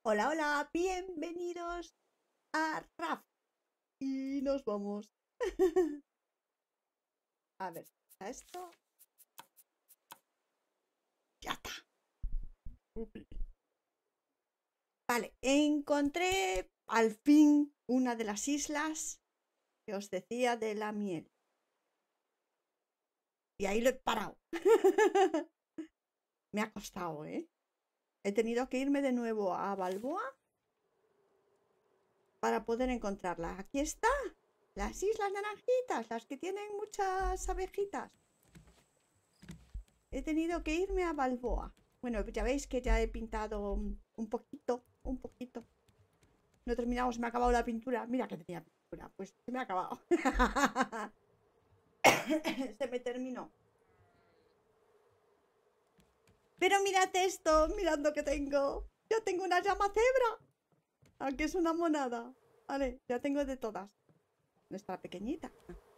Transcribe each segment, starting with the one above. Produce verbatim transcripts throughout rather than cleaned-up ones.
Hola, hola, bienvenidos a Raf. Y nos vamos. A ver, ¿a esto? Ya está. Upi. Vale, encontré al fin una de las islas que os decía de la miel. Y ahí lo he parado. Me ha costado, ¿eh? He tenido que irme de nuevo a Balboa para poder encontrarla. Aquí está. Las islas naranjitas, las que tienen muchas abejitas. He tenido que irme a Balboa. Bueno, ya veis que ya he pintado un poquito, un poquito. No he terminado, se me ha acabado la pintura. Mira que tenía pintura, pues se me ha acabado. Se me terminó. Pero mirad esto, mirad lo que tengo. Yo tengo una llama cebra. Aquí es una monada. Vale, ya tengo de todas. Nuestra pequeñita.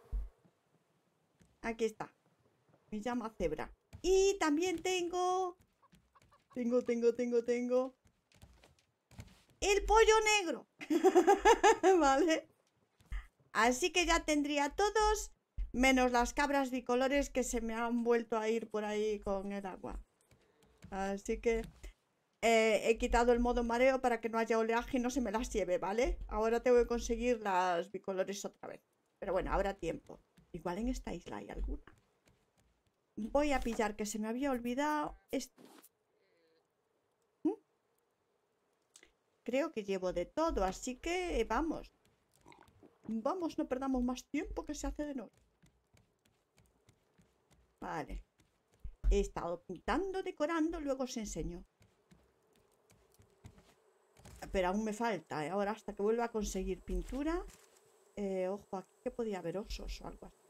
Aquí está. Mi llama cebra. Y también tengo... Tengo, tengo, tengo, tengo... El pollo negro. Vale. Así que ya tendría todos, menos las cabras bicolores que se me han vuelto a ir por ahí con el agua. Así que eh, he quitado el modo mareo para que no haya oleaje y no se me las lleve, ¿vale? Ahora tengo que conseguir las bicolores otra vez. Pero bueno, habrá tiempo. Igual en esta isla hay alguna. Voy a pillar, que se me había olvidado esto. ¿Mm? Creo que llevo de todo, así que vamos. Vamos, no perdamos más tiempo, que se hace de noche. Vale. He estado pintando, decorando, luego os enseño. Pero aún me falta, ¿eh? Ahora hasta que vuelva a conseguir pintura. Eh, ojo, aquí que podía haber osos o algo así.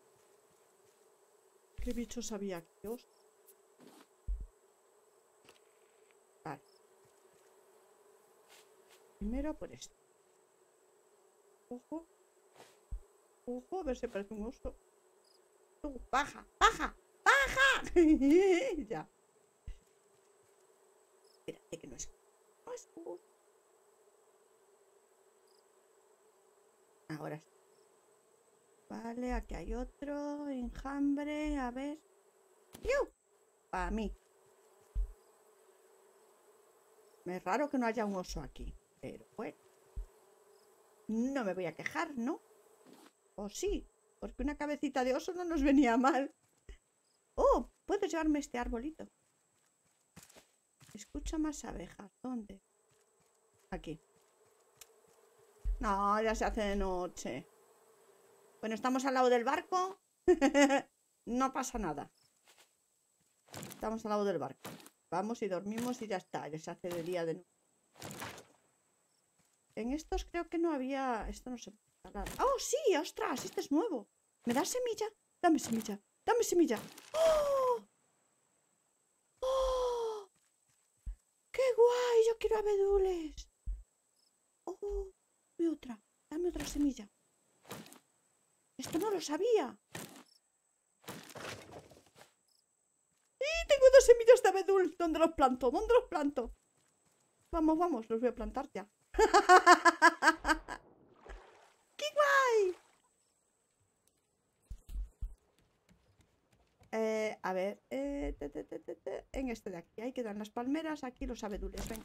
¿Qué bichos había aquí? Osos. Vale. Primero por esto. Ojo. Ojo, a ver si parece un oso. ¡Tú, baja! ¡Baja! ¡Baja! Ya. Espérate que no es... No es... Ahora sí. Vale, aquí hay otro enjambre. A ver. ¡Piu! Para mí. Es raro que no haya un oso aquí. Pero bueno. No me voy a quejar, ¿no? O sí, porque una cabecita de oso no nos venía mal. Oh, puedo llevarme este arbolito. Escucha más abejas. ¿Dónde? Aquí. No, ya se hace de noche. Bueno, estamos al lado del barco. No pasa nada. Estamos al lado del barco. Vamos y dormimos y ya está. Ya se hace de día de noche. En estos creo que no había... Esto no se puede instalar. ¡Oh, sí! ¡Ostras! Este es nuevo. ¿Me das semilla? Dame semilla. Dame semilla. ¡Oh! ¡Oh! ¡Qué guay! Yo quiero abedules. ¡Oh! Dame otra. Dame otra semilla. Esto no lo sabía. ¡Y tengo dos semillas de abedul! ¿Dónde los planto? ¿Dónde los planto? Vamos, vamos. Los voy a plantar ya. ¡Qué guay! Eh, a ver. Eh, te, te, te, te, en este de aquí. Ahí quedan las palmeras. Aquí los abedules. Venga.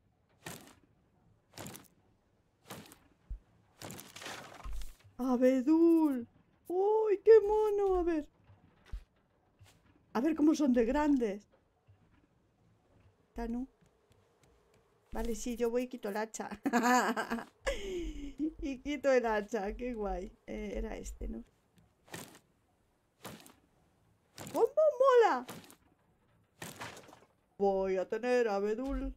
¡Abedul! ¡Uy, qué mono! A ver. A ver cómo son de grandes. Tanu. Vale, sí, yo voy y quito el hacha. Y quito el hacha, qué guay. Eh, era este, ¿no? ¡Cómo mola! Voy a tener abedul.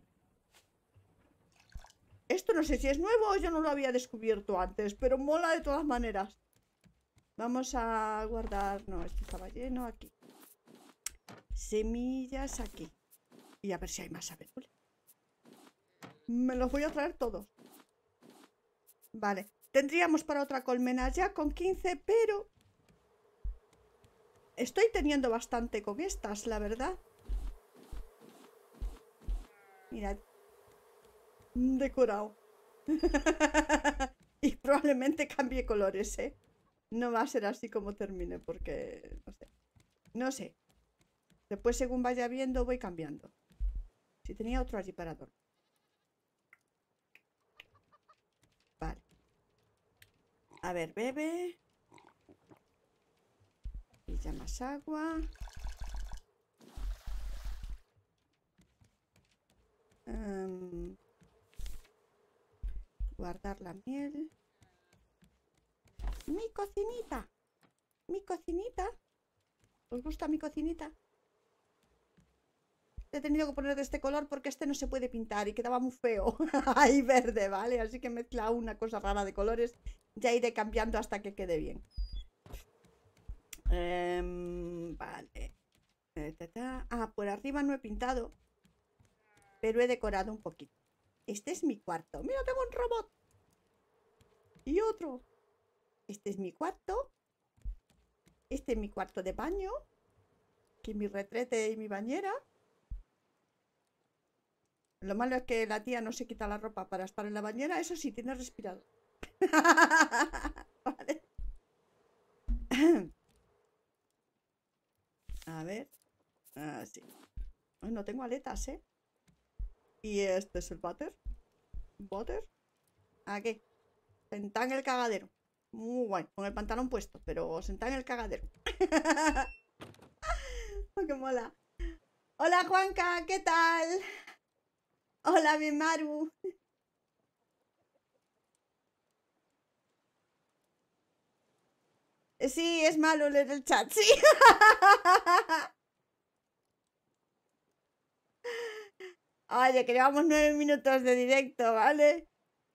Esto no sé si es nuevo o yo no lo había descubierto antes, pero mola de todas maneras. Vamos a guardar... No, esto estaba lleno aquí. Semillas aquí. Y a ver si hay más abedules. Me los voy a traer todos. Vale. Tendríamos para otra colmena ya con quince, pero... Estoy teniendo bastante con estas, la verdad. Mirad. decorado. Y probablemente cambie colores, ¿eh? No va a ser así como termine, porque no sé. No sé. Después, según vaya viendo, voy cambiando. Si tenía otro allí para dormir. Vale. A ver, bebe. Y ya más agua. Um, guardar la miel. Mi cocinita. Mi cocinita. ¿Os gusta mi cocinita? He tenido que poner de este color porque este no se puede pintar y quedaba muy feo. Ahí verde, ¿vale? Así que mezcla una cosa rara de colores. Ya iré cambiando hasta que quede bien. Um, vale. Ah, por arriba no he pintado, pero he decorado un poquito. Este es mi cuarto. Mira, tengo un robot. Y otro. Este es mi cuarto. Este es mi cuarto de baño. Aquí mi retrete y mi bañera. Lo malo es que la tía no se quita la ropa para estar en la bañera. Eso sí, tiene respirador. Vale. A ver. Así. Ah, no tengo aletas, ¿eh? Y este es el váter. Váter. Aquí. Sentado en el cagadero. Muy guay. Con el pantalón puesto, pero sentado en el cagadero. Oh, qué mola. Hola, Juanca, ¿qué tal? Hola, mi Maru. Sí, es malo leer el chat, sí. Oye, que llevamos nueve minutos de directo, ¿vale?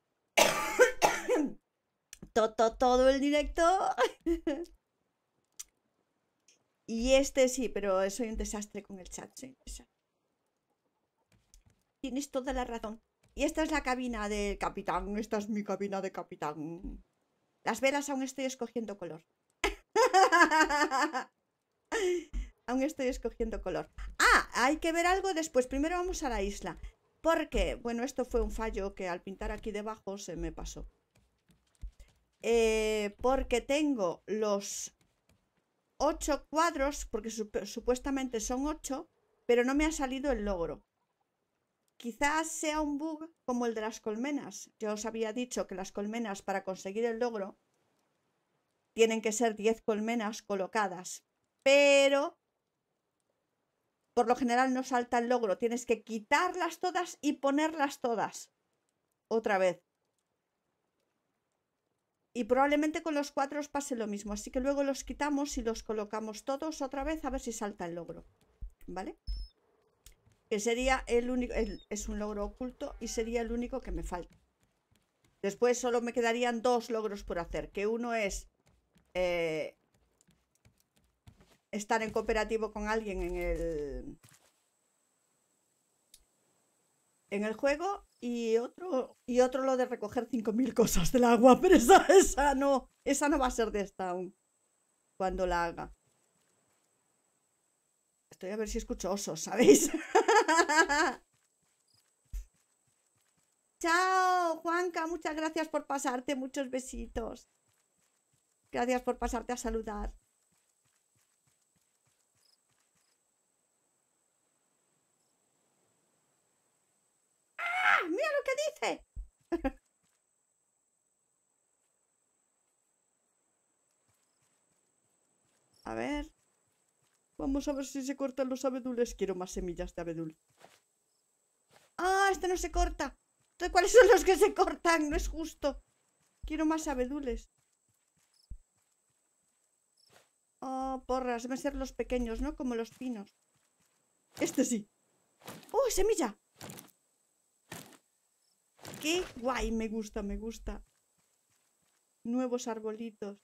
todo, todo el directo. Y este sí, pero soy un desastre con el chat, soy un desastre. Tienes toda la razón. Y esta es la cabina del capitán. Esta es mi cabina de capitán. Las velas aún estoy escogiendo color. Aún estoy escogiendo color. Ah, hay que ver algo después. Primero vamos a la isla. Porque, bueno, esto fue un fallo que al pintar aquí debajo se me pasó. Eh, porque tengo los ocho cuadros, porque sup- supuestamente son ocho, pero no me ha salido el logro. Quizás sea un bug como el de las colmenas. Yo os había dicho que las colmenas, para conseguir el logro, tienen que ser diez colmenas colocadas, pero por lo general no salta el logro. Tienes que quitarlas todas y ponerlas todas otra vez. Y probablemente con los cuatro os pase lo mismo. Así que luego los quitamos y los colocamos todos otra vez a ver si salta el logro. ¿Vale? Que sería el único, el, es un logro oculto y sería el único que me falta. Después solo me quedarían dos logros por hacer, que uno es eh, estar en cooperativo con alguien en el en el juego y otro y otro lo de recoger cinco mil cosas del agua, pero esa, esa no, esa no va a ser de esta aún cuando la haga. Estoy a ver si escucho osos, ¿sabéis? Chao, Juanca, muchas gracias por pasarte, muchos besitos. Gracias por pasarte a saludar. ¡Ah! ¡Mira lo que dice! A ver. Vamos a ver si se cortan los abedules. Quiero más semillas de abedul. ¡Ah! Este no se corta. Entonces, ¿cuáles son los que se cortan? No es justo. Quiero más abedules. Oh, porras. Deben ser los pequeños, ¿no? Como los pinos. Este sí. ¡Oh, semilla! ¡Qué guay! Me gusta, me gusta. Nuevos arbolitos.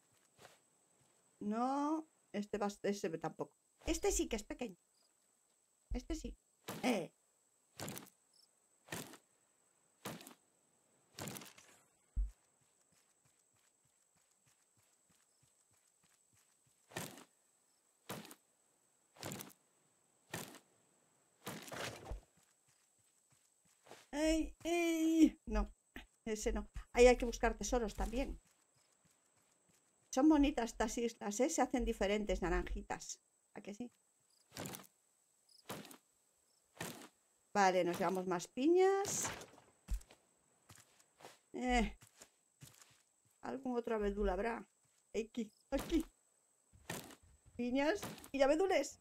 No. Este va, este tampoco. Este sí que es pequeño. Este sí. Eh. ¡Ey! ¡Ey! Ese no. Ahí hay que buscar tesoros también. Son bonitas estas islas, ¿eh? Se hacen diferentes, naranjitas. ¿A que sí? Vale, nos llevamos más piñas. Eh. Algún otro abedul habrá. Aquí, aquí. Piñas y abedules.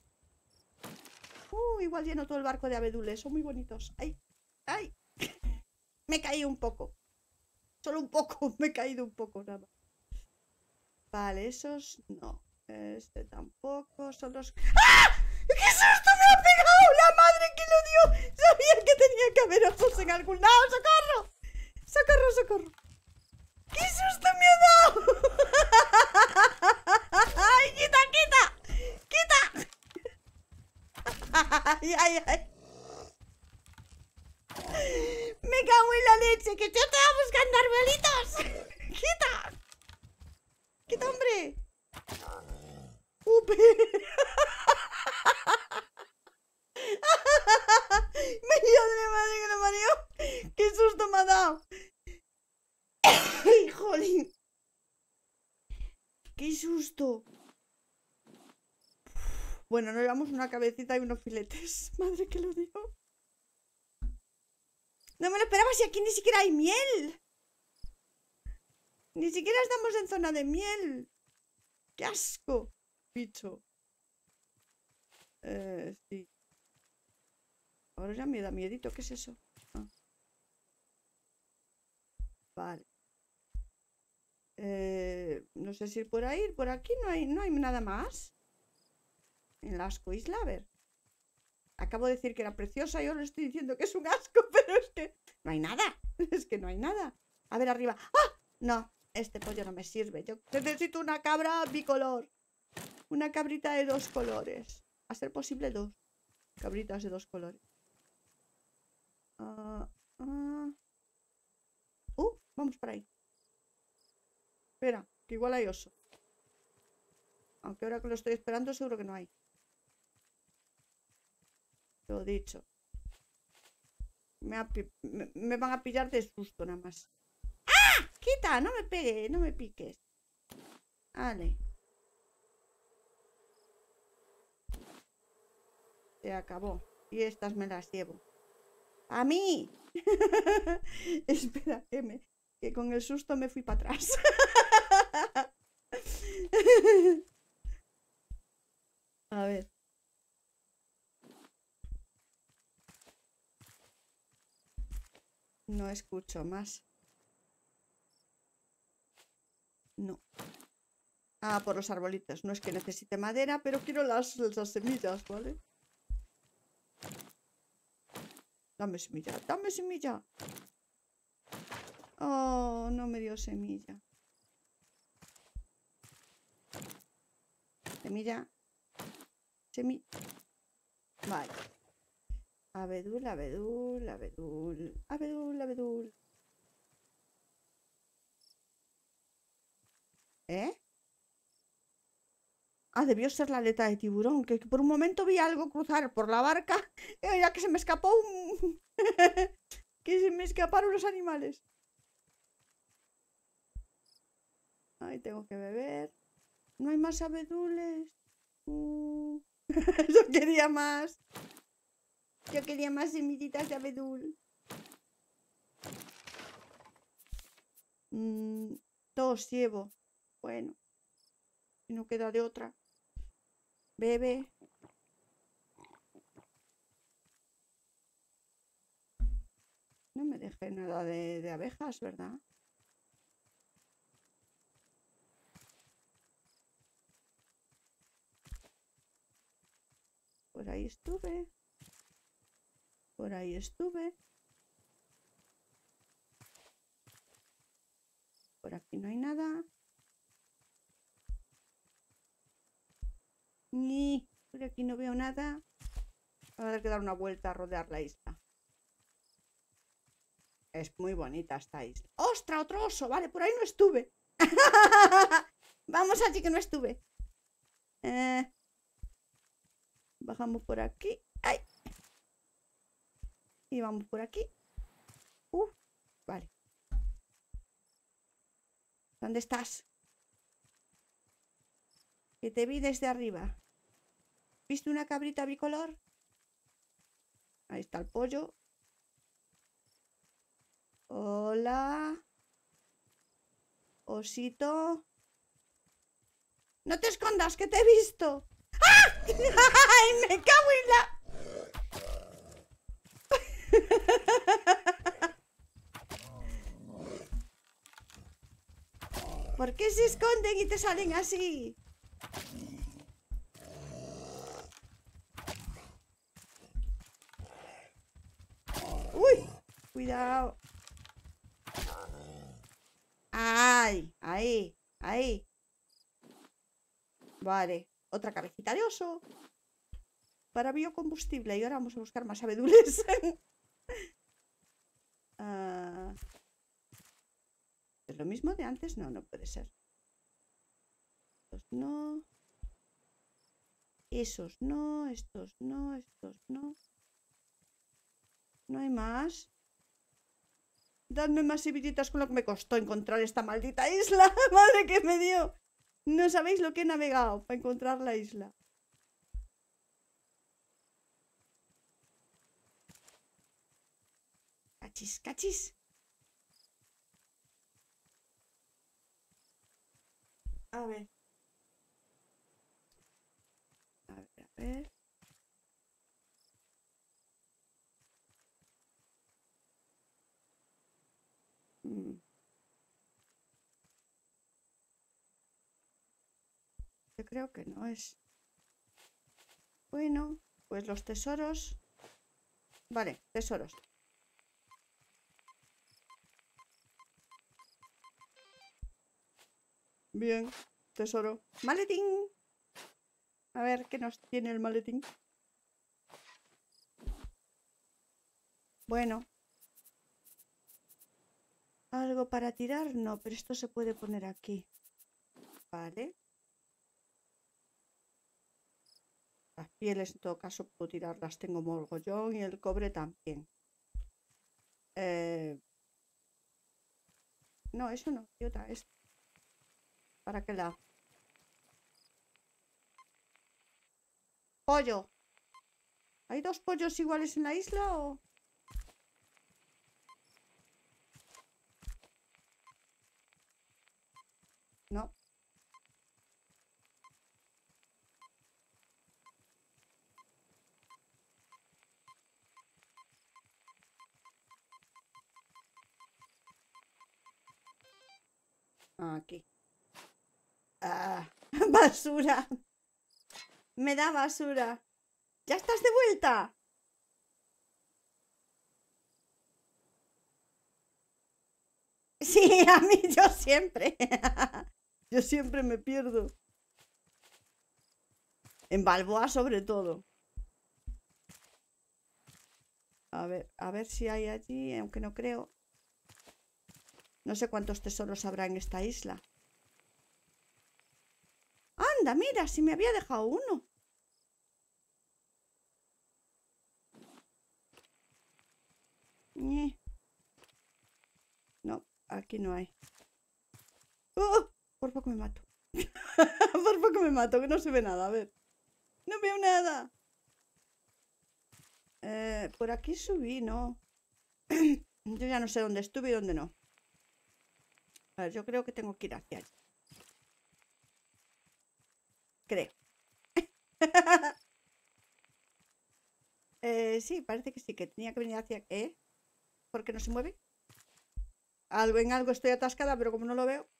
Uh, igual lleno todo el barco de abedules. Son muy bonitos. ¡Ay! ¡Ay! Me caí un poco. Solo un poco. Me he caído un poco, nada más. Vale, esos no. Este tampoco. Son los... ¡Ah! ¡Qué susto me ha pegado! ¡La madre que lo dio! Sabía que tenía que haber osos en algún lado. ¡Socorro! ¡Socorro, socorro! ¡Qué susto me ha dado! ¡Ay, quita, quita! ¡Quita! ¡Ay, ay, ay! ¡Me cago en la leche! ¡Que yo estaba buscando arbolitos! ¡Quita! ¡Quita, hombre! ¡Upe! ¡Me dio de madre que lo parió! ¡Qué susto me ha dado! ¡Ay, jolín! ¡Qué susto! Bueno, nos llevamos una cabecita y unos filetes. Madre que lo digo. No me lo esperaba si aquí ni siquiera hay miel. Ni siquiera estamos en zona de miel. ¡Qué asco! Bicho. Eh, sí. Ahora ya me da miedito. ¿Qué es eso? Ah. Vale. Eh, no sé si ir por ahí, por aquí no hay, no hay nada más. En la asco isla, a ver. Acabo de decir que era preciosa y ahora le estoy diciendo que es un asco, pero es que no hay nada. Es que no hay nada. A ver arriba. ¡Ah! No, este pollo no me sirve. Yo necesito una cabra bicolor. Una cabrita de dos colores. A ser posible dos cabritas de dos colores. Uh, uh. uh, vamos por ahí. Espera, que igual hay oso. Aunque ahora que lo estoy esperando seguro que no hay. Lo dicho. Me, me, me van a pillar de susto nada más. ¡Ah! ¡Quita! No me pegues, no me piques. Vale. Se acabó. Y estas me las llevo. ¡A mí! Espera, que, me, que con el susto me fui para atrás. A ver. No escucho más. No. Ah, por los arbolitos. No es que necesite madera, pero quiero las, las semillas, ¿vale? Dame semilla, dame semilla. Oh, no me dio semilla. Semilla. Semilla. Vale. Abedul, abedul, abedul. Abedul, abedul. ¿Eh? Ah, debió ser la aleta de tiburón, que por un momento vi algo cruzar por la barca, ya que se me escapó un... que se me escaparon los animales. Ay, tengo que beber. No hay más abedules. Uh... Yo quería más. Yo quería más semillitas de abedul. Mm, dos llevo. Bueno. Si no queda de otra. Bebe. No me dejé nada de, de abejas, ¿verdad? Por ahí estuve. Por ahí estuve. Por aquí no hay nada. Ni por aquí no veo nada. Voy a tener que dar una vuelta a rodear la isla. Es muy bonita esta isla. ¡Ostras! Otro oso. Vale, por ahí no estuve. Vamos allí que no estuve. Eh, bajamos por aquí. ¡Ay! Y vamos por aquí. Uh, vale. ¿Dónde estás? Que te vi desde arriba. ¿Viste una cabrita bicolor? Ahí está el pollo. Hola. Osito. No te escondas, que te he visto. ¡Ah! ¡Ay, me cago en la... ¿Por qué se esconden y te salen así? ¡Uy! Cuidado. ¡Ay! Ahí, ahí. Vale, otra cabecita de oso. Para biocombustible. Y ahora vamos a buscar más abedules. uh, ¿Es lo mismo de antes? No, no puede ser. Estos no. Esos no, estos no, estos no. No hay más. Dadme más civillitas con lo que me costó encontrar esta maldita isla. Madre que me dio. No sabéis lo que he navegado para encontrar la isla. Cachis, cachis. A ver. A ver, a ver. Mm. Yo creo que no es. Bueno, pues los tesoros. Vale, tesoros. Bien, tesoro. Maletín. A ver, ¿qué nos tiene el maletín? Bueno. ¿Algo para tirar? No, pero esto se puede poner aquí. Vale. Las pieles en todo caso puedo tirarlas, tengo mogollón, y el cobre también. Eh... No, eso no, idiota, es... ¿Para qué lado? Pollo. ¿Hay dos pollos iguales en la isla o...? No. Aquí. Ah, basura. Me da basura. ¿Ya estás de vuelta? Sí, a mí yo siempre. Yo siempre me pierdo. En Balboa sobre todo. A ver, a ver si hay allí, aunque no creo. No sé cuántos tesoros habrá en esta isla. Anda, mira, si me había dejado uno. Eh. No, aquí no hay. ¡Oh! Por poco me mato. Por poco me mato, que no se ve nada, a ver. No veo nada. Eh, por aquí subí, ¿no? Yo ya no sé dónde estuve y dónde no. A ver, yo creo que tengo que ir hacia allí. Creo. eh, sí, parece que sí, que tenía que venir hacia... ¿Eh? ¿Por qué no se mueve? Algo en algo estoy atascada, pero como no lo veo...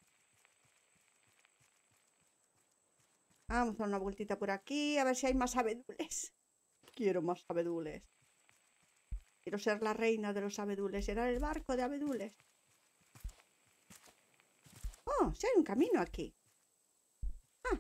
Vamos a dar una vueltita por aquí, a ver si hay más abedules. Quiero más abedules. Quiero ser la reina de los abedules. Era el barco de abedules. Oh, sí hay un camino aquí. Ah.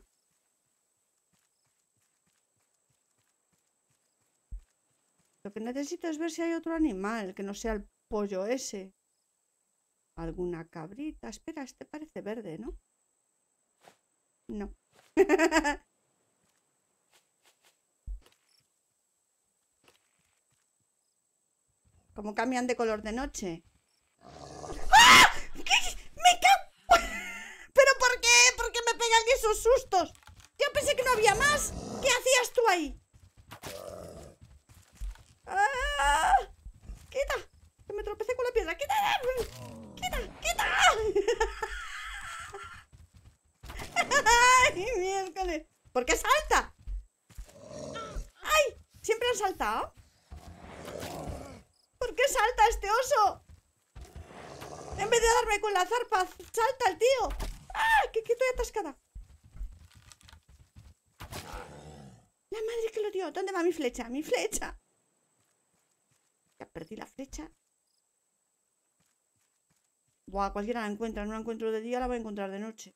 Lo que necesito es ver si hay otro animal que no sea el pollo ese. Alguna cabrita. Espera, este parece verde, ¿no? No. Como cambian de color de noche. ¡Ah! ¿Qué? ¡Me cago! dos sustos! Yo pensé que no había más. ¿Qué hacías tú ahí? ¡Ah! ¡Quita! Que me tropecé con la piedra. ¡Quita! ¡Quita! ¡Quita! ¡Ay, miércoles! ¿Por qué salta? ¡Ay! ¿Siempre han saltado? ¿Por qué salta este oso? En vez de darme con la zarpa, salta el tío. ¡Ah! Que, que estoy atascada. La madre que lo dio. ¿Dónde va mi flecha? ¡Mi flecha! Ya perdí la flecha. Buah, cualquiera la encuentra. No la encuentro de día, la voy a encontrar de noche.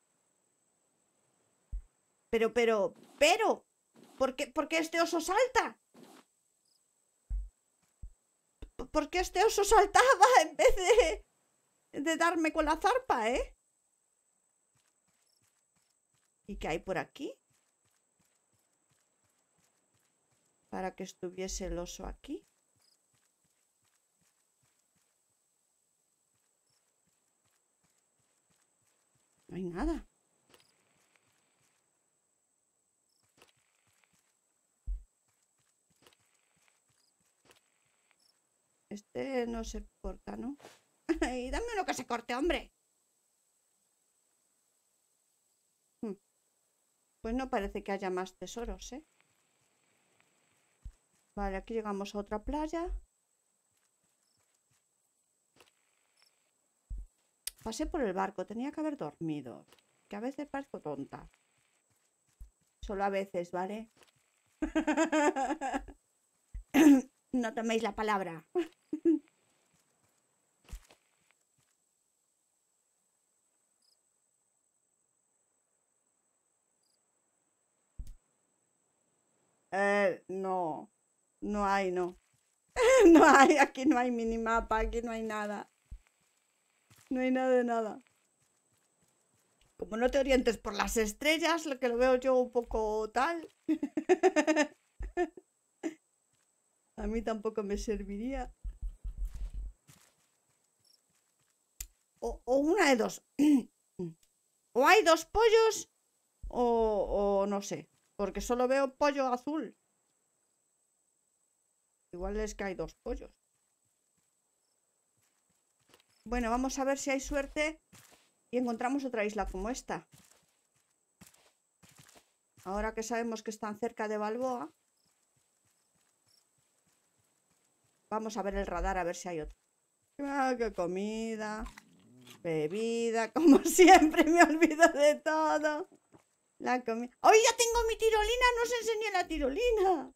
Pero, pero, pero. ¿Por qué, por qué este oso salta? ¿Por qué este oso saltaba en vez de, de darme con la zarpa, eh? ¿Y qué hay por aquí? Para que estuviese el oso aquí. No hay nada. Este no se corta, ¿no? Y dame uno que se corte, hombre. Pues no parece que haya más tesoros, ¿eh? Vale, aquí llegamos a otra playa. Pasé por el barco, tenía que haber dormido. Que a veces parezco tonta. Solo a veces, ¿vale? No toméis la palabra. Eh, no. No hay, no. No hay, aquí no hay minimapa, aquí no hay nada. No hay nada de nada. Como no te orientes por las estrellas, lo que lo veo yo un poco tal. A mí tampoco me serviría. O, o una de dos. O hay dos pollos o, o no sé. Porque solo veo pollo azul. Igual es que hay dos pollos. Bueno, vamos a ver si hay suerte y encontramos otra isla como esta. Ahora que sabemos que están cerca de Balboa. Vamos a ver el radar a ver si hay otra. Ah, qué comida. Bebida. Como siempre me olvido de todo. La comida. ¡Hoy ya tengo mi tirolina! ¡No os enseñé la tirolina!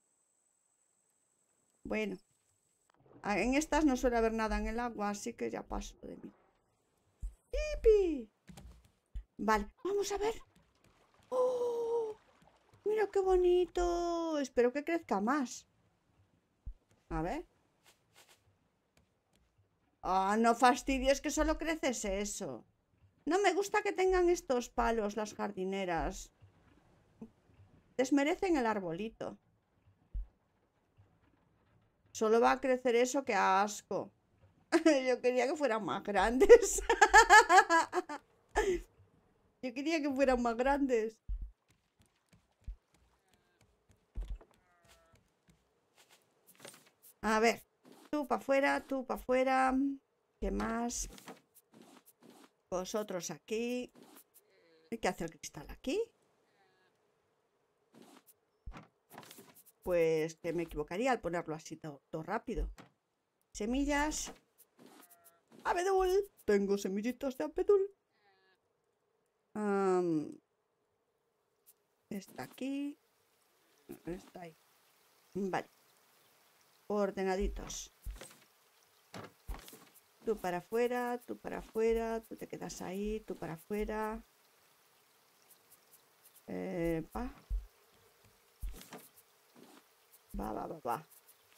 Bueno. En estas no suele haber nada en el agua, así que ya paso de mí. ¡Pipi! Vale, vamos a ver. ¡Oh! ¡Mira qué bonito! Espero que crezca más. A ver. ¡Ah, no fastidies que solo crece eso! No me gusta que tengan estos palos las jardineras. Desmerecen el arbolito. Solo va a crecer eso, qué asco. Yo quería que fueran más grandes. Yo quería que fueran más grandes. A ver. Tú para afuera, tú para afuera. ¿Qué más? Vosotros aquí. ¿Hay que hacer cristal aquí? Pues que me equivocaría al ponerlo así todo, todo rápido. Semillas. Abedul. Tengo semillitas de abedul. Um, está aquí. Está ahí. Vale. Ordenaditos. Tú para afuera, tú para afuera, tú te quedas ahí, tú para afuera. Eh, va. Va, va, va, va.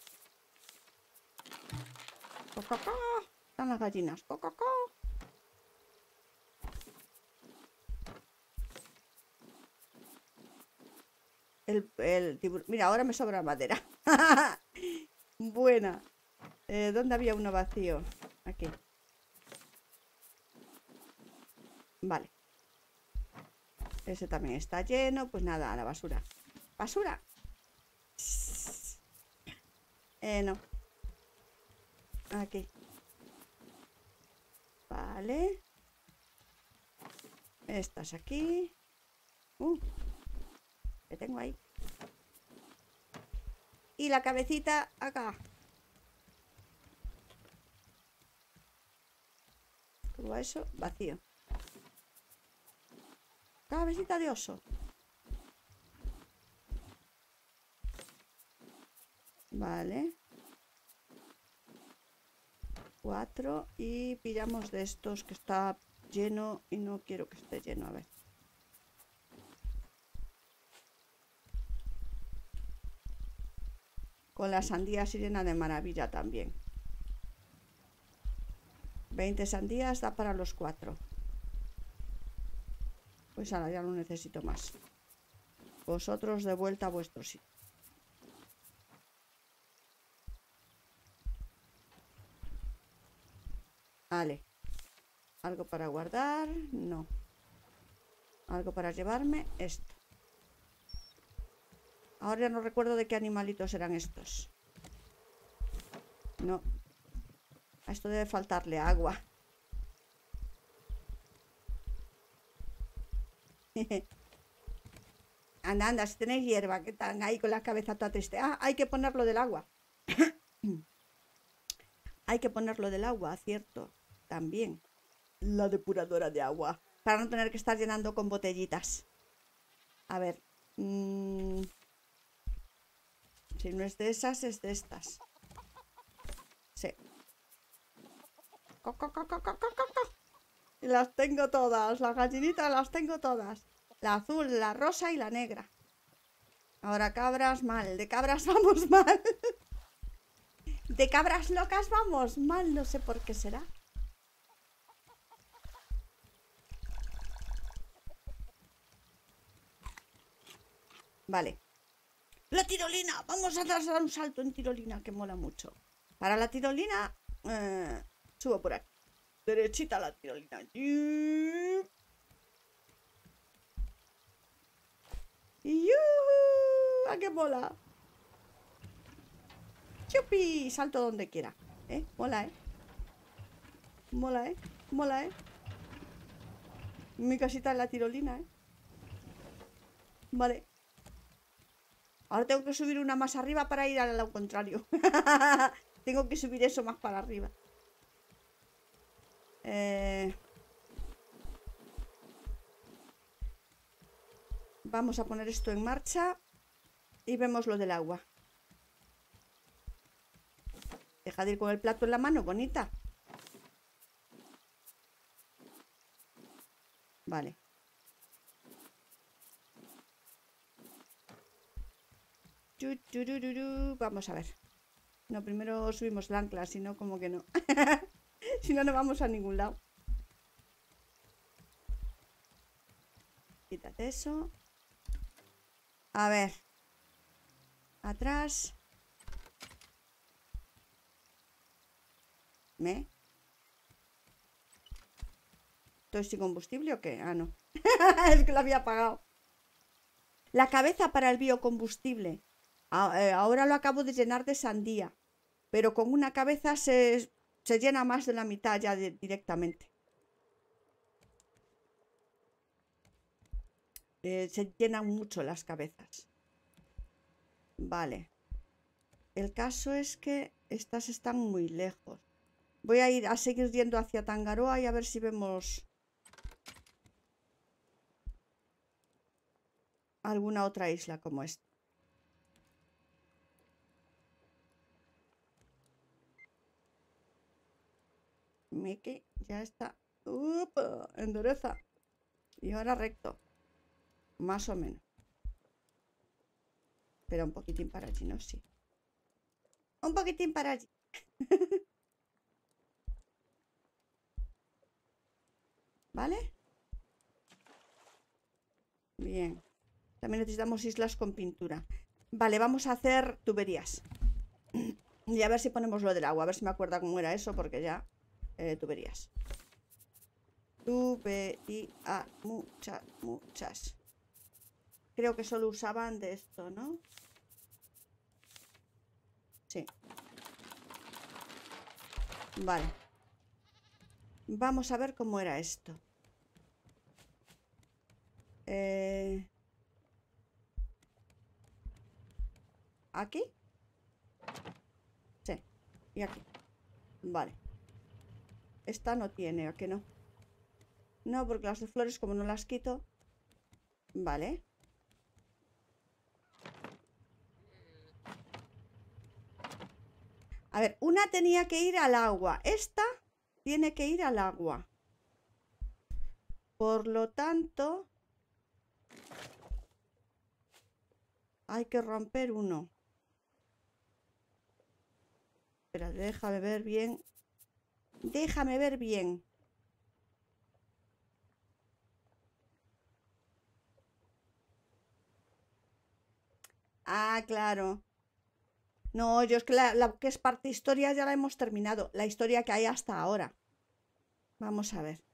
¡Cococó! Están las gallinas. ¡Cococó! El, el tiburón. Mira, ahora me sobra madera. Buena. Eh, ¿Dónde había uno vacío? Aquí. Vale. Ese también está lleno. Pues nada, a la basura. ¡Basura! Eh, no. Aquí. Vale. Estas aquí. Uh, ¿qué tengo ahí? Y la cabecita acá. Todo eso vacío. Cabecita de oso. Vale. Cuatro. Y pillamos de estos que está lleno y no quiero que esté lleno. A ver. Con la sandía sirena de maravilla también. veinte sandías da para los cuatro. Pues ahora ya no necesito más. Vosotros de vuelta a vuestro sitio. Vale. ¿Algo para guardar? No. ¿Algo para llevarme? Esto. Ahora ya no recuerdo de qué animalitos eran estos. No. A esto debe faltarle agua. Anda, anda, si tenéis hierba, que están ahí con la cabeza toda triste. Ah, hay que ponerlo del agua. Hay que ponerlo del agua, cierto. También. La depuradora de agua. Para no tener que estar llenando con botellitas. A ver. Mmm, si no es de esas, es de estas. Sí. Co, co, co, co, co, co, co. Y las tengo todas. Las gallinitas las tengo todas. La azul, la rosa y la negra. Ahora cabras mal. De cabras vamos mal. De cabras locas vamos mal. No sé por qué será. Vale. La tirolina. Vamos a dar un salto en tirolina, que mola mucho. Para la tirolina, eh, subo por aquí. Derechita la tirolina. ¡Yuhu! ¡Ah, qué mola! ¡Chupi! Salto donde quiera. ¿Eh? Mola, ¿eh? Mola, ¿eh? Mola, ¿eh? Mi casita en la tirolina, ¿eh? Vale. Ahora tengo que subir una más arriba para ir al lado contrario. Tengo que subir eso más para arriba. Eh... Vamos a poner esto en marcha. Y vemos lo del agua. Deja de ir con el plato en la mano, bonita. Vale. Vamos a ver. No, primero subimos el ancla, si no, como que no. Si no, no vamos a ningún lado. Quítate eso. A ver. Atrás. ¿Me? ¿Estoy sin combustible o qué? Ah, no. Es que lo había apagado. La cabeza para el biocombustible. Ahora lo acabo de llenar de sandía. Pero con una cabeza se, se llena más de la mitad ya de, directamente. Eh, se llenan mucho las cabezas. Vale. El caso es que estas están muy lejos. Voy a ir a seguir yendo hacia Tangaroa y a ver si vemos alguna otra isla como esta. Mickey, ya está. ¡Upa! Endureza. Y ahora recto. Más o menos. Pero un poquitín para allí, ¿no? Sí. Un poquitín para allí. ¿Vale? Bien. También necesitamos islas con pintura. Vale, vamos a hacer tuberías. Y a ver si ponemos lo del agua. A ver si me acuerdo cómo era eso, porque ya... Eh, tuberías. Tubería. Muchas, muchas. creo que solo usaban de esto, ¿no? Sí. Vale. Vamos a ver cómo era esto. Eh... ¿Aquí? Sí. Y aquí. Vale. Esta no tiene, ¿a qué no? No, porque las de flores como no las quito. Vale. A ver, una tenía que ir al agua. Esta tiene que ir al agua. Por lo tanto, hay que romper uno. Espera, déjame ver bien. Déjame ver bien. Ah, claro. No, yo es que la, la que es parte historia ya la hemos terminado. La historia que hay hasta ahora. Vamos a ver.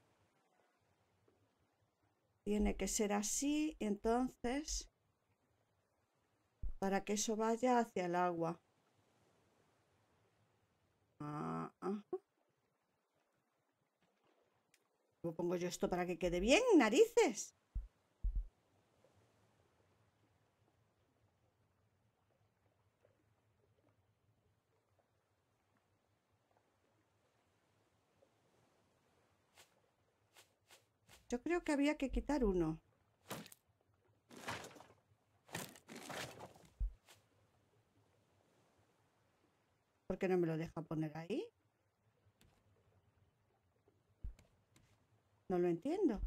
Tiene que ser así, entonces, para que eso vaya hacia el agua. Ah, ajá. ¿Cómo pongo yo esto para que quede bien? ¡Narices! Yo creo que había que quitar uno. ¿Por qué no me lo deja poner ahí? No lo entiendo.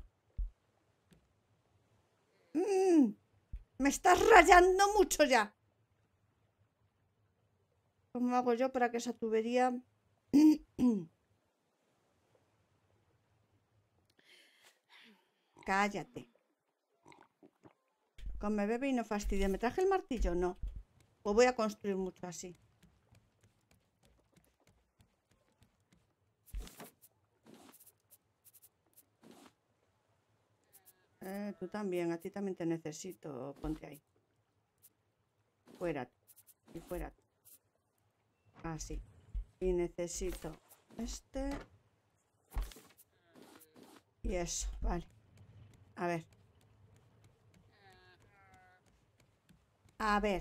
Mm, me estás rayando mucho ya. ¿Cómo hago yo para que esa tubería... Cállate. Come, bebe y no fastidia. ¿Me traje el martillo? No. Pues voy a construir mucho así. Eh, tú también. A ti también te necesito. Ponte ahí. Fuera. Y fuera. Así. Y necesito este. Y eso. Vale. A ver. A ver.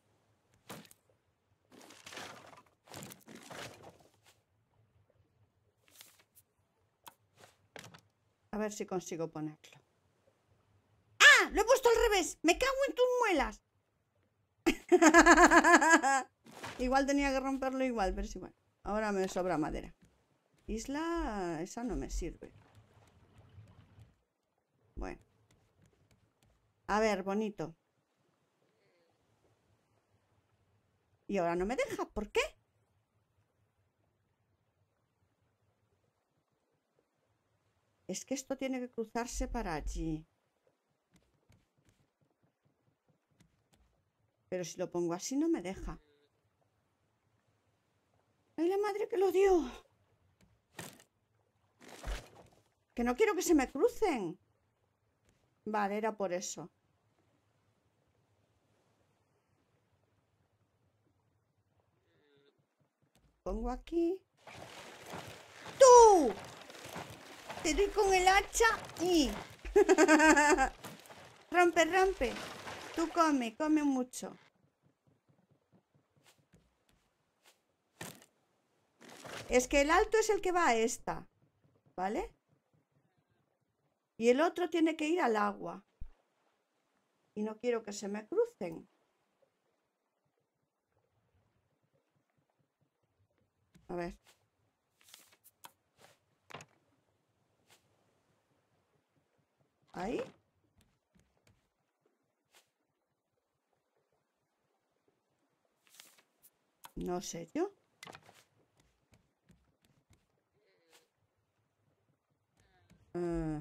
A ver si consigo ponerlo. ¡Ah! ¡Lo he puesto al revés! ¡Me cago en tus muelas! Igual tenía que romperlo igual, pero es igual. Ahora me sobra madera. Isla... Esa no me sirve. Bueno. A ver, bonito. Y ahora no me deja. ¿Por qué? Es que esto tiene que cruzarse para allí. Pero si lo pongo así no me deja. ¡Ay, la madre que lo dio! Que no quiero que se me crucen. Vale, era por eso. Pongo aquí. ¡Tú! Te doy con el hacha y... Rompe, rompe. Tú come, come mucho. Es que el alto es el que va a esta. ¿Vale? Y el otro tiene que ir al agua. Y no quiero que se me crucen. A ver. Ahí. No sé yo. Uh.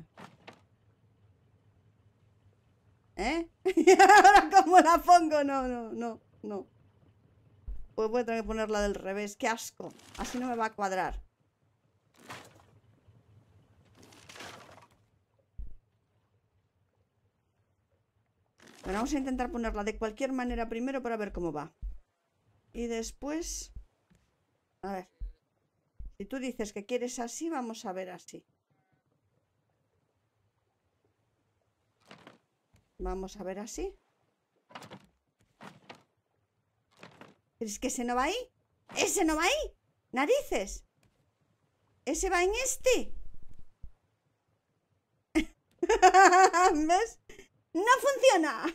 ¿Eh? ¿Y ahora cómo la pongo? No, no, no, no. Pues voy a tener que ponerla del revés. ¡Qué asco! Así no me va a cuadrar. Bueno, vamos a intentar ponerla de cualquier manera primero para ver cómo va. Y después... A ver. Si tú dices que quieres así, vamos a ver así. Vamos a ver así. ¿Es que ese no va ahí? ¡Ese no va ahí! ¡Narices! ¡Ese va en este! ¿Ves? ¡No funciona!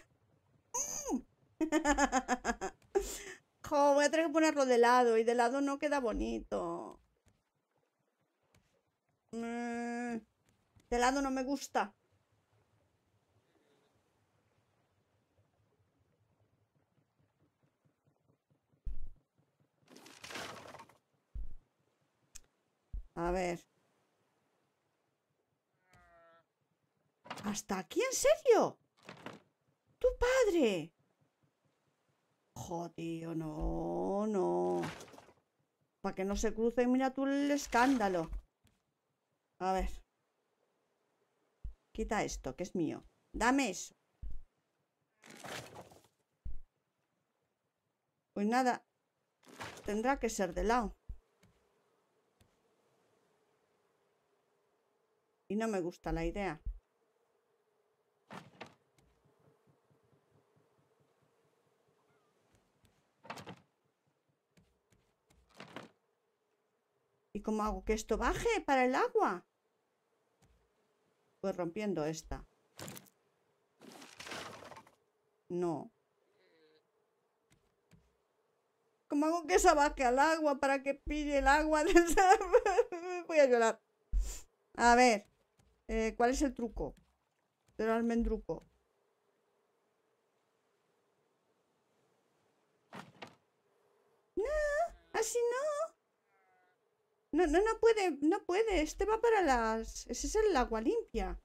Jo, voy a tener que ponerlo de lado. Y de lado no queda bonito. Mm, de lado no me gusta. A ver. ¿Hasta aquí? ¿En serio? ¡Tu padre! Joder, no, no. Para que no se cruce, mira tú el escándalo. A ver. Quita esto, que es mío. Dame eso. Pues nada. Tendrá que ser de lado. Y no me gusta la idea. ¿Y cómo hago que esto baje para el agua? Pues rompiendo esta. No. ¿Cómo hago que esa baje al agua para que pille el agua? Voy a llorar. A ver. Eh, ¿cuál es el truco? Del almendruco. No, así no. No, no, no puede, no puede. Este va para las... Ese es el agua limpia.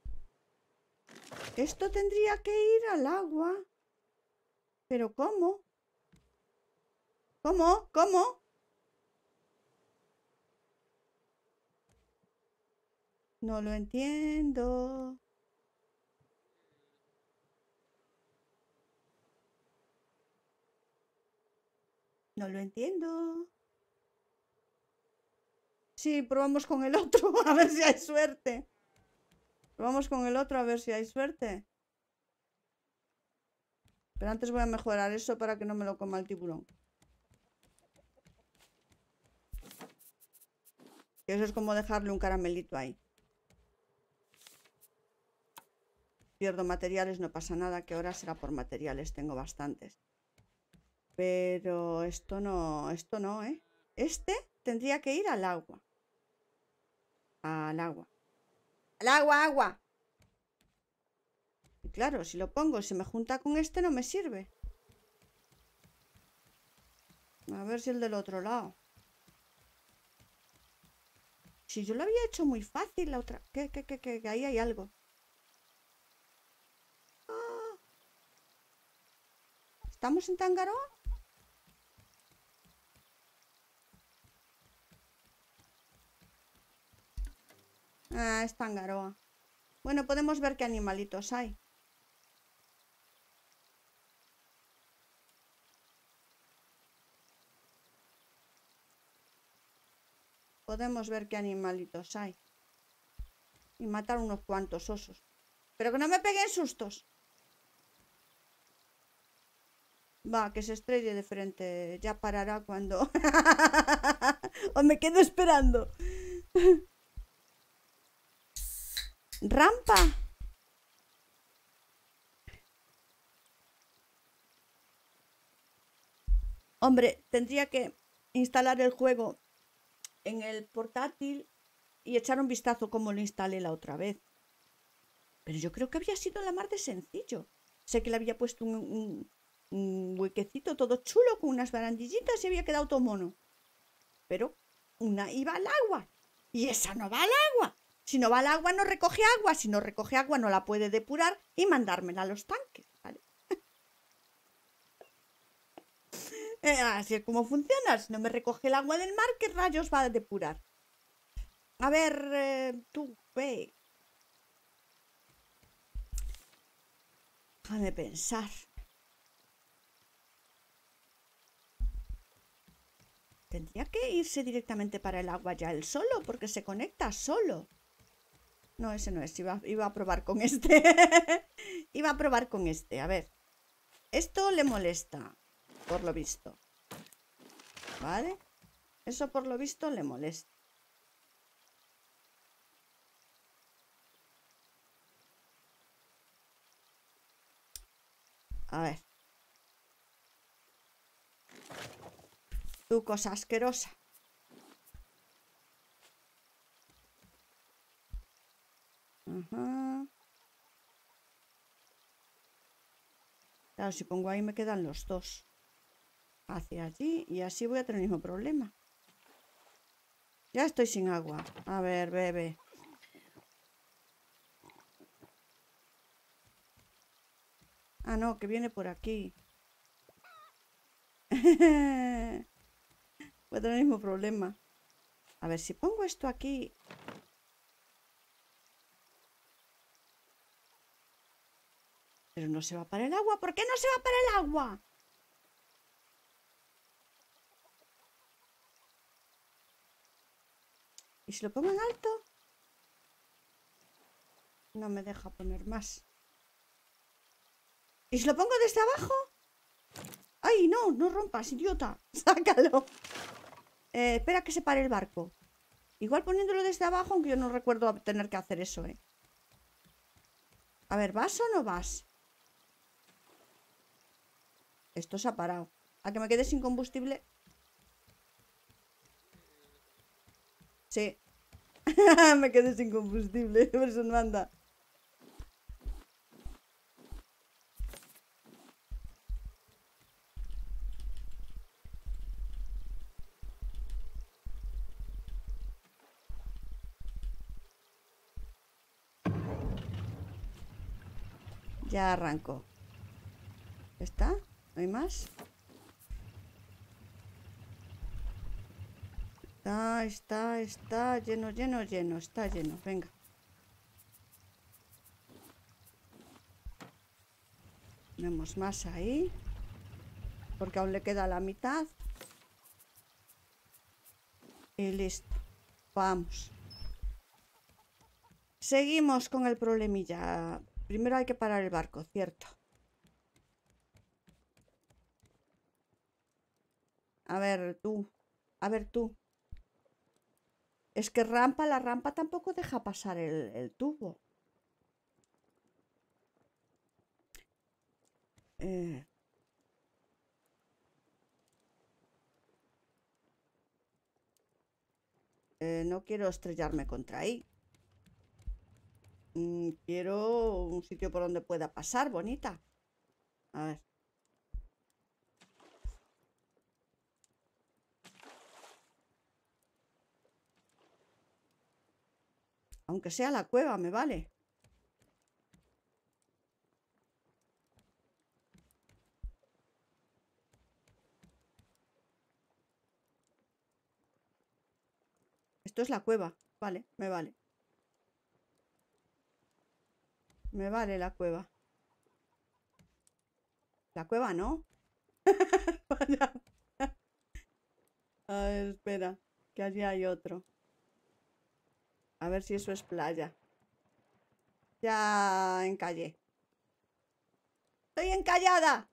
Esto tendría que ir al agua. ¿Pero cómo? ¿Cómo? ¿Cómo? No lo entiendo. No lo entiendo. Sí, probamos con el otro a ver si hay suerte. Probamos con el otro a ver si hay suerte. Pero antes voy a mejorar eso para que no me lo coma el tiburón. Y eso es como dejarle un caramelito ahí. Pierdo materiales, no pasa nada, que ahora será por materiales, tengo bastantes. Pero esto no, esto no, ¿eh? Este tendría que ir al agua. Al agua. ¡Al agua, agua! Y claro, si lo pongo y se me junta con este no me sirve. A ver si el del otro lado. Si yo lo había hecho muy fácil la otra... ¿Qué, qué, qué, qué? Ahí hay algo. Ah. ¿Estamos en Tangaroa? Ah, es Tangaroa. Bueno, podemos ver qué animalitos hay. Podemos ver qué animalitos hay. Y matar unos cuantos osos. Pero que no me peguen sustos. Va, que se estrelle de frente. Ya parará cuando... o me quedo esperando. Rampa. Hombre, tendría que instalar el juego en el portátil y echar un vistazo como lo instalé la otra vez. Pero yo creo que había sido la mar de sencillo. Sé que le había puesto un, un, un huequecito todo chulo con unas barandillitas y había quedado todo mono. Pero una iba al agua y esa no va al agua. Si no va al agua no recoge agua. Si no recoge agua no la puede depurar y mandármela a los tanques, ¿vale? Eh, así es como funciona. Si no me recoge el agua del mar, ¿qué rayos va a depurar? A ver, eh, tú, ve. Déjame pensar. Tendría que irse directamente para el agua ya él solo, porque se conecta solo. No, ese no es. Iba, iba a probar con este. Iba a probar con este. A ver. Esto le molesta, por lo visto. ¿Vale? Eso por lo visto le molesta. A ver. Tu cosa asquerosa. Ajá. Claro, si pongo ahí me quedan los dos. Hacia allí y así voy a tener el mismo problema. Ya estoy sin agua. A ver, bebe. Ah, no, que viene por aquí. Voy a tener el mismo problema. A ver, si pongo esto aquí... Pero no se va para el agua. ¿Por qué no se va para el agua? ¿Y si lo pongo en alto? No me deja poner más. ¿Y si lo pongo desde abajo? ¡Ay, no! No rompas, idiota. ¡Sácalo! Eh, espera que se pare el barco. Igual poniéndolo desde abajo, aunque yo no recuerdo tener que hacer eso, ¿eh? A ver, ¿vas o no vas? Esto se ha parado. ¿A que me quede sin combustible? Sí. Me quedé sin combustible. Por eso no anda. Ya arrancó. ¿Está? ¿No hay más? Está, está, está lleno, lleno, lleno. Está lleno. Venga. Ponemos más ahí. Porque aún le queda la mitad. Y listo. Vamos. Seguimos con el problemilla. Primero hay que parar el barco, cierto. A ver, tú. A ver, tú. Es que rampa, la rampa tampoco deja pasar el, el tubo. Eh. Eh, no quiero estrellarme contra ahí. Mm, quiero un sitio por donde pueda pasar, bonita. A ver. Aunque sea la cueva, me vale. Esto es la cueva. Vale, me vale. Me vale la cueva. La cueva no. Vaya. A ver, espera. Que allí hay otro. A ver si eso es playa. Ya encallé. ¡Estoy encallada!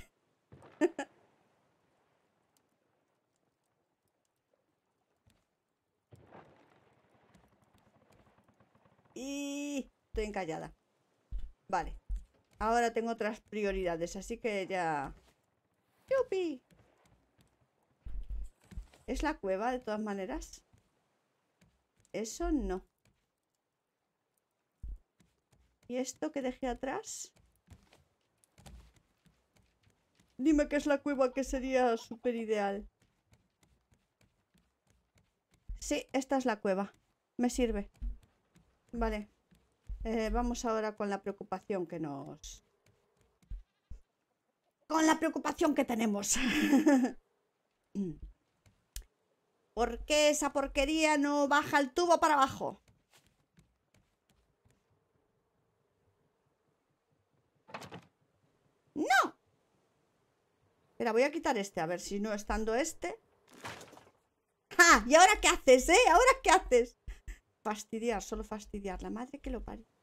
Y estoy encallada. Vale. Ahora tengo otras prioridades, así que ya... ¡Yupi! ¿Es la cueva de todas maneras? Eso no. ¿Y esto que dejé atrás? Dime que es la cueva, que sería súper ideal. Sí, esta es la cueva. Me sirve. Vale. Eh, vamos ahora con la preocupación que nos... Con la preocupación que tenemos. ¿Por qué esa porquería no baja el tubo para abajo? Espera, voy a quitar este, a ver si no estando este. ¡Ja! ¿Y ahora qué haces, eh? ¿Ahora qué haces? Fastidiar, solo fastidiar. La madre que lo parió.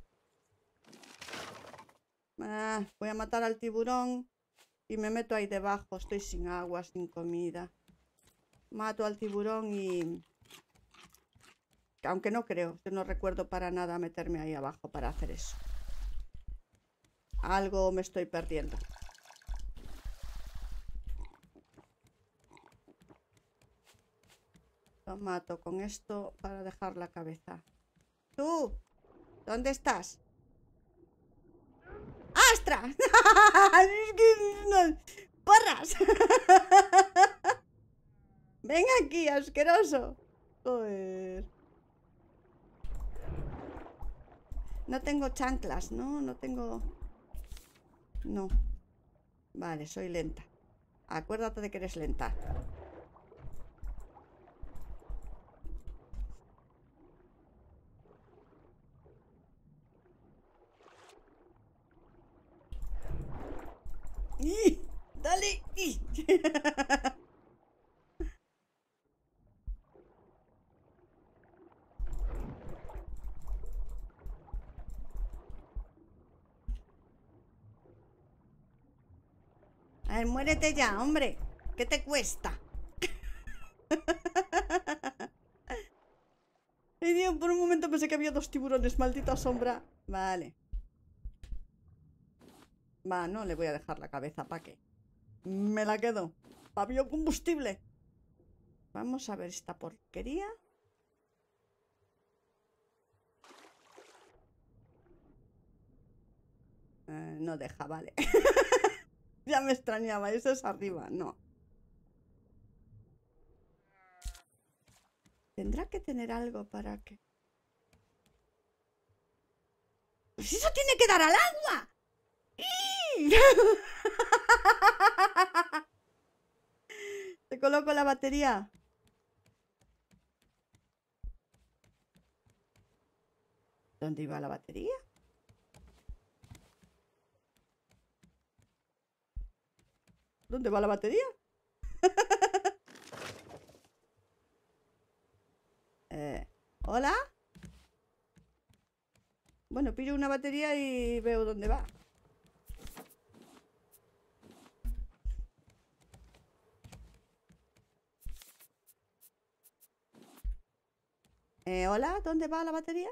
Ah, voy a matar al tiburón y me meto ahí debajo. Estoy sin agua, sin comida. Mato al tiburón y... Aunque no creo, yo no recuerdo para nada meterme ahí abajo para hacer eso. Algo me estoy perdiendo. Lo mato con esto para dejar la cabeza. ¡Tú! ¿Dónde estás? ¡Astra! ¡Porras! Ven aquí, asqueroso. Joder. No tengo chanclas, ¿no? No tengo... No. Vale, soy lenta. Acuérdate de que eres lenta. ¡Y! ¡Dale! ¡Y! A ver, muérete ya, hombre. ¿Qué te cuesta? Ay, Dios, por un momento pensé que había dos tiburones, maldita sombra. Vale. Va, no le voy a dejar la cabeza, ¿para qué? Me la quedo. Pa' biocombustible. Vamos a ver esta porquería. Eh, no deja, vale. Ya me extrañaba, eso es arriba, no. Tendrá que tener algo para que... ¡Pues eso tiene que dar al agua! Te coloco la batería. ¿Dónde iba la batería? ¿Dónde va la batería? eh, ¿Hola? Bueno, pillo una batería y veo dónde va. Eh, ¿Hola? ¿Dónde va la batería?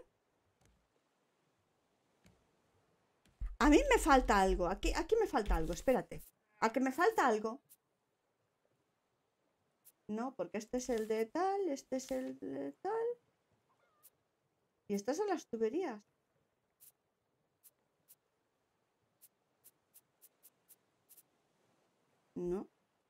A mí me falta algo. Aquí, aquí me falta algo. Espérate. ¿A que me falta algo? No, porque este es el de tal, este es el de tal. Y estas son las tuberías. No.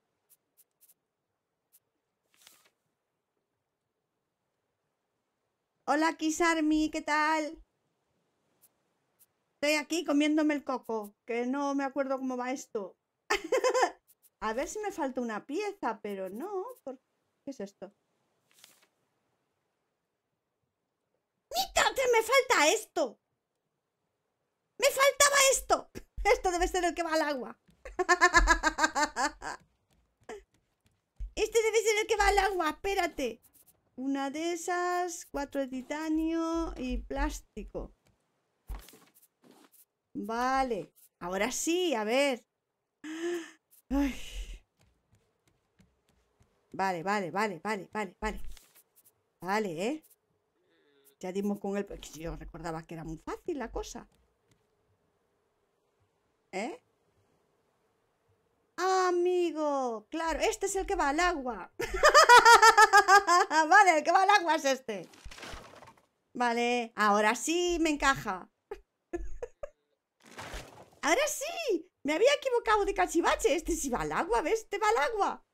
Hola, Kisarmi, ¿qué tal? Estoy aquí comiéndome el coco, que no me acuerdo cómo va esto. A ver si me falta una pieza, pero no. ¿Por qué es esto? ¡Mírate! ¡Me falta esto! ¡Me faltaba esto! Esto debe ser el que va al agua. Este debe ser el que va al agua, espérate. Una de esas, cuatro de titanio y plástico. Vale, ahora sí, a ver. Ay. Vale, vale, vale, vale, vale, vale. Vale, ¿eh? Ya dimos con el... Yo recordaba que era muy fácil la cosa. ¿Eh? Amigo, claro, este es el que va al agua. Vale, el que va al agua es este. Vale, ahora sí me encaja. Ahora sí, me había equivocado de cachivache. Este sí va al agua, ¿ves? Este va al agua.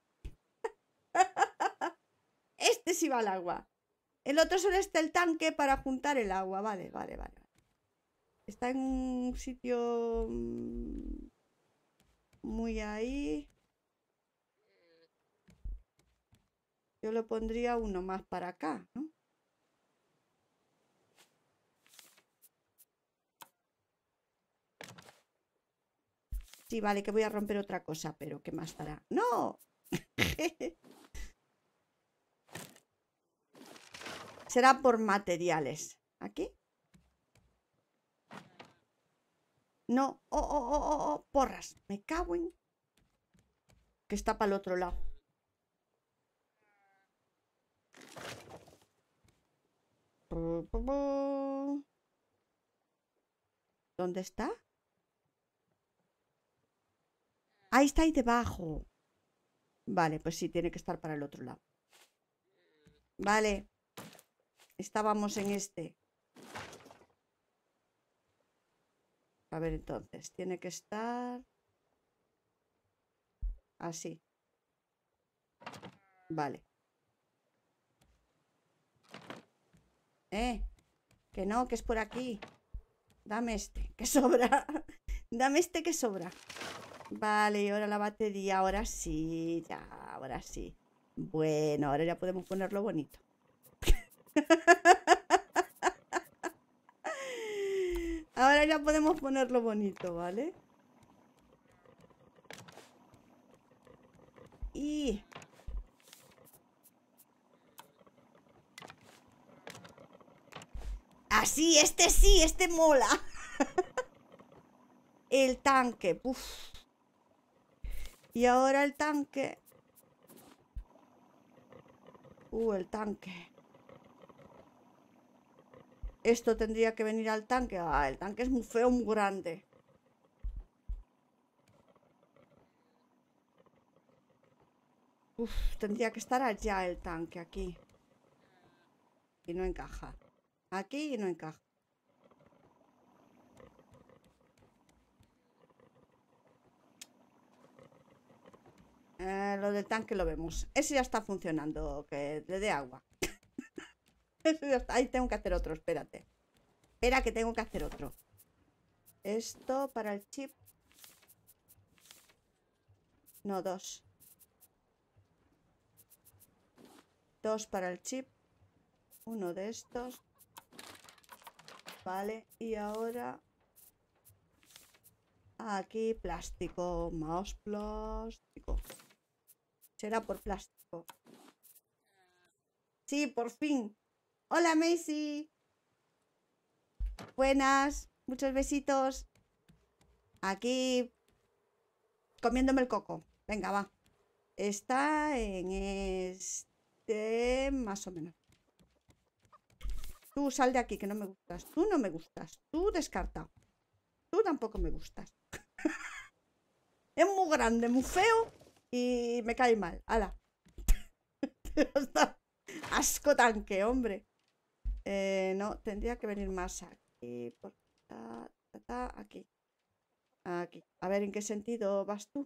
Este sí va al agua. El otro solo está el tanque para juntar el agua. Vale, vale, vale. Está en un sitio muy ahí. Yo le pondría uno más para acá, ¿no? Sí, vale, que voy a romper otra cosa, pero ¿qué más dará? ¡No! Será por materiales. ¿Aquí? No. Oh, oh, oh, oh, oh. Porras. Me cago en... Que está para el otro lado. ¿Dónde está? Ahí está, ahí debajo. Vale, pues sí, tiene que estar para el otro lado. Vale. Estábamos en este. A ver, entonces, tiene que estar... Así. Vale. Eh, que no, que es por aquí. Dame este, que sobra. Dame este que sobra. Vale, y ahora la batería. Ahora sí, ya, ahora sí. Bueno, ahora ya podemos ponerlo bonito. Ahora ya podemos ponerlo bonito, ¿vale? Y... Así, este sí, este mola. El tanque, puf. Y ahora el tanque. Uh, el tanque. Esto tendría que venir al tanque. Ah, el tanque es muy feo, muy grande. Uf, tendría que estar allá el tanque, aquí. Y no encaja. Aquí y no encaja. Eh, lo del tanque lo vemos. Ese ya está funcionando, que le dé agua. Eso ya está. Ahí tengo que hacer otro, espérate. Espera que tengo que hacer otro. Esto para el chip. No, dos. Dos para el chip. Uno de estos. Vale, y ahora... Aquí plástico. Más plástico. Será por plástico. Sí, por fin. Hola, Macy. Buenas. Muchos besitos. Aquí comiéndome el coco. Venga, va. Está en este... Más o menos. Tú sal de aquí, que no me gustas. Tú no me gustas. Tú descarta. Tú tampoco me gustas. Es muy grande, muy feo. Y me cae mal. ¡Hala! Asco tanque, hombre. Eh, no, tendría que venir más aquí. Por... Ta, ta, ta, aquí. Aquí. A ver en qué sentido vas tú.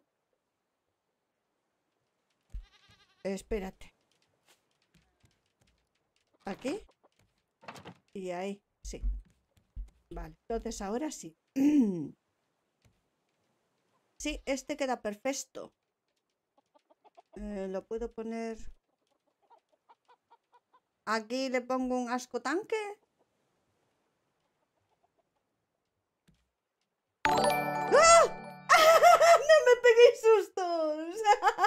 Espérate. Aquí. Y ahí, sí. Vale, entonces ahora sí. Sí, este queda perfecto. Eh, lo puedo poner... Aquí le pongo un asco tanque. ¡Ah! ¡No me peguéis sustos!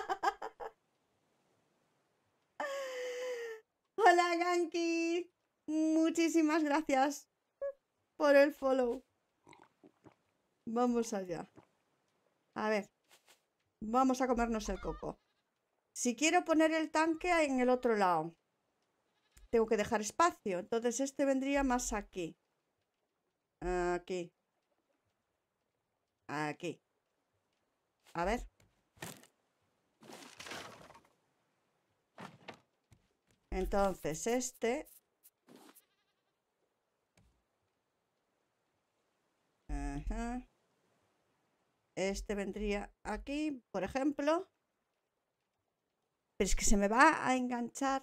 Hola, Ganky. Muchísimas gracias por el follow. Vamos allá. A ver. Vamos a comernos el coco. Si quiero poner el tanque en el otro lado, tengo que dejar espacio. Entonces este vendría más aquí. Aquí. Aquí. A ver. Entonces este... Ajá. Este vendría aquí, por ejemplo. Pero es que se me va a enganchar.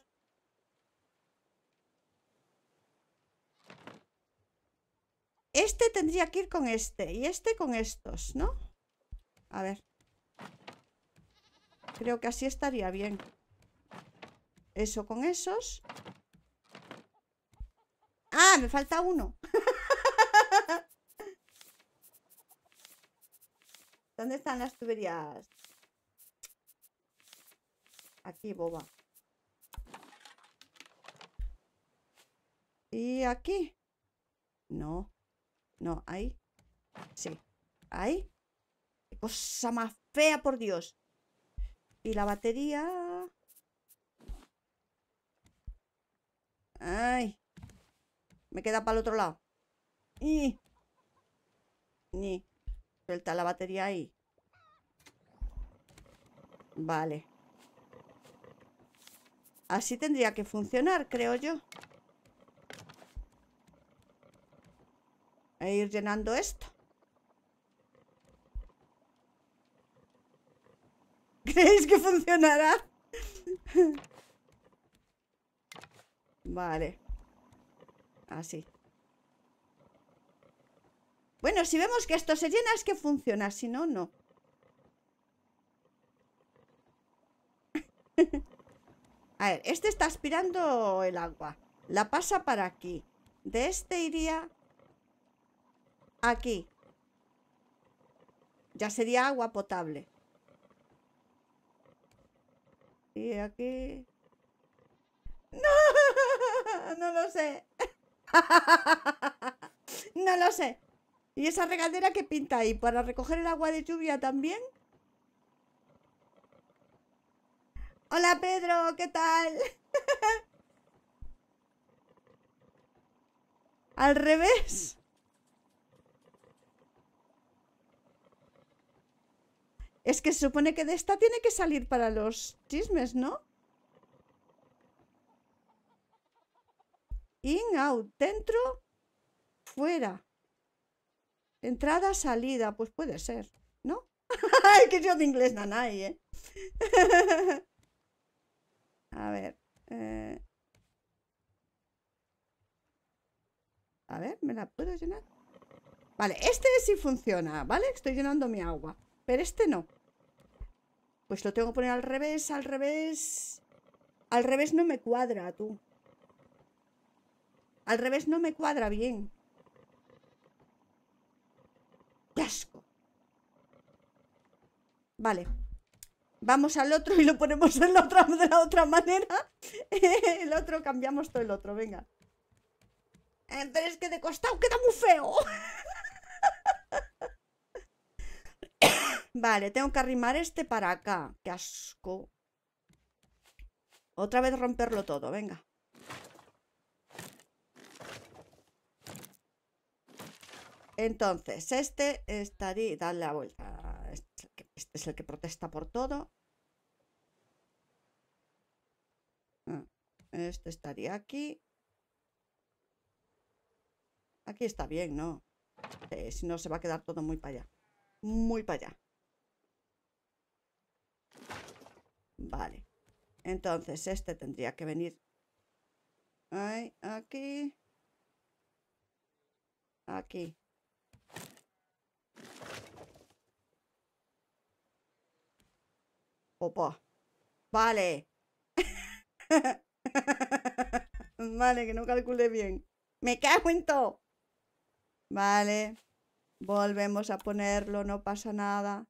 Este tendría que ir con este. Y este con estos, ¿no? A ver. Creo que así estaría bien. Eso con esos. ¡Ah! Me falta uno. ¿Dónde están las tuberías? Aquí, boba. ¿Y aquí? No. No, ahí. Sí. Ahí. Qué cosa más fea, por Dios. Y la batería... Ay. Me queda para el otro lado. Y... Ni. Suelta la batería ahí. Vale. Así tendría que funcionar, creo yo. E ir llenando esto. ¿Creéis que funcionará? Vale. Así. Bueno, si vemos que esto se llena es que funciona. Si no, no. A ver, este está aspirando el agua. La pasa para aquí. De este iría aquí. Ya sería agua potable. Y aquí... ¡No! No lo sé. No lo sé. ¿Y esa regadera qué pinta ahí? ¿Para recoger el agua de lluvia también? Hola Pedro, ¿qué tal? Al revés. Es que se supone que de esta tiene que salir para los chismes, ¿no? In, out, dentro, fuera. Entrada, salida, pues puede ser, ¿no? Ay, que yo de inglés nanay, ¿eh? A ver. Eh... A ver, ¿me la puedo llenar? Vale, este sí funciona, ¿vale? Estoy llenando mi agua. Pero este no. Pues lo tengo que poner al revés, al revés. Al revés no me cuadra, tú. Al revés no me cuadra bien. ¡Qué asco! Vale. Vamos al otro y lo ponemos en la otra, de la otra manera. El otro, cambiamos todo el otro, venga. Eh, pero es que de costado queda muy feo. Vale, tengo que arrimar este para acá. ¡Qué asco! Otra vez romperlo todo, venga. Entonces, este estaría... Dale la vuelta. Este es, el que, este es el que protesta por todo. Este estaría aquí. Aquí está bien, ¿no? Eh, si no, se va a quedar todo muy para allá. Muy para allá. Vale. Entonces, este tendría que venir... Ahí, aquí. Aquí. Opa. Vale. Vale, que no calculé bien. Me cago en todo. Vale. Volvemos a ponerlo, no pasa nada.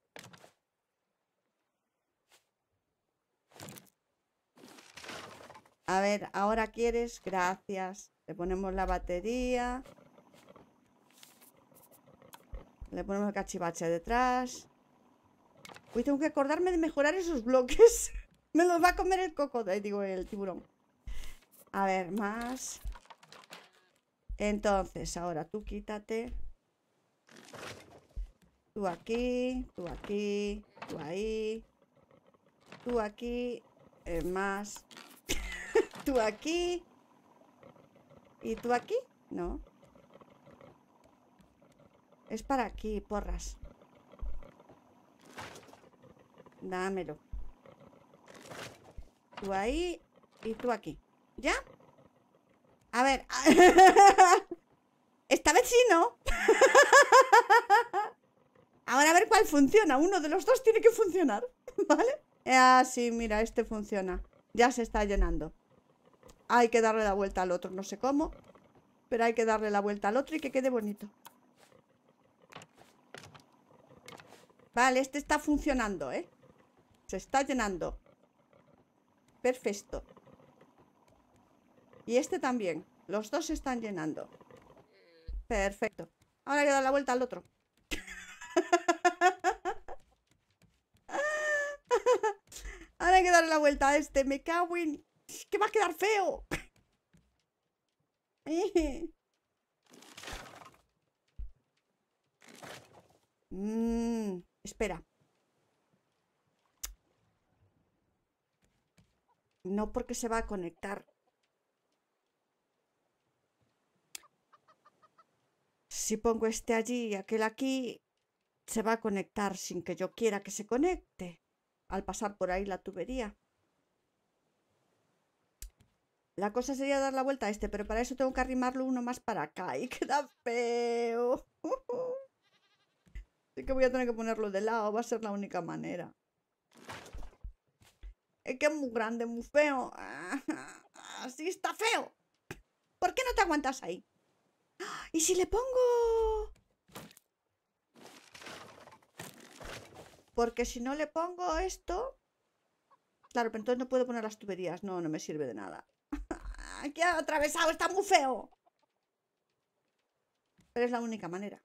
A ver, ahora quieres, gracias. Le ponemos la batería. Le ponemos el cachivache detrás. Uy, tengo que acordarme de mejorar esos bloques. Me los va a comer el cocodrilo, digo, el tiburón. A ver, más. Entonces, ahora tú quítate. Tú aquí, tú aquí, tú ahí. Tú aquí, eh, más. Tú aquí. ¿Y tú aquí? No. Es para aquí, porras. Dámelo. Tú ahí y tú aquí. ¿Ya? A ver. Esta vez sí, ¿no? Ahora a ver cuál funciona. Uno de los dos tiene que funcionar. ¿Vale? Ah, sí, mira, este funciona. Ya se está llenando. Hay que darle la vuelta al otro, no sé cómo. Pero hay que darle la vuelta al otro y que quede bonito. Vale, este está funcionando, ¿eh? Se está llenando. Perfecto. Y este también. Los dos se están llenando. Perfecto. Ahora hay que dar la vuelta al otro. Ahora hay que darle la vuelta a este. Me cago en... que va a quedar feo. mm, espera. No, porque se va a conectar. Si pongo este allí y aquel aquí, se va a conectar sin que yo quiera que se conecte. Al pasar por ahí la tubería. La cosa sería dar la vuelta a este, pero para eso tengo que arrimarlo uno más para acá. Y queda feo. Así que voy a tener que ponerlo de lado. Va a ser la única manera. Es que es muy grande, muy feo. Así está feo. ¿Por qué no te aguantas ahí? ¿Y si le pongo...? Porque si no le pongo esto... Claro, pero entonces no puedo poner las tuberías. No, no me sirve de nada. Aquí ha atravesado, está muy feo. Pero es la única manera.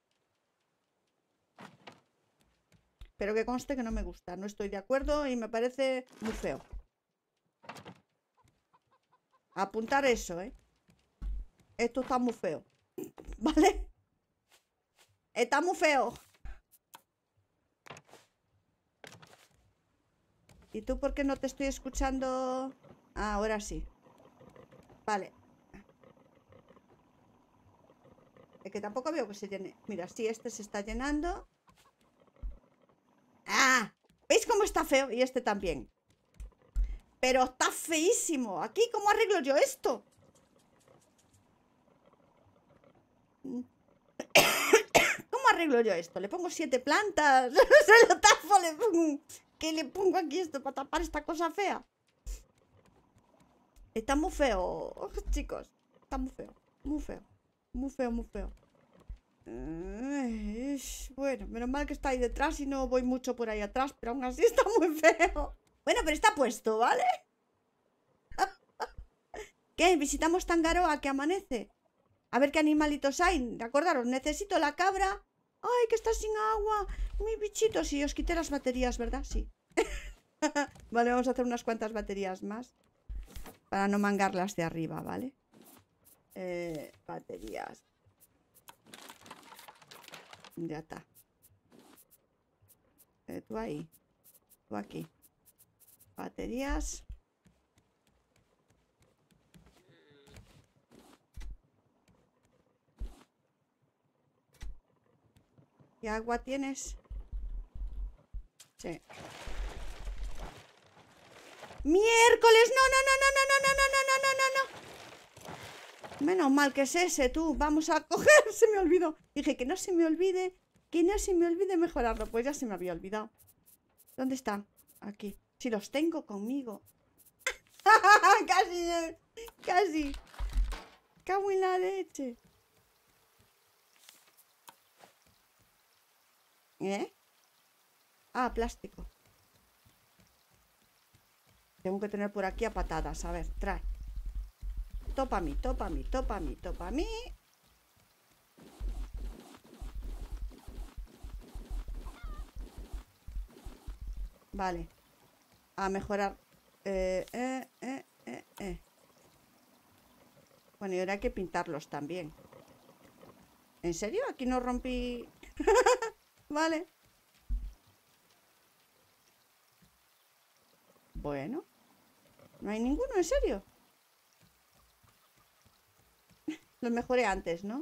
Pero que conste que no me gusta. No estoy de acuerdo y me parece muy feo. Apuntar eso, ¿eh? Esto está muy feo. ¿Vale? Está muy feo. ¿Y tú por qué no te estoy escuchando? Ah, ahora sí. Vale. Es que tampoco veo que se llene. Mira, sí, este se está llenando. ¡Ah! ¿Veis cómo está feo? Y este también. Pero está feísimo. Aquí, ¿cómo arreglo yo esto? ¿Cómo arreglo yo esto? Le pongo siete plantas. Se lo tapo. Le pongo... ¿Qué le pongo aquí esto para tapar esta cosa fea? Está muy feo, chicos. Está muy feo. Muy feo. Muy feo, muy feo. Bueno, menos mal que está ahí detrás y no voy mucho por ahí atrás, pero aún así está muy feo. Bueno, pero está puesto, ¿vale? ¿Qué? Visitamos Tangaroa, que amanece. A ver qué animalitos hay. Acordaros, necesito la cabra. Ay, que está sin agua. Mi bichito. Sí, os quité las baterías, ¿verdad? Sí. Vale, vamos a hacer unas cuantas baterías más. Para no mangarlas de arriba, ¿vale? Eh, baterías. Ya está. Eh, tú ahí. Tú aquí. Baterías. ¿Qué agua tienes? Sí. ¡Miércoles! ¡No, no, no, no, no, no, no, no, no, no, no! Menos mal que es ese, tú. Vamos a coger. Se me olvidó. Dije que no se me olvide. Que no se me olvide mejorarlo. Pues ya se me había olvidado. ¿Dónde está? Aquí. Si los tengo conmigo. Casi. Casi. Cago en la leche. ¿Eh? Ah, plástico. Tengo que tener por aquí a patadas. A ver, trae. Topa a mí, topa a mí, topa a mí, topa a mí. Vale. A mejorar. Eh, eh, eh, eh, eh. Bueno, y ahora hay que pintarlos también. ¿En serio? Aquí no rompí... Vale. Bueno. No hay ninguno, en serio. Los mejoré antes, ¿no?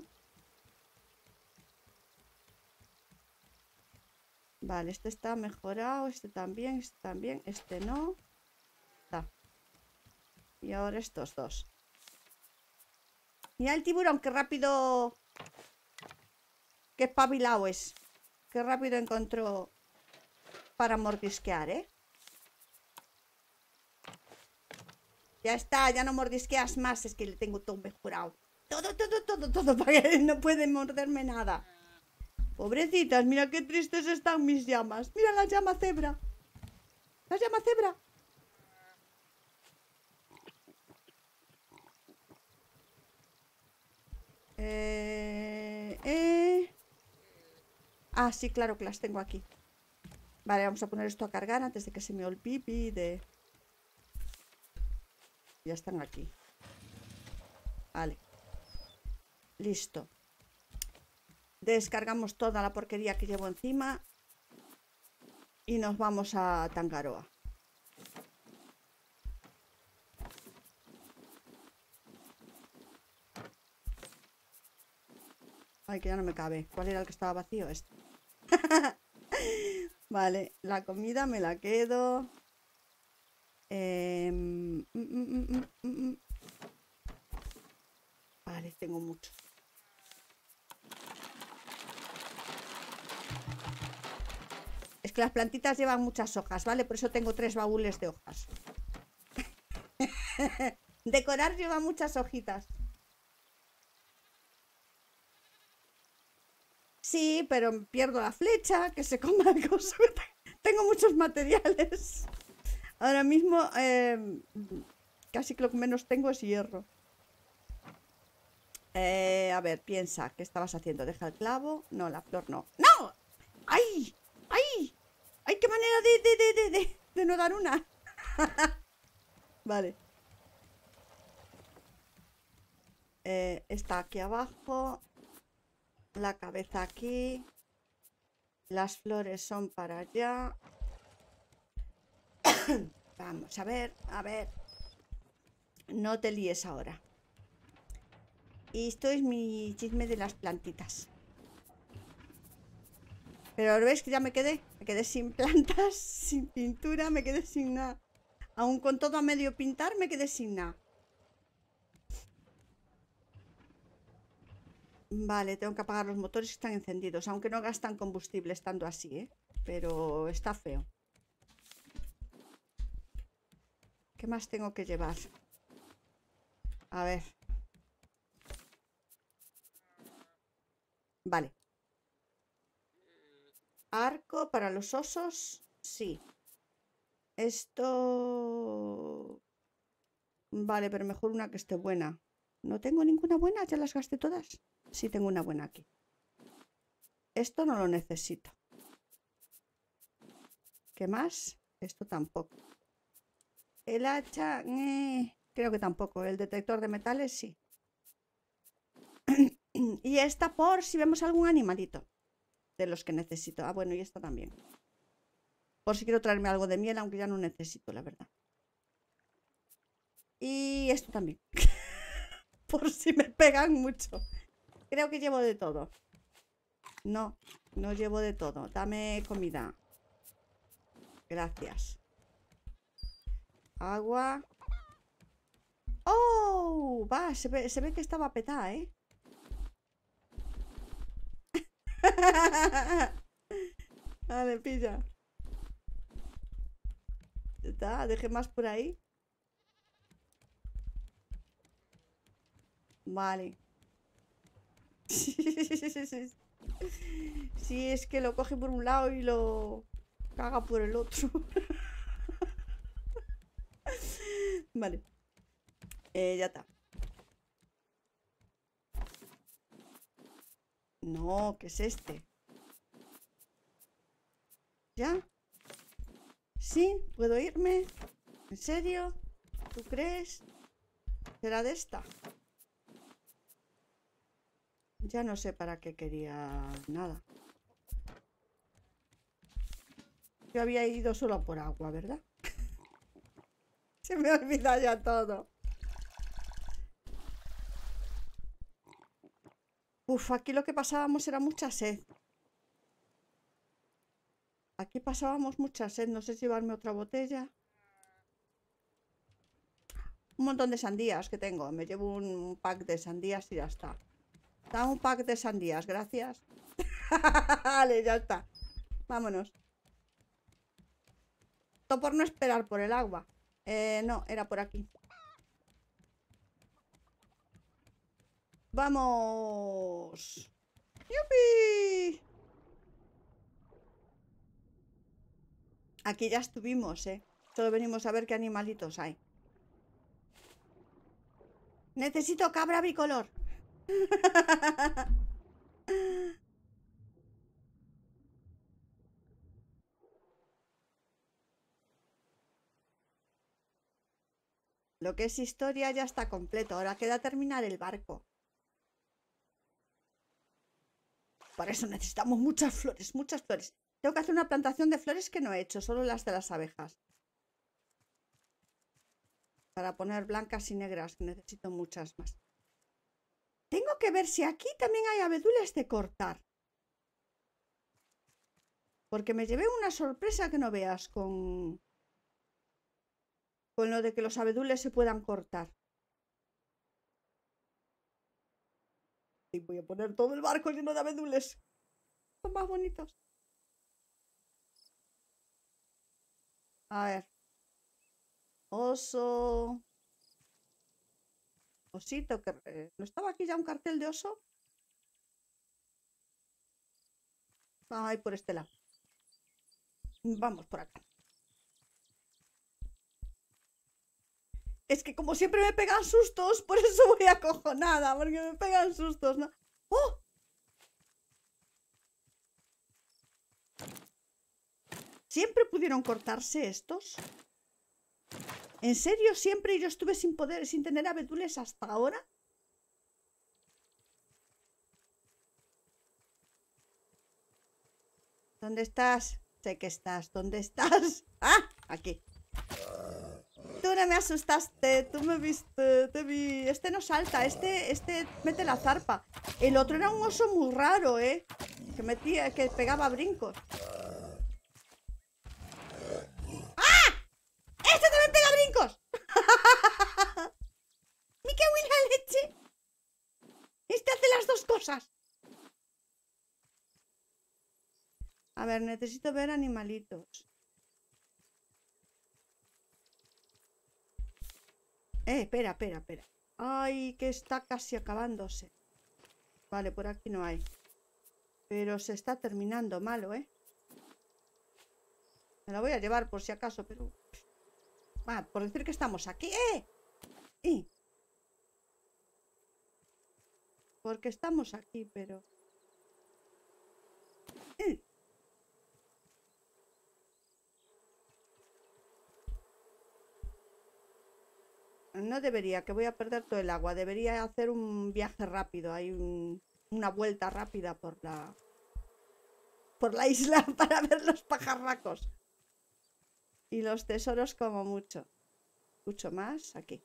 Vale, este está mejorado. Este también, este también. Este no. Está. Y ahora estos dos. Mira el tiburón, qué rápido... Qué espabilado es. Qué rápido encontró para mordisquear, ¿eh? Ya está, ya no mordisqueas más. Es que le tengo todo mejorado. Todo, todo, todo, todo. Para que no puede morderme nada. Pobrecitas, mira qué tristes están mis llamas. Mira la llama cebra. La llama cebra. Eh, eh. Ah, sí, claro que las tengo aquí. Vale, vamos a poner esto a cargar antes de que se me olvide. Ya están aquí. Vale. Listo. Descargamos toda la porquería que llevo encima. Y nos vamos a Tangaroa. Ay, que ya no me cabe. ¿Cuál era el que estaba vacío? Este. Vale, la comida me la quedo. Eh, mm, mm, mm, mm, mm. Vale, tengo mucho. Es que las plantitas llevan muchas hojas, ¿vale? Por eso tengo tres baúles de hojas. Decorar lleva muchas hojitas. Sí, pero pierdo la flecha, que se coma el coso. Tengo muchos materiales. Ahora mismo eh, casi que lo que menos tengo es hierro. Eh, a ver, piensa, ¿qué estabas haciendo? Deja el clavo. No, la flor no. ¡No! ¡Ay! ¡Ay! ¡Ay, qué manera de, de, de, de, de, de no dar una! Vale. Eh, está aquí abajo. La cabeza aquí. Las flores son para allá. Vamos a ver, a ver. No te líes ahora. Y esto es mi chisme de las plantitas. Pero ves que ya me quedé. Me quedé sin plantas, sin pintura, me quedé sin nada. Aún con todo a medio pintar, me quedé sin nada. Vale, tengo que apagar los motores que están encendidos. Aunque no gastan combustible estando así, ¿eh? Pero está feo. ¿Qué más tengo que llevar? A ver. Vale. Arco para los osos. Sí. Esto... Vale, pero mejor una que esté buena. ¿No tengo ninguna buena? ¿Ya las gasté todas? Sí, tengo una buena aquí. Esto no lo necesito. ¿Qué más? Esto tampoco. El hacha... Eh, creo que tampoco. El detector de metales sí. Y esta por si vemos algún animalito de los que necesito. Ah, bueno, y esta también. Por si quiero traerme algo de miel, aunque ya no necesito, la verdad. Y esto también. Por si me pegan mucho. Creo que llevo de todo. No, no llevo de todo. Dame comida. Gracias. Agua. ¡Oh! Va, se ve, se ve que estaba petada, ¿eh? Vale, pilla. Está, deje más por ahí. Vale. Sí, es que lo coge por un lado y lo caga por el otro. Vale. Eh, ya está. No, ¿qué es este? ¿Ya? ¿Sí? ¿Puedo irme? ¿En serio? ¿Tú crees? ¿Será de esta? Ya no sé para qué quería nada. Yo había ido solo por agua, ¿verdad? Se me olvida ya todo. Uf, aquí lo que pasábamos era mucha sed. Aquí pasábamos mucha sed. No sé si llevarme otra botella. Un montón de sandías que tengo. Me llevo un pack de sandías y ya está. Da un pack de sandías, gracias. Vale, ya está. Vámonos. Todo por no esperar por el agua. Eh, no, era por aquí. ¡Vamos! ¡Yupi! Aquí ya estuvimos, ¿eh? Solo venimos a ver qué animalitos hay. Necesito cabra bicolor. Lo que es historia ya está completo. Ahora queda terminar el barco. Para eso necesitamos muchas flores, muchas flores. Tengo que hacer una plantación de flores que no he hecho, solo las de las abejas. Para poner blancas y negras, que necesito muchas más. Tengo que ver si aquí también hay abedules de cortar. Porque me llevé una sorpresa que no veas con... con lo de que los abedules se puedan cortar. Y voy a poner todo el barco lleno de abedules. Son más bonitos. A ver. Oso. Osito, que... ¿no estaba aquí ya un cartel de oso? Vamos a ir por este lado. Vamos por acá. Es que como siempre me pegan sustos, por eso voy acojonada, porque me pegan sustos, ¿no? ¡Oh! ¿Siempre pudieron cortarse estos? ¿En serio siempre yo estuve sin poder, sin tener abedules hasta ahora? ¿Dónde estás? Sé que estás. ¿Dónde estás? ¡Ah! Aquí. Tú no me asustaste, tú me viste, te vi. Este no salta, este, este mete la zarpa. El otro era un oso muy raro, ¿eh? Que metía, que pegaba brincos. ¡Ah! ¡Este también pega brincos! ¡Me cago en la leche! Este hace las dos cosas. A ver, necesito ver animalitos. Eh, espera, espera, espera. Ay, que está casi acabándose. Vale, por aquí no hay. Pero se está terminando malo, ¿eh? Me la voy a llevar por si acaso, pero... Ah, por decir que estamos aquí, ¡eh! ¿Y? Porque estamos aquí, pero... ¿Eh? No debería, que voy a perder todo el agua. Debería hacer un viaje rápido. Hay un, una vuelta rápida por la... por la isla para ver los pajarracos. Y los tesoros como mucho. Mucho más aquí.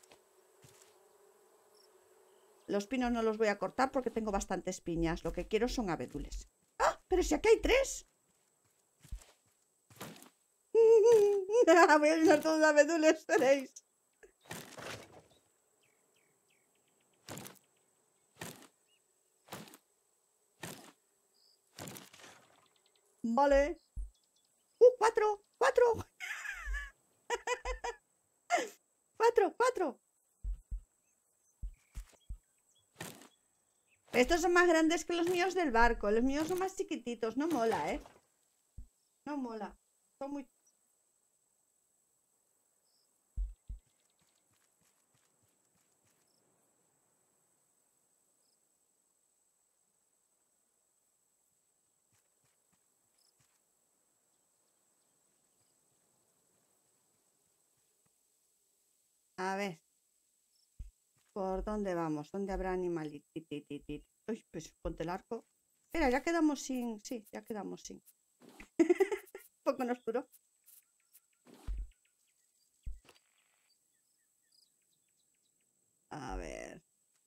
Los pinos no los voy a cortar porque tengo bastantes piñas. Lo que quiero son abedules. ¡Ah! ¡Pero si aquí hay tres! Voy a llenar todos de abedules, veréis. Vale. ¡Uh! ¡Cuatro! ¡Cuatro! ¡Cuatro! ¡Cuatro! Estos son más grandes que los míos del barco. Los míos son más chiquititos. No mola, ¿eh? No mola. Son muy... A ver. ¿Por dónde vamos? ¿Dónde habrá animalitos? Uy, pues ponte el arco. Espera, ya quedamos sin... Sí, ya quedamos sin. Un poco nos duró. A ver.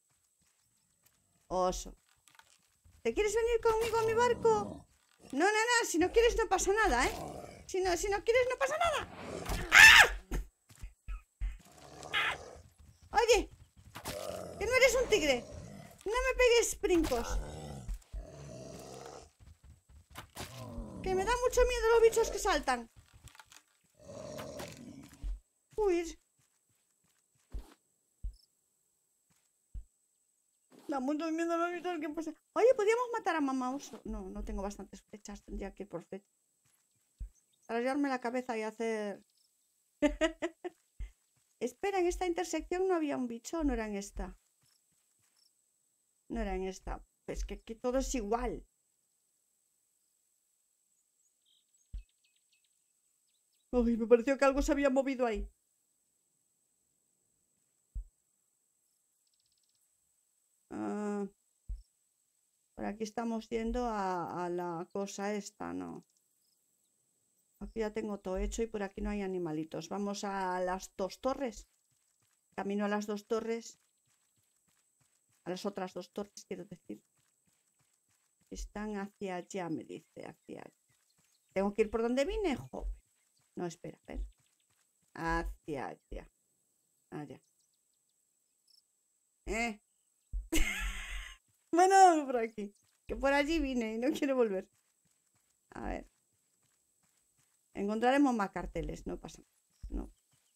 Oso. ¿Te quieres venir conmigo a mi barco? No, no, no. Si no quieres no pasa nada, ¿eh? Si no, si no quieres no pasa nada. ¡Ah! Oye. Que no eres un tigre. No me pegues brincos. Que me da mucho miedo los bichos que saltan. Uy. Da mucho miedo los bichos que pasan. Oye, ¿podríamos matar a mamá oso? No, no tengo bastantes flechas. Tendría que ir por flechas. Para llevarme la cabeza y hacer... Espera, en esta intersección no había un bicho, no era en esta. No era en esta. Es que aquí todo es igual. Uy, me pareció que algo se había movido ahí. Ah, por aquí estamos yendo a, a la cosa esta, ¿no? Aquí ya tengo todo hecho y por aquí no hay animalitos. Vamos a las dos torres. Camino a las dos torres. A las otras dos torres, quiero decir. Están hacia allá, me dice, hacia allá. ¿Tengo que ir por donde vine? Joder. No, espera, a ver. Hacia allá. Allá. ¿Eh? Bueno, por aquí. Que por allí vine y no quiero volver. A ver. Encontraremos más carteles, no pasa nada. No.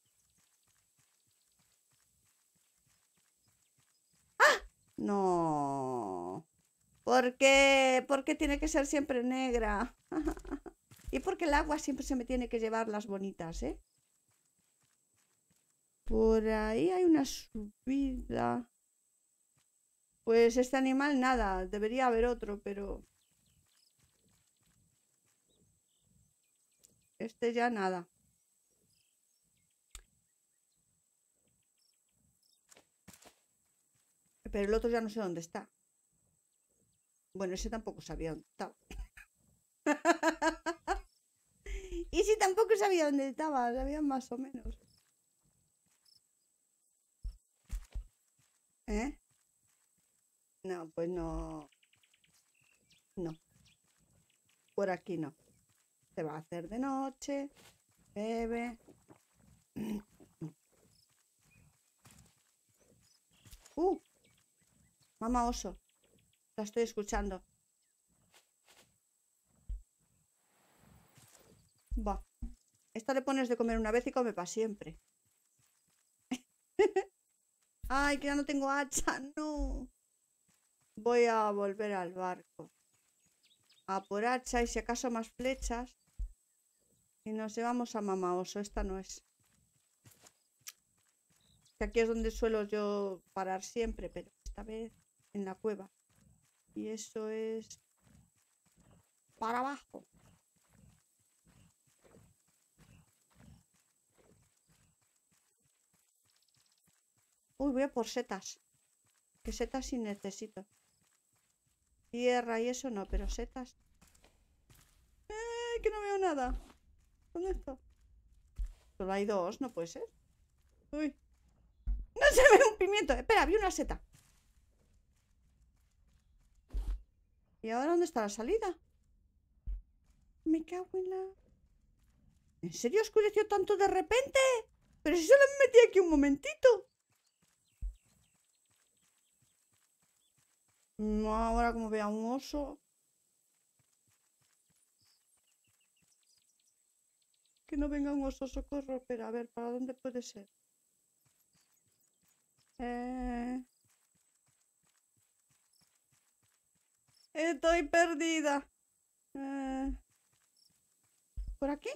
¡Ah! No. ¿Por qué? ¿Por qué tiene que ser siempre negra? Y porque el agua siempre se me tiene que llevar las bonitas, ¿eh? Por ahí hay una subida. Pues este animal nada, debería haber otro, pero... Este ya nada. Pero el otro ya no sé dónde está. Bueno, ese tampoco sabía dónde estaba. Y si tampoco sabía dónde estaba, sabía más o menos. ¿Eh? No, pues no. No. Por aquí no. Se va a hacer de noche. Bebe. Uh. Mamá oso. La estoy escuchando. Va. Esta le pones de comer una vez y come para siempre. Ay, que ya no tengo hacha. No. Voy a volver al barco. A por hacha y si acaso más flechas. Y nos llevamos a mamá oso. Esta no es. Que aquí es donde suelo yo parar siempre, pero esta vez en la cueva. Y eso es para abajo. Uy, voy a por setas. Que setas sí necesito. Tierra y eso no, pero setas. ¡Eh! Que no veo nada. ¿Dónde está? Solo hay dos, no puede ser. Uy. No se ve un pimiento. Espera, vi una seta. ¿Y ahora dónde está la salida? Me cago en la... ¿En serio oscureció tanto de repente? Pero si solo me metí aquí un momentito. No, ahora como vea un oso. Que no venga un oso, socorro. Pero a ver, ¿para dónde puede ser? Eh... Estoy perdida. Eh... ¿Por aquí?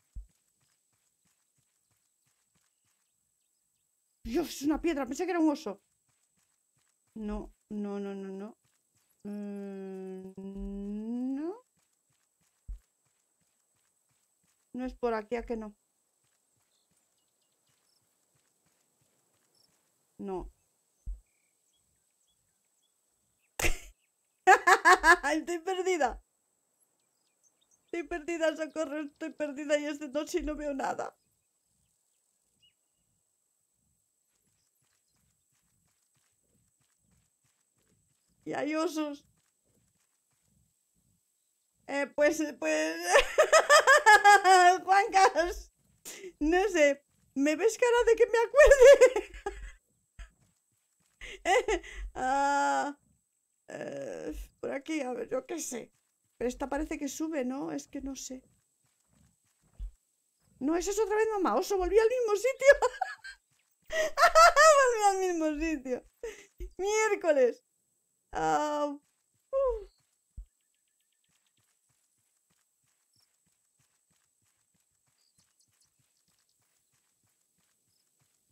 Dios, es una piedra. Pensé que era un oso. No, no, no, no, no. Mm, no. No es por aquí, ¿a que no? No. Estoy perdida. Estoy perdida, socorro. Estoy perdida y es de noche y no veo nada. Y hay osos. Eh, pues, pues... Juancas. No sé. ¿Me ves cara de que me acuerde? eh, ah, eh, por aquí, a ver, yo qué sé. Pero esta parece que sube, ¿no? Es que no sé. No, esa es otra vez mamá oso. Volví al mismo sitio. Volví al mismo sitio. Miércoles. Uh, uh.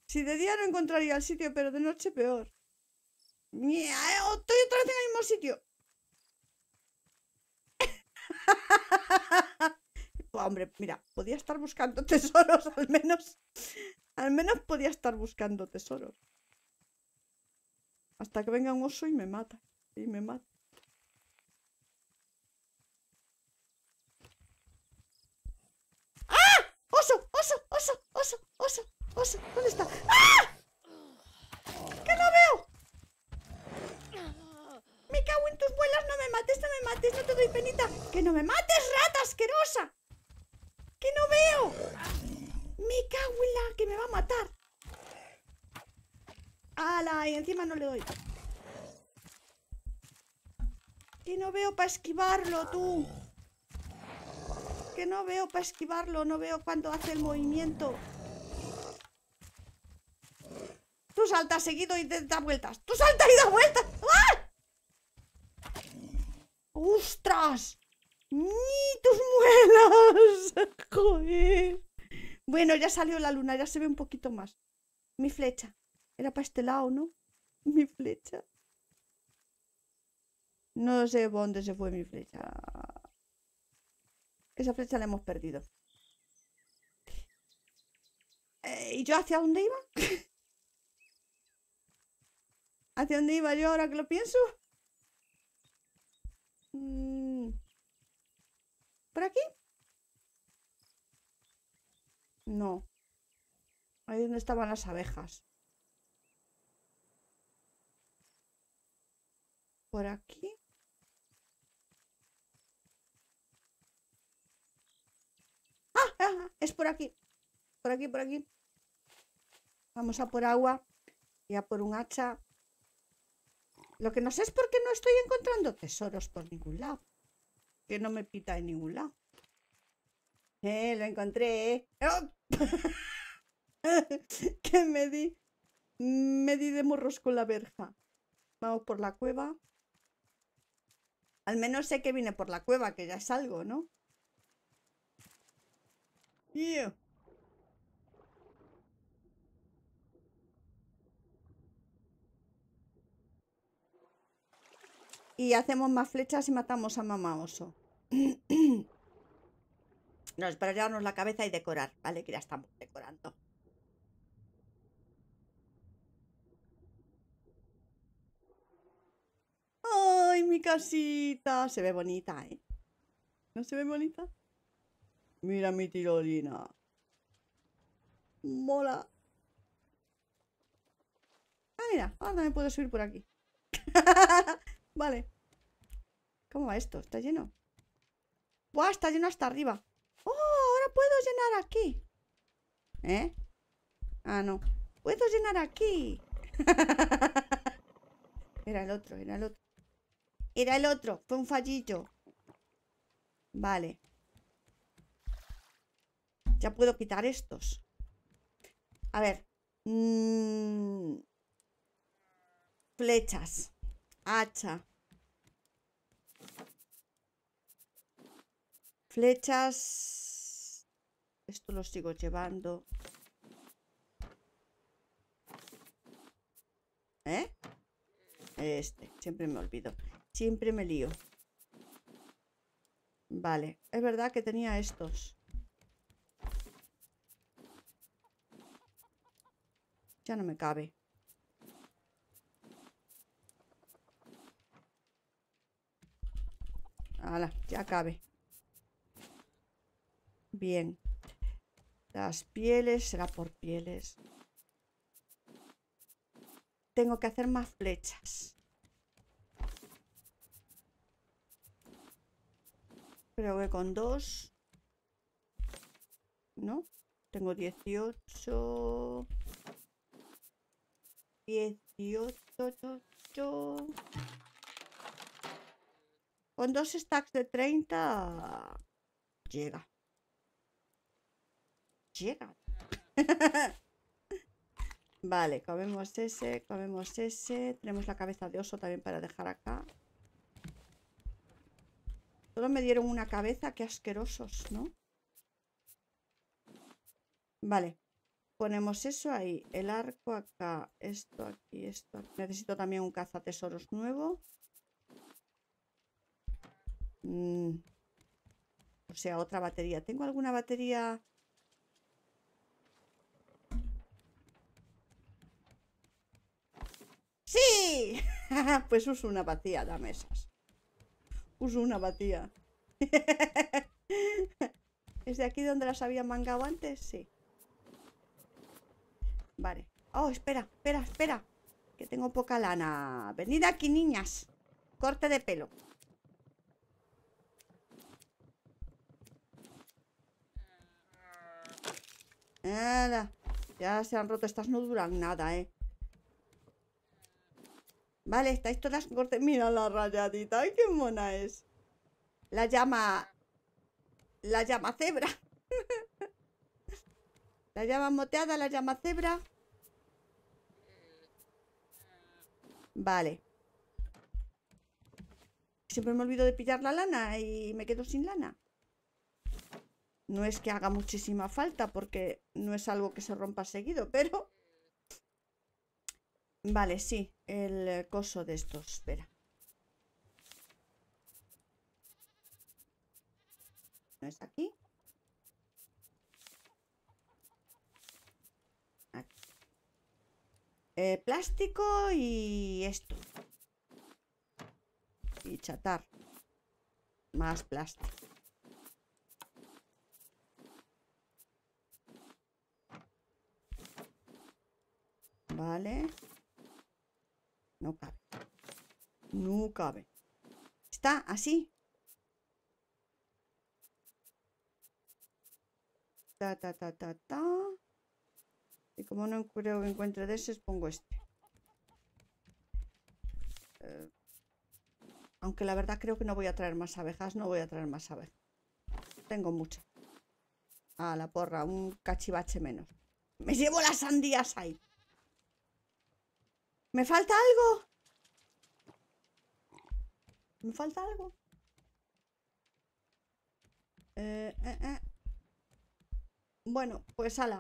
Si de día no encontraría el sitio, pero de noche peor. Mía, estoy otra vez en el mismo sitio. Hombre, mira, podía estar buscando tesoros, al menos. Al menos podía estar buscando tesoros. Hasta que venga un oso y me mata. Y me mata. ¡Ah! ¡Oso! ¡Oso! ¡Oso! ¡Oso! ¡Oso! ¡Oso! ¿Dónde está? ¡Ah! ¡Que no veo! Me cago en tus vuelas, no me mates, no me mates, no te doy penita. ¡Que no me mates, rata asquerosa! ¡Que no veo! Me cago en la que me va a matar. ¡Hala! Y encima no le doy. Que no veo para esquivarlo, tú. Que no veo para esquivarlo, no veo cuando hace el movimiento. Tú saltas seguido y da vueltas. Tú saltas y da vueltas. ¡Ah! ¡Ostras! ¡Ni tus muelas! ¡Joder! Bueno, ya salió la luna, ya se ve un poquito más. Mi flecha. Era para este lado, ¿no? Mi flecha. No sé por dónde se fue mi flecha. Esa flecha la hemos perdido. Eh, ¿Y yo hacia dónde iba? ¿Hacia dónde iba yo ahora que lo pienso? Mm. ¿Por aquí? No. Ahí es donde estaban las abejas. ¿Por aquí? ¡Ah! ¡Ah! Es por aquí. Por aquí, por aquí. Vamos a por agua y a por un hacha. Lo que no sé es por qué no estoy encontrando tesoros por ningún lado. Que no me pita en ningún lado. Eh, lo encontré. ¿Eh? ¡Oh! Que me di. Me di de morros con la verja. Vamos por la cueva. Al menos sé que vine por la cueva, que ya es algo, ¿no? Yeah. Y hacemos más flechas y matamos a mamá oso. No, es para llevarnos la cabeza y decorar, ¿vale? Que ya estamos decorando. ¡Ay, mi casita! Se ve bonita, ¿eh? ¿No se ve bonita? Mira mi tirolina. Mola. Ah, mira, ahora me puedo subir por aquí. Vale. ¿Cómo va esto? ¿Está lleno? ¡Buah! Está lleno hasta arriba. ¡Oh! Ahora puedo llenar aquí. ¿Eh? Ah, no. Puedo llenar aquí. Era el otro, era el otro. Era el otro. Fue un fallillo. Vale. Ya puedo quitar estos. A ver. Mm, flechas. Hacha. Flechas. Esto lo sigo llevando. ¿Eh? Este. Siempre me olvido. Siempre me lío. Vale. Es verdad que tenía estos. Ya no me cabe. Hala, ya cabe. Bien. Las pieles, será por pieles. Tengo que hacer más flechas. Creo que con dos. ¿No? Tengo dieciocho. dieciocho. Con dos stacks de treinta. Llega. Llega. Vale, comemos ese, comemos ese. Tenemos la cabeza de oso también para dejar acá. Solo me dieron una cabeza, qué asquerosos, ¿no? Vale. Ponemos eso ahí. El arco acá. Esto aquí, esto aquí. Necesito también un cazatesoros nuevo. Mm. O sea, otra batería. ¿Tengo alguna batería? ¡Sí! Pues uso una vacía, dame esas. Uso una vacía. ¿Es de aquí donde las había mangado antes? Sí. Vale. Oh, espera, espera, espera. Que tengo poca lana. Venid aquí, niñas. Corte de pelo. Nada. Ya se han roto. Estas no duran nada, eh. Vale, estáis todas cortes. Mira la rayadita. Ay, qué mona es. La llama. La llama cebra. La llama moteada, la llama cebra. Vale. Siempre me olvido de pillar la lana y me quedo sin lana. No es que haga muchísima falta porque no es algo que se rompa seguido, pero... Vale, sí, el coso de estos, espera. ¿No es aquí? Aquí. Eh, plástico y esto. Y chatar. Más plástico. Vale. No cabe. No cabe. Está así. Ta, ta, ta, ta, ta. Y como no creo que encuentre de ese, pongo este. Eh, aunque la verdad creo que no voy a traer más abejas. No voy a traer más abejas. Tengo muchas. A la porra, un cachivache menos. Me llevo las sandías ahí. ¿Me falta algo? ¿Me falta algo? Eh, eh, eh. Bueno, pues ala.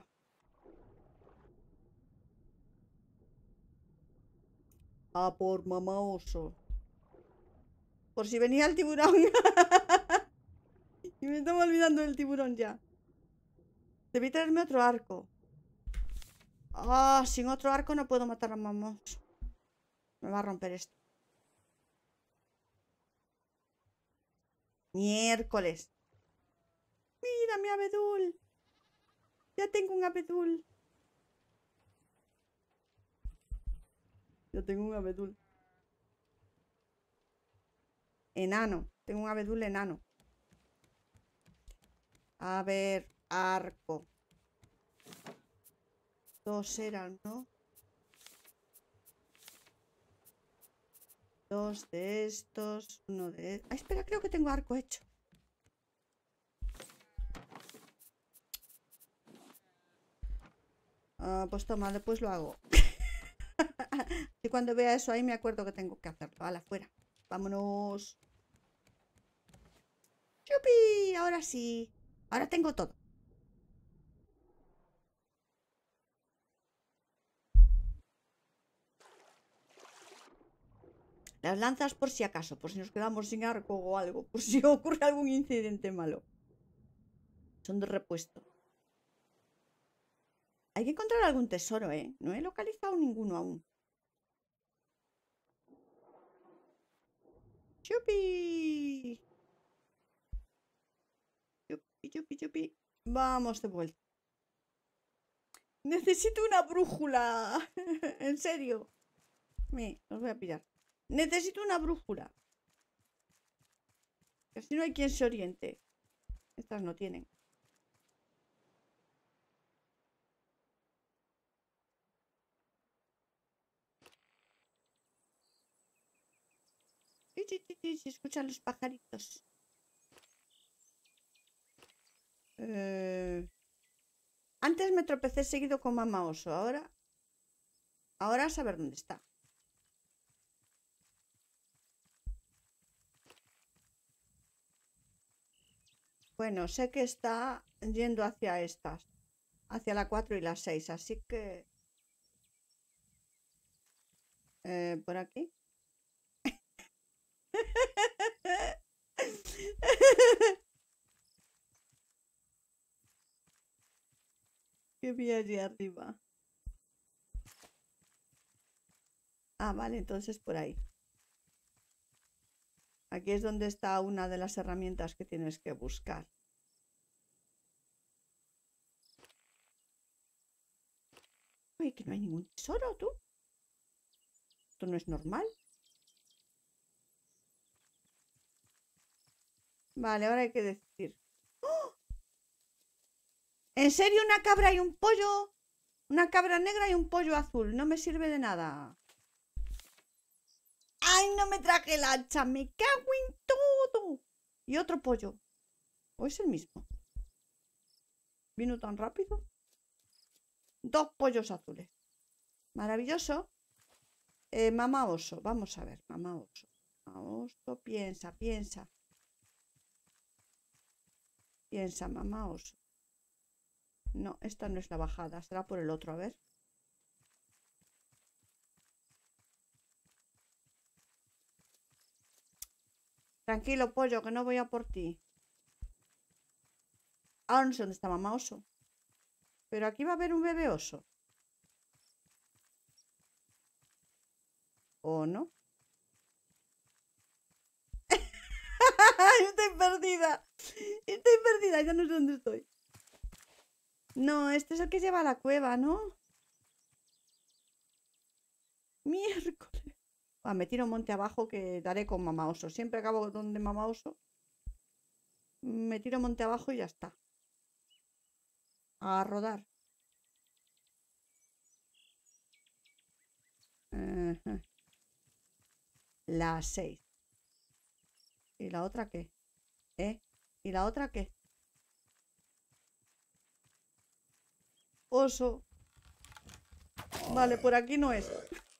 A por mamá oso. Por si venía el tiburón. Y me estaba olvidando del tiburón ya. Debí traerme otro arco. Ah, sin otro arco no puedo matar a mamá oso. Me va a romper esto. Miércoles. Mira mi abedul. Ya tengo un abedul. Ya tengo un abedul. Enano. Tengo un abedul enano. A ver, arco. Dos eran, ¿no? Dos de estos. Uno de... Ah, espera, creo que tengo arco hecho. Ah, pues toma, después lo hago. Y cuando vea eso ahí me acuerdo que tengo que hacerlo. A la fuera. Vámonos. ¡Chupi! Ahora sí. Ahora tengo todo. Las lanzas por si acaso, por si nos quedamos sin arco o algo, por si ocurre algún incidente malo. Son de repuesto. Hay que encontrar algún tesoro, ¿eh? No he localizado ninguno aún. ¡Chupi! Chupi, chupi, chupi. Vamos de vuelta. Necesito una brújula. En serio. Me, los voy a pillar. Necesito una brújula. Que así no hay quien se oriente. Estas no tienen. Se escuchan los pajaritos. Eh... Antes me tropecé seguido con mamá oso. Ahora... Ahora a saber dónde está. Bueno, sé que está yendo hacia estas. hacia la cuatro y la seis, así que... Eh, por aquí. ¿Qué vi allí arriba? Ah, vale, entonces por ahí. Aquí es donde está una de las herramientas que tienes que buscar. Uy, que no hay ningún tesoro, tú. Esto no es normal. Vale, ahora hay que decir. ¡Oh! ¿En serio una cabra y un pollo? Una cabra negra y un pollo azul. No me sirve de nada. ¡Ay, no me traje el hacha! ¡Me cago en todo! Y otro pollo. ¿O es el mismo? ¿Vino tan rápido? Dos pollos azules. Maravilloso. Eh, mamá oso. Vamos a ver, mamá oso. Mamá oso, piensa, piensa. Piensa, mamá oso. No, esta no es la bajada. Será por el otro, a ver. Tranquilo, pollo, que no voy a por ti. Ahora no sé dónde está mamá oso. Pero aquí va a haber un bebé oso. ¿O no? Estoy perdida. Estoy perdida, ya no sé dónde estoy. No, este es el que lleva a la cueva, ¿no? Miércoles. Ah, me tiro monte abajo que daré con mamá oso. Siempre acabo donde mamá oso. Me tiro monte abajo y ya está. A rodar. Uh-huh. La seis. ¿Y la otra qué? ¿Eh? ¿Y la otra qué? Oso. Vale, por aquí no es.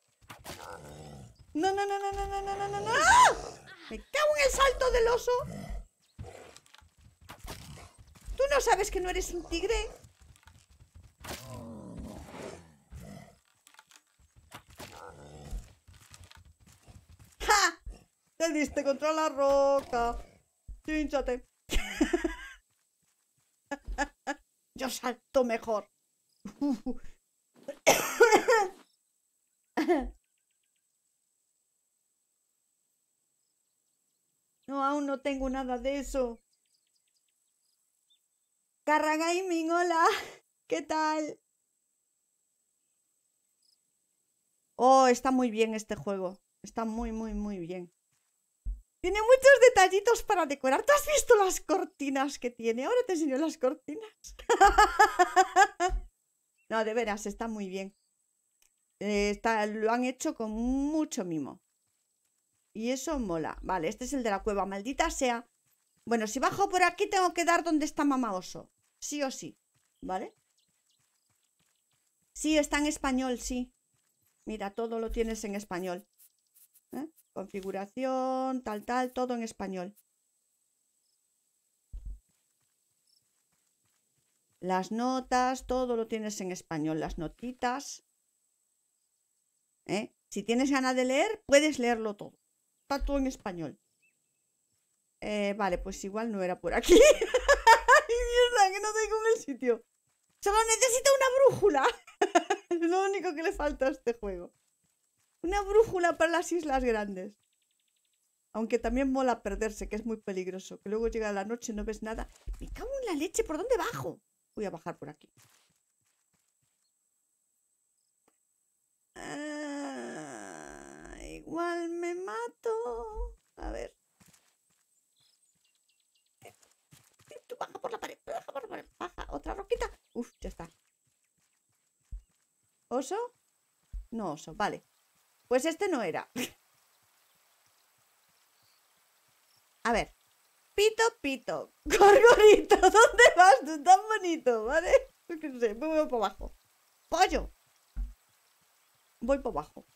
No, no, no, no, no, no, no, no, no, no. ¡Ah! Me cago en el salto del oso. ¿Tú no sabes que no eres un tigre? ¡Ja! Te diste contra la roca. Chínchate. Yo salto mejor. No, aún no tengo nada de eso. Carra Gaming, hola. ¿Qué tal? Oh, está muy bien este juego. Está muy, muy, muy bien. Tiene muchos detallitos para decorar. ¿Tú has visto las cortinas que tiene? Ahora te enseño las cortinas. No, de veras, está muy bien. Eh, está, lo han hecho con mucho mimo. Y eso mola. Vale, este es el de la cueva. Maldita sea. Bueno, si bajo por aquí tengo que dar donde está mamá oso. Sí o sí. ¿Vale? Sí, está en español, sí. Mira, todo lo tienes en español. ¿Eh? Configuración, tal, tal, todo en español. Las notas, todo lo tienes en español. Las notitas. ¿Eh? Si tienes ganas de leer, puedes leerlo todo. Está todo en español. Eh, vale, pues igual no era por aquí. ¡Ay, mierda! Que no tengo en el sitio. Solo necesito una brújula. Es lo único que le falta a este juego. Una brújula para las islas grandes. Aunque también mola perderse, que es muy peligroso. Que luego llega la noche y no ves nada. Me cago en la leche, ¿por dónde bajo? Voy a bajar por aquí. Ah, igual me mato. A ver. Tú baja por la pared, baja por la pared. Baja, otra roquita. Uf, ya está. ¿Oso? No, oso, vale. Pues este no era. A ver. Pito, pito. Gorgorito, ¿dónde vas tú? Tan bonito, ¿vale? Yo qué sé, me voy por abajo. Pollo. Voy por abajo.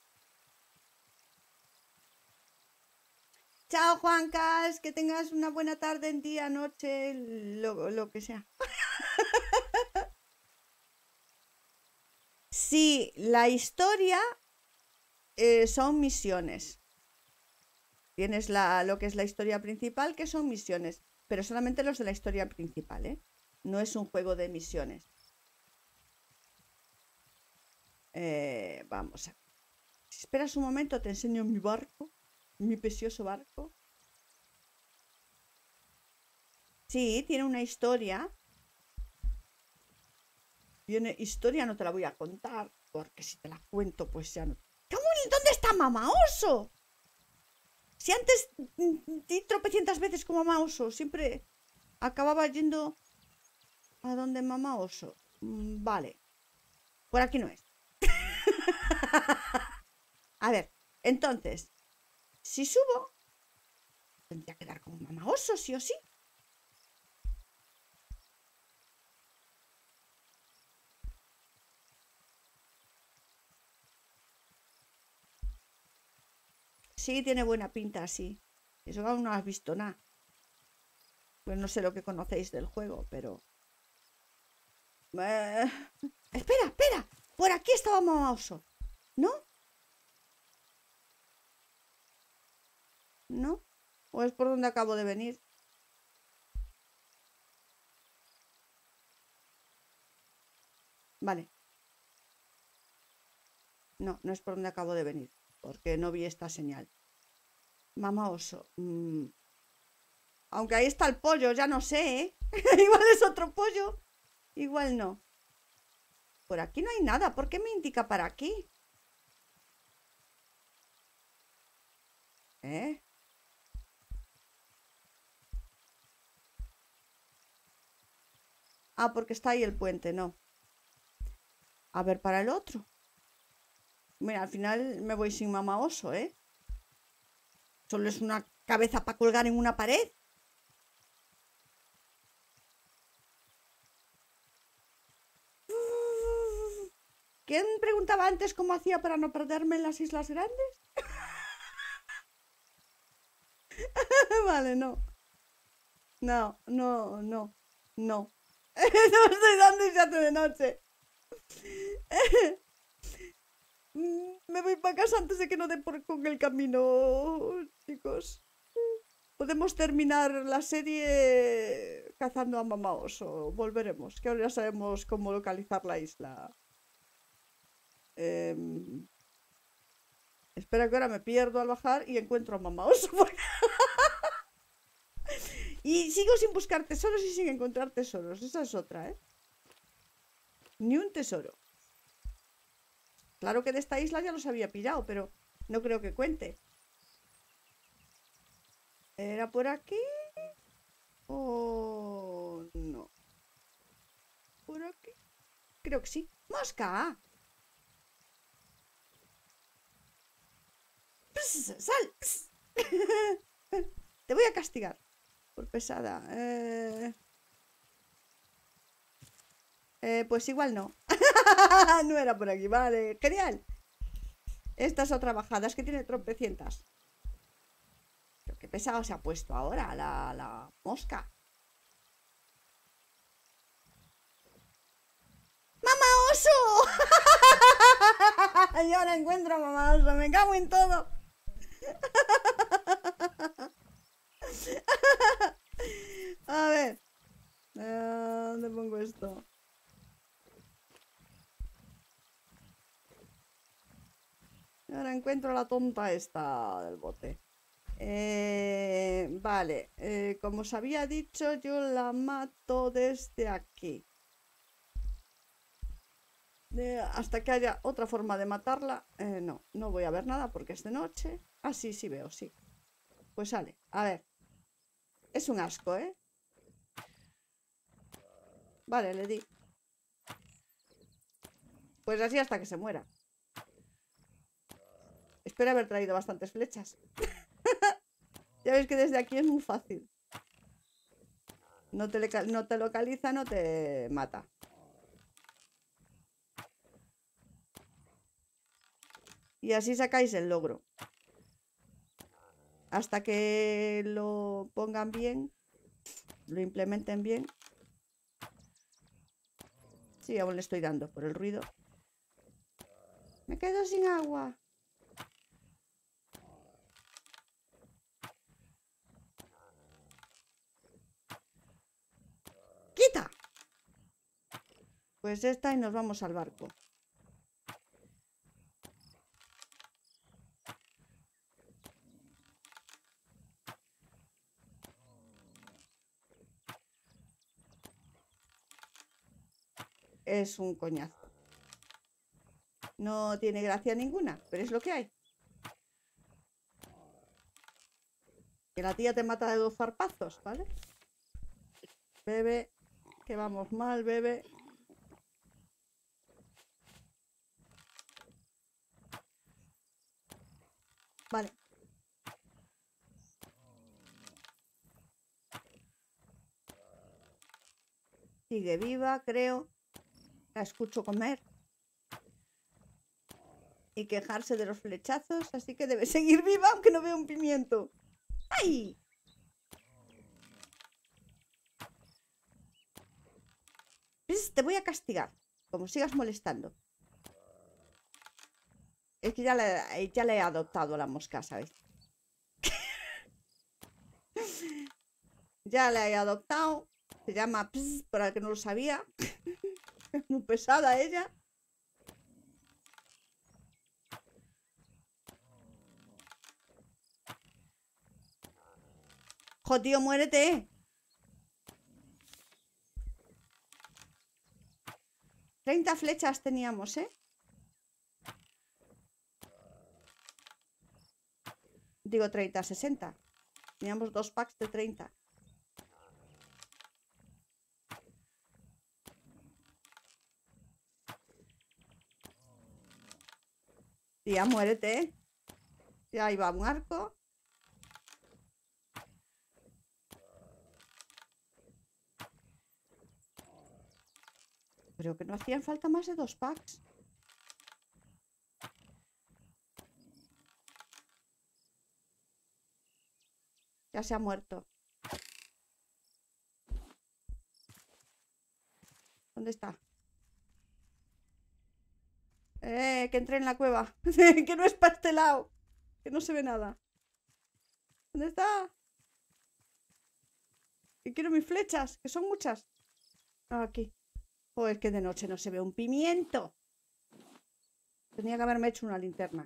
Chao, Juancas. Que tengas una buena tarde, en día, noche, lo, lo que sea. Sí, la historia eh, son misiones. Tienes la, lo que es la historia principal, que son misiones, pero solamente los de la historia principal, ¿eh? No es un juego de misiones. Eh, vamos a ver. Si esperas un momento, te enseño mi barco, mi precioso barco. Sí, tiene una historia. Tiene historia, no te la voy a contar, porque si te la cuento, pues ya no. ¿Dónde está Mamá Oso? Si antes di tropecientas veces con Mamá Oso, siempre acababa yendo a donde Mamá Oso. Mm, vale. Por aquí no es. A ver, entonces, si subo, tendría que dar con Mamá Oso, sí o sí. Sí, tiene buena pinta, sí. Eso aún no has visto nada. Pues no sé lo que conocéis del juego, pero... Eh... Espera, espera. Por aquí estaba Mamá Oso. ¿No? ¿No? ¿O es por donde acabo de venir? Vale. No, no es por donde acabo de venir, porque no vi esta señal. Mamá Oso. Mmm. Aunque ahí está el pollo, ya no sé, ¿eh? Igual es otro pollo. Igual no. Por aquí no hay nada. ¿Por qué me indica para aquí? ¿Eh? Ah, porque está ahí el puente, no. A ver, para el otro. Mira, al final me voy sin Mamá Oso, ¿eh? Solo es una cabeza para colgar en una pared. ¿Quién preguntaba antes cómo hacía para no perderme en las Islas Grandes? Vale, no. No, no, no, no. No estoy dando y se hace de noche. Me voy para casa antes de que no dé por con el camino, chicos. Podemos terminar la serie cazando a Mamá Oso. Volveremos, que ahora ya sabemos cómo localizar la isla. Eh... Espera que ahora me pierdo al bajar y encuentro a Mamá Oso. Y sigo sin buscar tesoros y sin encontrar tesoros. Esa es otra, ¿eh? Ni un tesoro. Claro que de esta isla ya los había pillado, pero no creo que cuente. ¿Era por aquí? ¿O no? ¿Por aquí? Creo que sí. ¡Mosca! ¡Pss! ¡Sal! ¡Pss! Te voy a castigar por pesada. Eh... Eh, pues igual no. No era por aquí, vale. Genial. Esta es otra bajada, es que tiene tropecientas. Pero qué pesado se ha puesto ahora la, la mosca. ¡Mamá Oso! Y ahora encuentro a Mamá Oso, me cago en todo. A ver. Eh, ¿Dónde pongo esto? Ahora encuentro a la tonta esta del bote. Eh, vale. Eh, como os había dicho, yo la mato desde aquí. Eh, hasta que haya otra forma de matarla. Eh, no, no voy a ver nada porque es de noche. Ah, sí, sí veo, sí. Pues sale. A ver. Es un asco, ¿eh? Vale, le di. Pues así hasta que se muera. Espero haber traído bastantes flechas. Ya veis que desde aquí es muy fácil. No te, no te localiza, no te mata. Y así sacáis el logro. Hasta que lo pongan bien, lo implementen bien. Sí, aún le estoy dando por el ruido. Me quedo sin agua. ¡Quita! Pues esta y nos vamos al barco. Es un coñazo. No tiene gracia ninguna, pero es lo que hay. Que la tía te mata de dos zarpazos, ¿vale? Bebe, que vamos mal, bebe. Vale. Sigue viva, creo. La escucho comer. Y quejarse de los flechazos, así que debe seguir viva, aunque no veo un pimiento. ¡Ay! ¿Ves? Te voy a castigar, como sigas molestando. Es que ya le, ya le he adoptado a la mosca, ¿sabes? Ya la he adoptado. Se llama Pss, para el que no lo sabía. Es muy pesada ella. ¡Jo, tío, muérete! treinta flechas teníamos, ¿eh? Digo treinta, sesenta. Teníamos dos packs de treinta. Tía, muérete. Ya iba un arco. Creo que no hacían falta más de dos packs. Ya se ha muerto. ¿Dónde está? Eh, que entre en la cueva. Que no es para este lado. Que no se ve nada. ¿Dónde está? Que quiero mis flechas, que son muchas. Ah, aquí. Joder, que de noche no se ve un pimiento. Tenía que haberme hecho una linterna.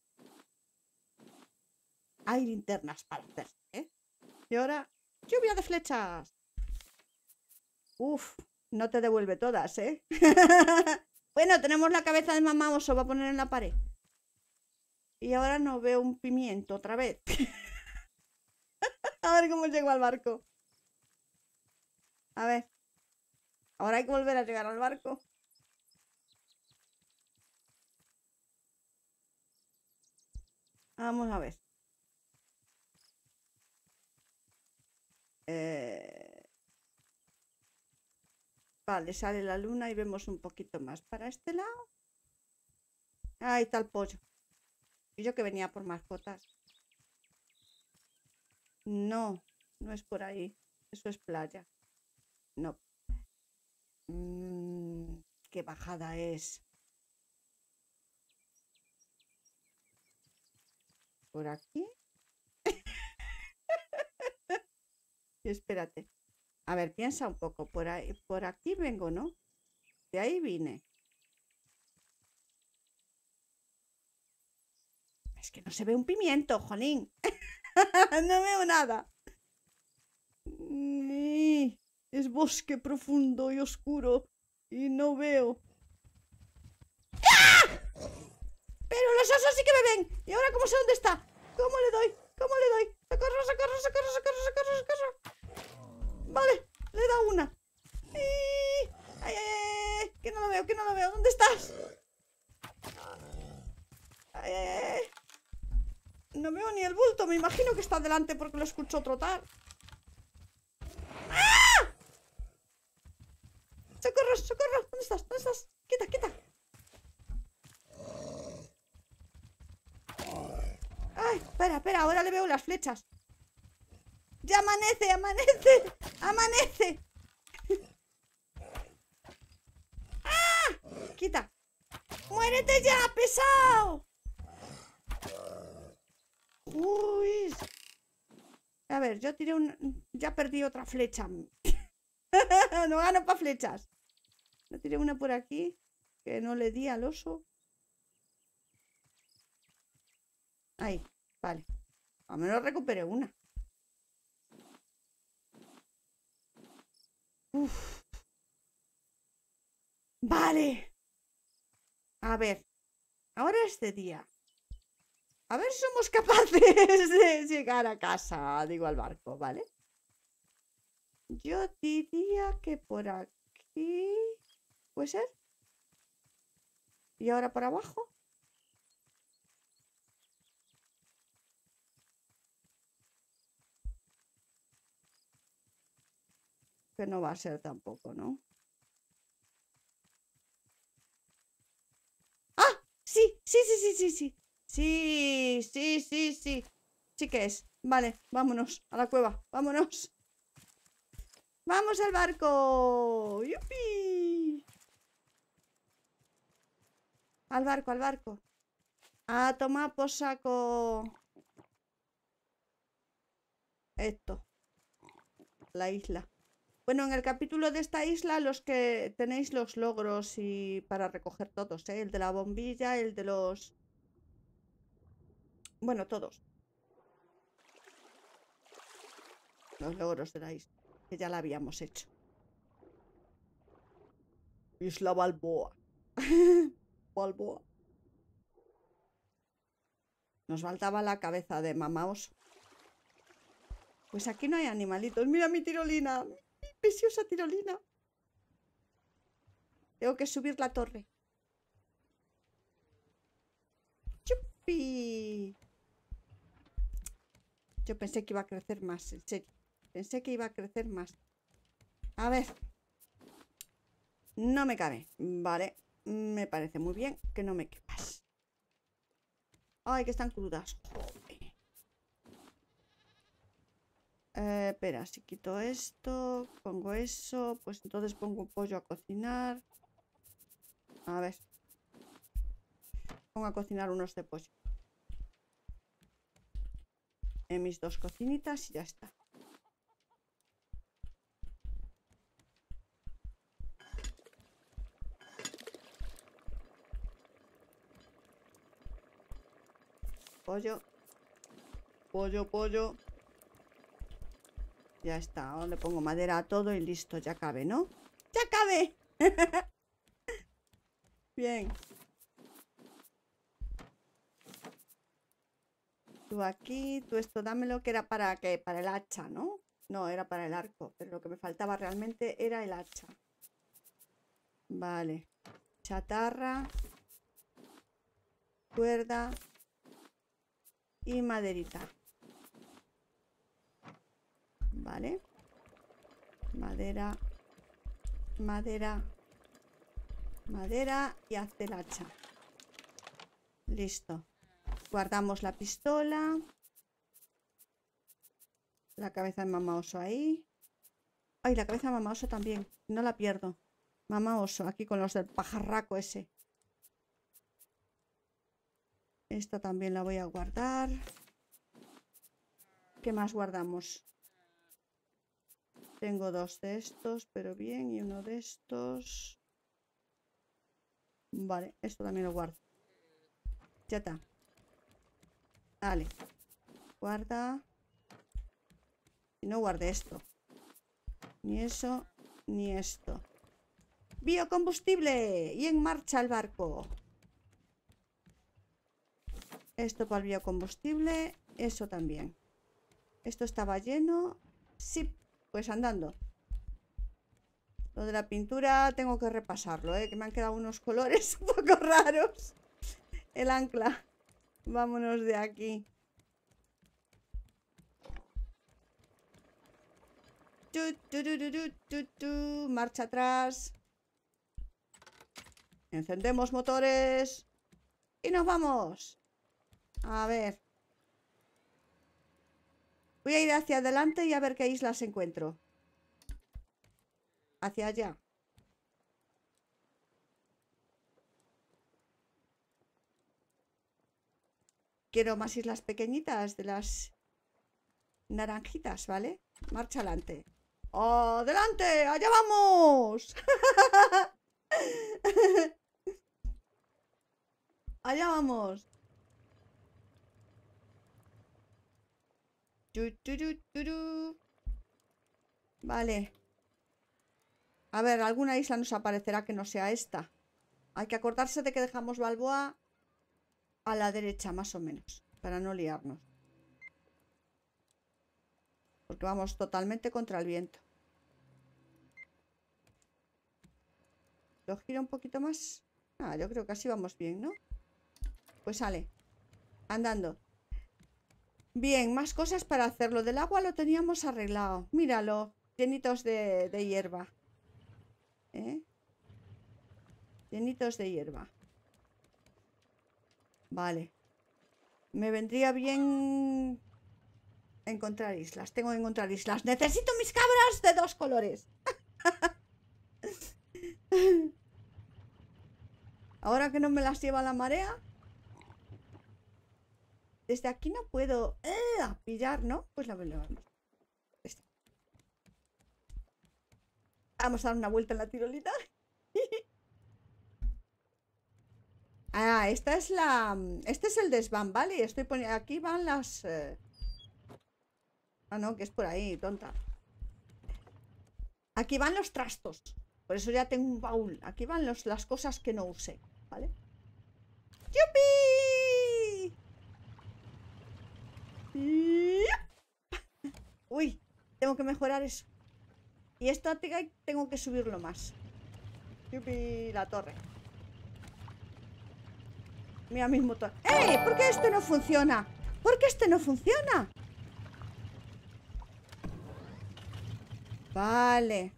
Hay linternas para hacer, ¿eh? Y ahora, lluvia de flechas. Uf, no te devuelve todas, ¿eh? Bueno, tenemos la cabeza de mamá oso, va a poner en la pared. Y ahora no veo un pimiento otra vez. A ver cómo llego al barco. A ver. Ahora hay que volver a llegar al barco. Vamos a ver. Eh... Vale, sale la luna y vemos un poquito más para este lado. Ahí está el pollo. Y yo que venía por mascotas. No, no es por ahí. Eso es playa. No. Mm, qué bajada es. ¿Por aquí? Espérate. A ver, piensa un poco. Por ahí, por aquí vengo, ¿no? De ahí vine. Es que no se ve un pimiento, jolín. No veo nada. Es bosque profundo y oscuro. Y no veo. ¡Ah! Pero los osos sí que me ven. ¿Y ahora cómo sé dónde está? ¿Cómo le doy? ¿Cómo le doy? ¡Socorro, socorro, socorro, socorro, socorro, socorro! Vale, le he dado una. ¡Ay, ay, ay! Que no lo veo, que no lo veo. ¿Dónde estás? Ay, ay, ay. No veo ni el bulto. Me imagino que está delante porque lo escucho trotar. ¡Ah! ¡Socorro, socorro! ¿Dónde estás? ¿Dónde estás? ¡Quita, quita! ¡Ay! Espera, espera. Ahora le veo las flechas. ¡Ya amanece, amanece! ¡Amanece! ¡Ah! ¡Quita! ¡Muere! ¡Muérete ya, pesado! Uy. A ver, yo tiré un... Ya perdí otra flecha. No gano para flechas. No tiré una por aquí. Que no le di al oso. Ahí, vale. Al menos recuperé una. Uf. Vale. A ver. Ahora es de día. A ver si somos capaces de llegar a casa. Digo, al barco, ¿vale? Yo diría que por aquí... ¿Puede ser? ¿Y ahora por abajo? Que no va a ser tampoco, ¿no? ¡Ah! Sí, sí, sí, sí, sí, sí. Sí, sí, sí, sí. Sí que es. Vale, vámonos a la cueva. Vámonos. ¡Vamos al barco! ¡Yupi! Al barco, al barco. A tomar por saco. Esto. La isla. Bueno, en el capítulo de esta isla, los que tenéis los logros y para recoger todos, ¿eh? El de la bombilla, el de los... Bueno, todos. Los logros de la isla, que ya la habíamos hecho. Isla Balboa. Balboa. Nos faltaba la cabeza de mamá oso. Pues aquí no hay animalitos. Mira mi tirolina. Mi preciosa tirolina. Tengo que subir la torre. ¡Chupi! Yo pensé que iba a crecer más, en serio. Pensé que iba a crecer más. A ver. No me cabe. Vale. Me parece muy bien que no me quepas. Ay, que están crudas. Eh, espera, si quito esto, pongo eso, pues entonces pongo un pollo a cocinar. A ver. Pongo a cocinar unos de pollo. En mis dos cocinitas y ya está. Pollo. Pollo, pollo. Ya está. Ahora le pongo madera a todo y listo. Ya cabe, ¿no? ¡Ya cabe! Bien. Tú aquí, tú esto, dámelo, que era para qué, para el hacha, ¿no? No, era para el arco, pero lo que me faltaba realmente era el hacha. Vale. Chatarra. Cuerda. Y maderita. Vale. Madera. Madera. Madera y haz el hacha. Listo. Guardamos la pistola. La cabeza de mamá oso ahí. Ay, la cabeza de mamá oso también. No la pierdo. Mamá oso, aquí con los del pajarraco ese. Esta también la voy a guardar. ¿Qué más guardamos? Tengo dos de estos, pero bien. Y uno de estos. Vale, esto también lo guardo. Ya está. Vale. Guarda. Y no guarde esto. Ni eso, ni esto. Biocombustible. Y en marcha el barco. Esto para el biocombustible. Eso también. Esto estaba lleno. Sí, pues andando. Lo de la pintura tengo que repasarlo, ¿eh? Que me han quedado unos colores un poco raros. El ancla. Vámonos de aquí. Tu, tu, tu, tu, tu, tu, tu. Marcha atrás. Encendemos motores. Y nos vamos. A ver. Voy a ir hacia adelante y a ver qué islas encuentro. Hacia allá. quiero más islas pequeñitas de las naranjitas, ¿vale? Marcha adelante. ¡Adelante! ¡Allá vamos! Allá vamos. Tu, tu, tu, tu, tu. Vale. A ver, alguna isla nos aparecerá que no sea esta. Hay que acordarse de que dejamos Balboa a la derecha, más o menos, para no liarnos. Porque vamos totalmente contra el viento. ¿Lo giro un poquito más? Ah, yo creo que así vamos bien, ¿no? Pues sale. Andando. Bien, más cosas para hacerlo. Del agua lo teníamos arreglado. Míralo. Llenitos de, de hierba. ¿Eh? Llenitos de hierba. Vale. Me vendría bien encontrar islas. Tengo que encontrar islas. Necesito mis cabras de dos colores. Ahora que no me las lleva la marea. Desde aquí no puedo eh, pillar, ¿no? Pues la vamos. Vamos a dar una vuelta en la tirolita. Ah, esta es la... Este es el desván, ¿vale? Estoy poniendo... Aquí van las... Eh... Ah, no, que es por ahí, tonta. Aquí van los trastos. Por eso ya tengo un baúl. Aquí van los, las cosas que no usé, ¿vale? ¡Yupi! Uy, tengo que mejorar eso. Y esto tengo que subirlo más. ¡Yupi! La torre. Mira mis motores. ¡Eh! ¿Por qué este no funciona? ¿Por qué este no funciona? Vale.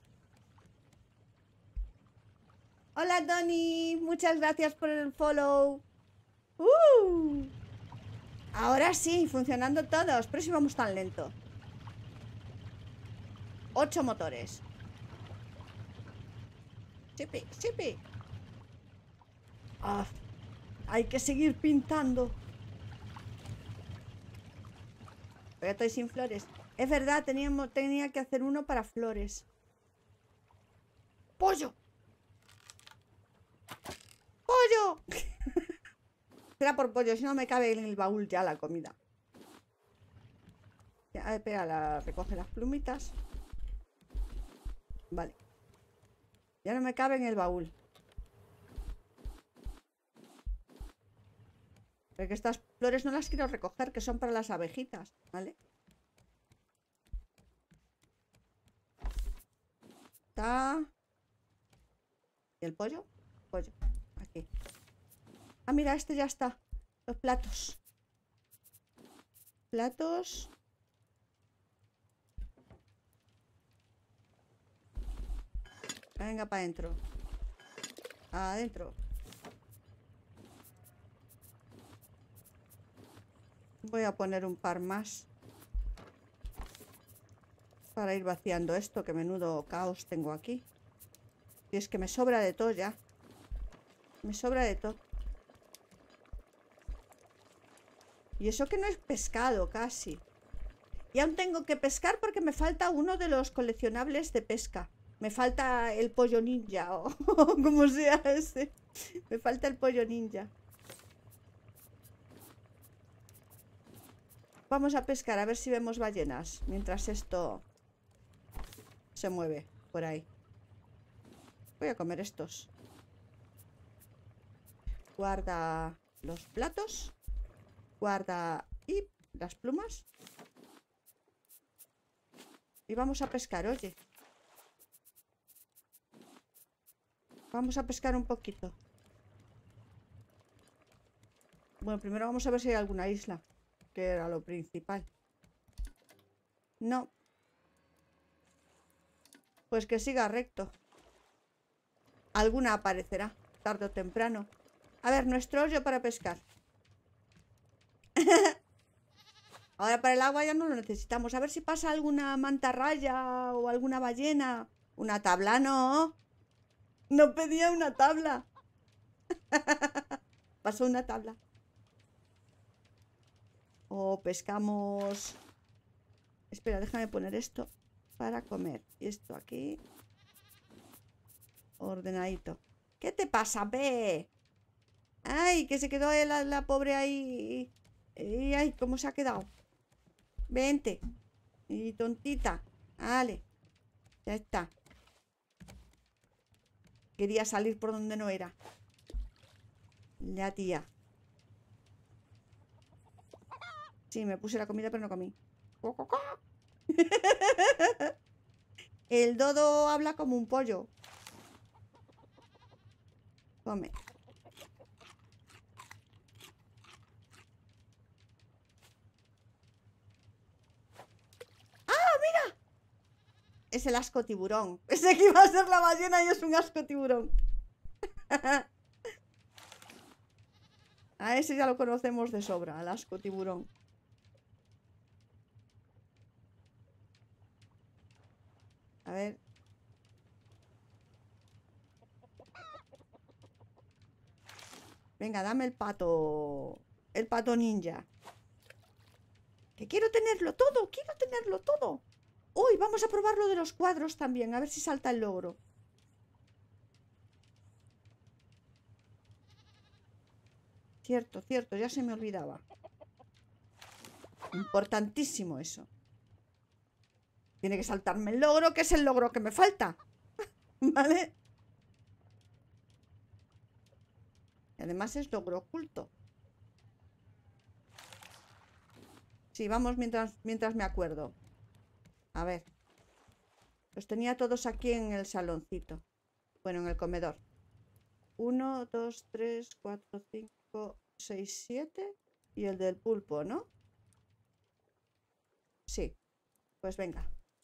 Hola, Donny. Muchas gracias por el follow. Uh. Ahora sí, funcionando todos. Pero si vamos tan lento. Ocho motores. Chipi, chipi. Ah, hay que seguir pintando. Pero estoy sin flores. Es verdad, teníamos, tenía que hacer uno para flores. ¡Pollo! ¡Pollo! Será por pollo, si no me cabe en el baúl ya la comida. Ya, espera, la, recoge las plumitas. Vale. Ya no me cabe en el baúl. Porque estas flores no las quiero recoger, que son para las abejitas, ¿vale? Está... ¿Y el pollo? Pollo. Aquí. Ah, mira, este ya está. Los platos. Platos. Venga, para adentro. Adentro. Voy a poner un par más. Para ir vaciando esto, que menudo caos tengo aquí. Y es que me sobra de todo ya. Me sobra de todo. Y eso que no es pescado casi. Y aún tengo que pescar porque me falta uno de los coleccionables de pesca. Me falta el pollo ninja o como sea ese. Me falta el pollo ninja. Vamos a pescar a ver si vemos ballenas. Mientras esto se mueve por ahí. Voy a comer estos. Guarda los platos. Guarda y las plumas. Y vamos a pescar, oye. Vamos a pescar un poquito. Bueno, primero vamos a ver si hay alguna isla, que era lo principal. No. Pues que siga recto. Alguna aparecerá, tarde o temprano. A ver, nuestro hoyo para pescar. Ahora para el agua ya no lo necesitamos. A ver si pasa alguna mantarraya o alguna ballena. Una tabla, no. No pedía una tabla. Pasó una tabla. O pescamos... Espera, déjame poner esto para comer. Y esto aquí. Ordenadito. ¿Qué te pasa, ve? Ay, que se quedó la, la pobre ahí. Y, ay, ¿cómo se ha quedado? Vente. Y tontita. Vale. Ya está. Quería salir por donde no era. La tía. Sí, me puse la comida, pero no comí. El dodo habla como un pollo. Come. ¡Ah, mira! Es el asco tiburón. Pensé que iba a ser la ballena y es un asco tiburón. A ese ya lo conocemos de sobra, el asco tiburón. A ver. Venga, dame el pato. El pato ninja. Que quiero tenerlo todo, quiero tenerlo todo. Uy, vamos a probar lo de los cuadros también, a ver si salta el logro. Cierto, cierto, ya se me olvidaba. Importantísimo eso. Tiene que saltarme el logro, que es el logro que me falta. ¿Vale? Y además es logro oculto. Sí, vamos mientras, mientras me acuerdo. A ver. Los tenía todos aquí en el saloncito. Bueno, en el comedor. Uno, dos, tres, cuatro, cinco, seis, siete. Y el del pulpo, ¿no? Sí. Pues venga.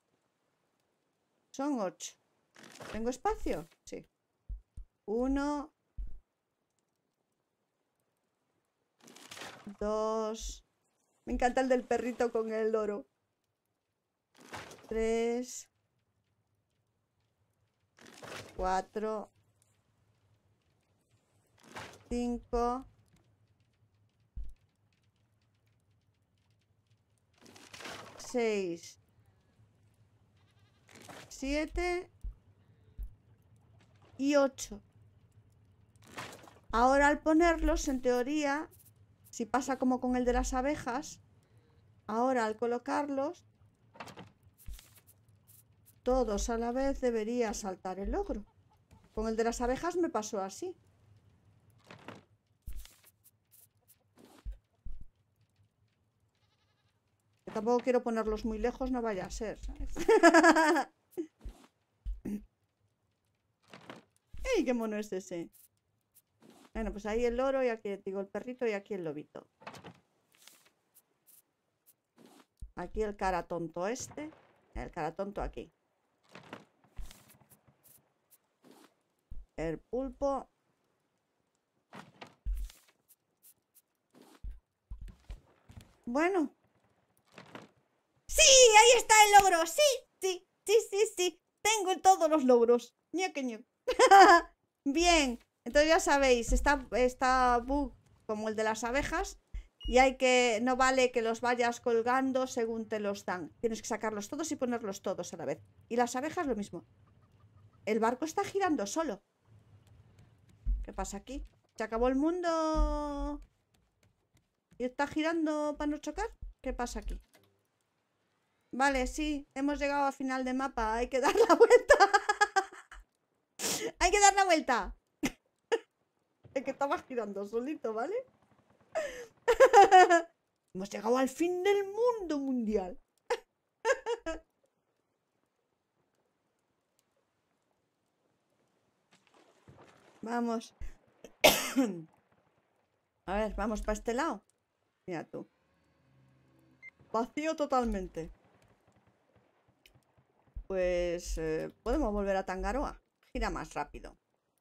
Son ocho. ¿Tengo espacio? Sí. Uno. Dos. Me encanta el del perrito con el loro. Tres. Cuatro. Cinco. Seis. Siete. Y ocho. Ahora al ponerlos, en teoría, si pasa como con el de las abejas, ahora al colocarlos, todos a la vez debería saltar el logro. Con el de las abejas me pasó así. Yo tampoco quiero ponerlos muy lejos, no vaya a ser, ¿sabes? ¡Ey, qué mono es ese! Bueno, pues ahí el loro y aquí digo el perrito y aquí el lobito. Aquí el cara tonto este. El cara tonto aquí. El pulpo. Bueno. ¡Sí! ¡Ahí está el logro! ¡Sí! ¡Sí! ¡Sí, sí, sí! Tengo todos los logros. Ñoque, ñoque. Bien. Entonces ya sabéis, está, está bug como el de las abejas. Y hay que... No vale que los vayas colgando según te los dan. Tienes que sacarlos todos y ponerlos todos a la vez. Y las abejas lo mismo. El barco está girando solo. ¿Qué pasa aquí? ¿Se acabó el mundo? ¿Y está girando para no chocar? ¿Qué pasa aquí? Vale, sí, hemos llegado al final de mapa. Hay que dar la vuelta. Hay que dar la vuelta. Es que estaba girando solito, ¿vale? Hemos llegado al fin del mundo mundial. Vamos. A ver, vamos para este lado. Mira tú. Vacío totalmente. Pues eh, podemos volver a Tangaroa. Gira más rápido.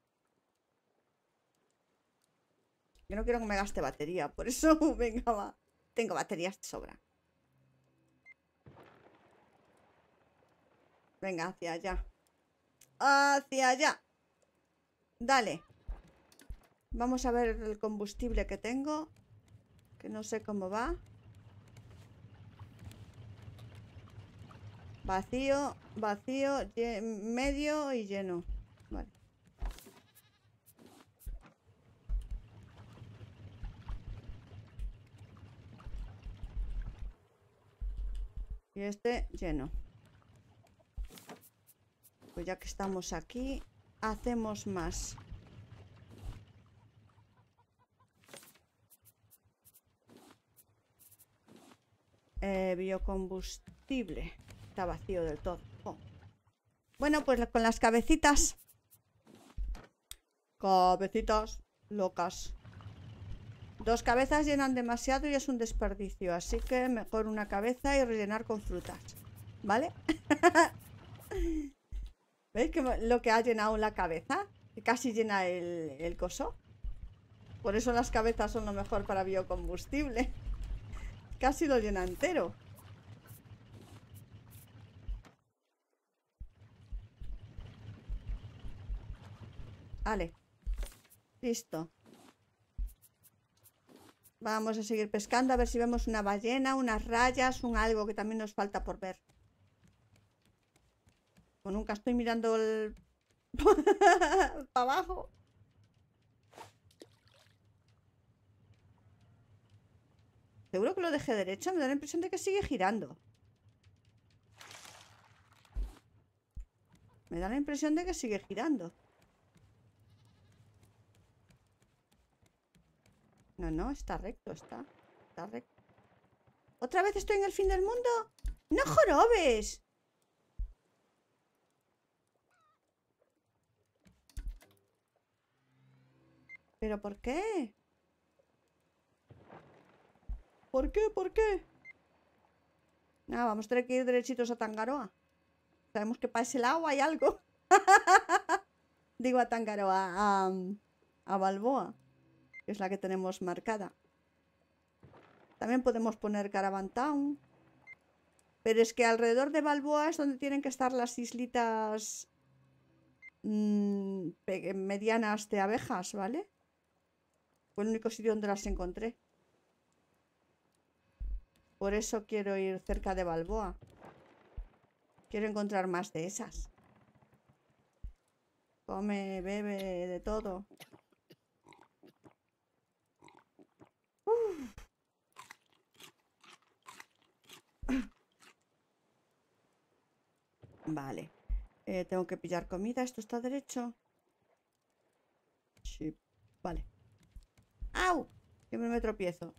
Yo no quiero que me gaste batería, por eso, venga, va. Tengo baterías de sobra. Venga, hacia allá. Hacia allá. Dale. Vamos a ver el combustible que tengo. Que no sé cómo va. Vacío, vacío, medio y lleno. Vale. Y este lleno. Pues ya que estamos aquí, hacemos más. Eh, biocombustible. Está vacío del todo. Oh. Bueno, pues con las cabecitas. Cabecitas locas. Dos cabezas llenan demasiado y es un desperdicio. Así que mejor una cabeza y rellenar con frutas. ¿Vale? ¿Veis que lo que ha llenado la cabeza? Que casi llena el, el coso. Por eso las cabezas son lo mejor para biocombustible. Casi lo llena entero. Vale. Listo. Vamos a seguir pescando a ver si vemos una ballena, unas rayas, un algo que también nos falta por ver. O nunca estoy mirando el... para abajo. Seguro que lo dejé derecho. Me da la impresión de que sigue girando. Me da la impresión de que sigue girando. No, no, está recto, está. Está recto. ¿Otra vez estoy en el fin del mundo? ¡No jorobes! ¿Pero por qué? ¿Por qué? ¿Por qué? Nada, vamos a tener que ir derechitos a Tangaroa. Sabemos que para ese lado hay algo. Digo a Tangaroa, a, a Balboa, que es la que tenemos marcada. También podemos poner Caravan Town. Pero es que alrededor de Balboa es donde tienen que estar las islitas mmm, medianas de abejas, ¿vale? Fue el único sitio donde las encontré. Por eso quiero ir cerca de Balboa. Quiero encontrar más de esas. Come, bebe, de todo. Uf. Vale. Eh, tengo que pillar comida. ¿Esto está derecho? Sí. Vale. ¡Au! Siempre me tropiezo.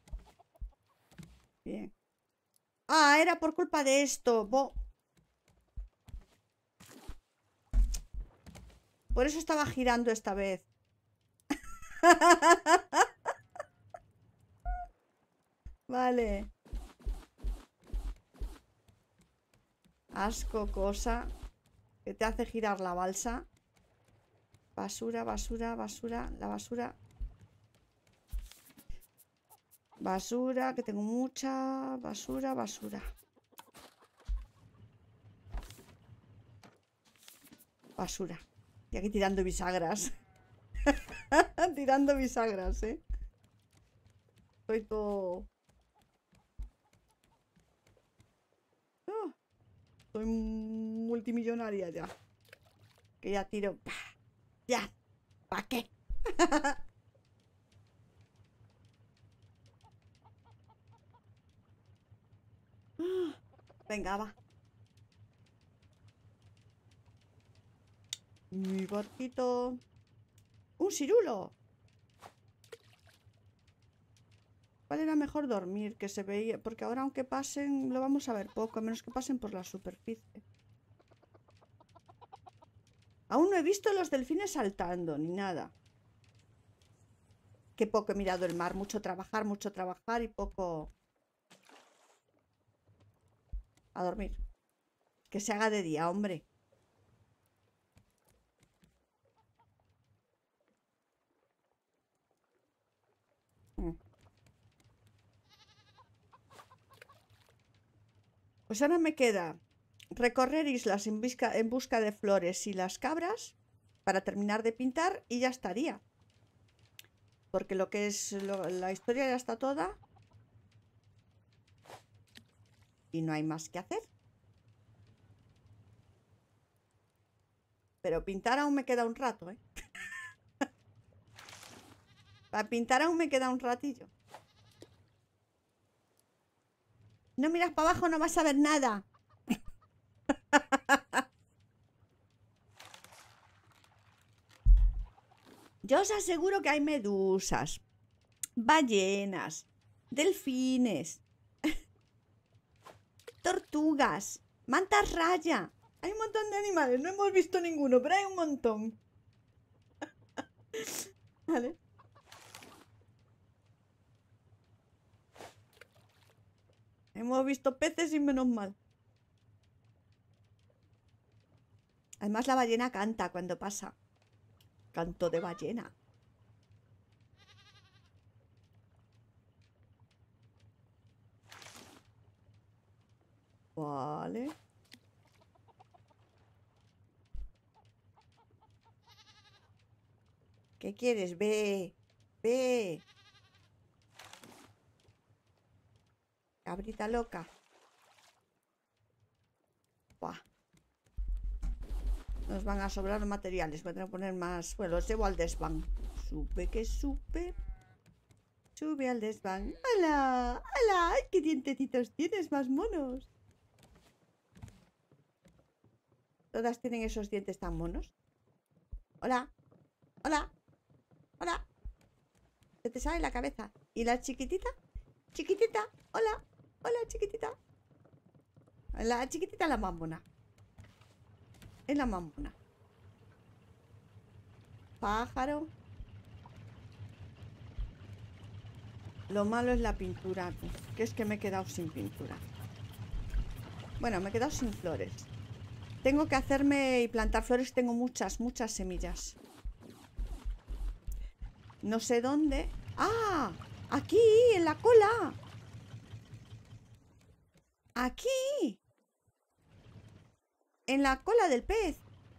Bien. Ah, era por culpa de esto. Bo. Por eso estaba girando esta vez. Vale. Asco cosa que te hace girar la balsa. Basura, basura, basura. La basura. Basura, que tengo mucha. Basura, basura. Basura. Y aquí tirando bisagras. Tirando bisagras, ¿eh? Soy todo... Oh, soy multimillonaria ya. Que ya tiro... Ya. ¿Para qué? Venga, va. Mi barquito. ¡Un cirulo! ¿Cuál era mejor dormir? Que se veía... Porque ahora aunque pasen, lo vamos a ver poco. A menos que pasen por la superficie. Aún no he visto los delfines saltando, ni nada. Qué poco he mirado el mar. Mucho trabajar, mucho trabajar y poco... A dormir. Que se haga de día, hombre. Pues ahora me queda recorrer islas en busca, en busca de flores y las cabras para terminar de pintar y ya estaría. Porque lo que es lo, la historia ya está toda. Y no hay más que hacer. Pero pintar aún me queda un rato, ¿eh? Para pintar aún me queda un ratillo. No miras para abajo, no vas a ver nada. Yo os aseguro que hay medusas, ballenas, delfines, tortugas, mantas raya. Hay un montón de animales, no hemos visto ninguno, pero hay un montón. Vale. Hemos visto peces y menos mal. Además la ballena canta cuando pasa. Canto de ballena. Vale. ¿Qué quieres? Ve. Ve. Cabrita loca. Buah. Nos van a sobrar materiales. Voy a tener que poner más. Bueno, los llevo al desván. Sube que sube. Sube al desván. ¡Hala! ¡Hala! ¡Ay, qué dientecitos tienes, más monos! Todas tienen esos dientes tan monos. Hola. Hola. Hola. Se te sale la cabeza. ¿Y la chiquitita? Chiquitita. Hola. Hola, chiquitita. La chiquitita es la más mona. Es la más mona. Pájaro. Lo malo es la pintura, que es que me he quedado sin pintura. Bueno, me he quedado sin flores. Tengo que hacerme y plantar flores. Tengo muchas, muchas semillas. No sé dónde. ¡Ah! Aquí, en la cola. Aquí. En la cola del pez.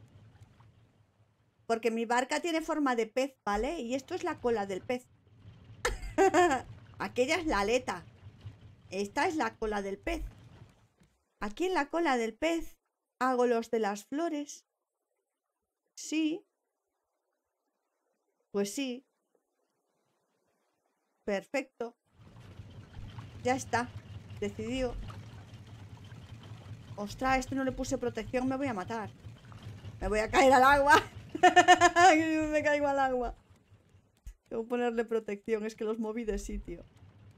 Porque mi barca tiene forma de pez, ¿vale? Y esto es la cola del pez. Aquella es la aleta. Esta es la cola del pez. Aquí en la cola del pez hago los de las flores. Sí. Pues sí. Perfecto. Ya está. Decidió. Ostras, este no le puse protección. Me voy a matar. Me voy a caer al agua. Me caigo al agua. Tengo que ponerle protección. Es que los moví de sitio.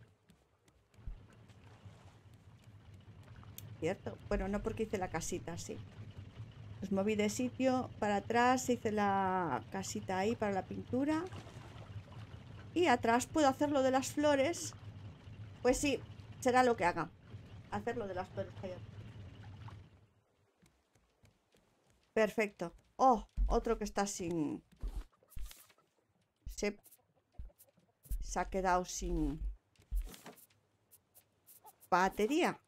Cierto. Bueno, no porque hice la casita así. Los moví de sitio. Para atrás hice la casita ahí para la pintura. Y atrás puedo hacer lo de las flores. Pues sí, será lo que haga. Hacer lo de las flores. Perfecto. Oh, otro que está sin... Se... Se ha quedado sin... batería.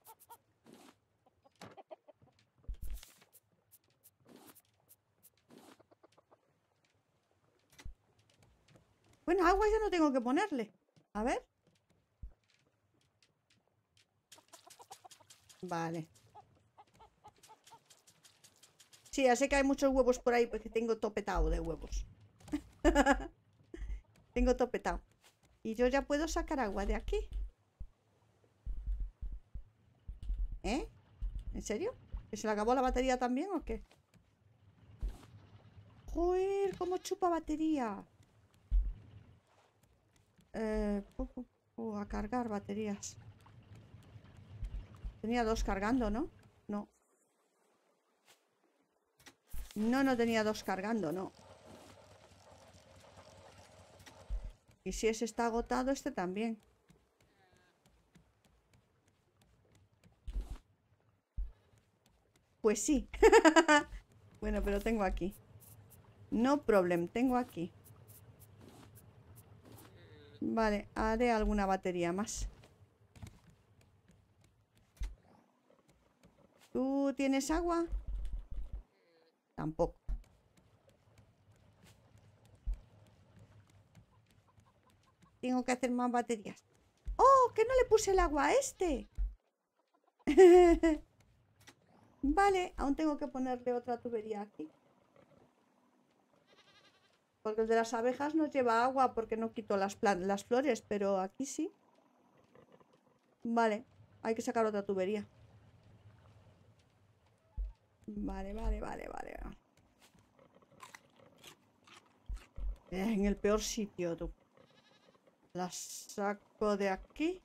Bueno, agua ya no tengo que ponerle. A ver. Vale. Sí, ya sé que hay muchos huevos por ahí porque tengo topetado de huevos. Tengo topetado. Y yo ya puedo sacar agua de aquí. ¿Eh? ¿En serio? ¿Que se le acabó la batería también o qué? Joder, cómo chupa batería. Eh, uh, uh, uh, a cargar baterías. Tenía dos cargando, ¿no? No. No, no tenía dos cargando, no. Y si ese está agotado, este también. Pues sí. Bueno, pero tengo aquí. No problem, tengo aquí. Vale, haré alguna batería más. ¿Tú tienes agua? Tampoco. Tengo que hacer más baterías. ¡Oh! Que no le puse el agua a este. Vale, aún tengo que ponerle otra tubería aquí. Porque el de las abejas no lleva agua porque no quito las, las flores, pero aquí sí. Vale, hay que sacar otra tubería. Vale, vale, vale, vale. En el peor sitio, tú. Las saco de aquí.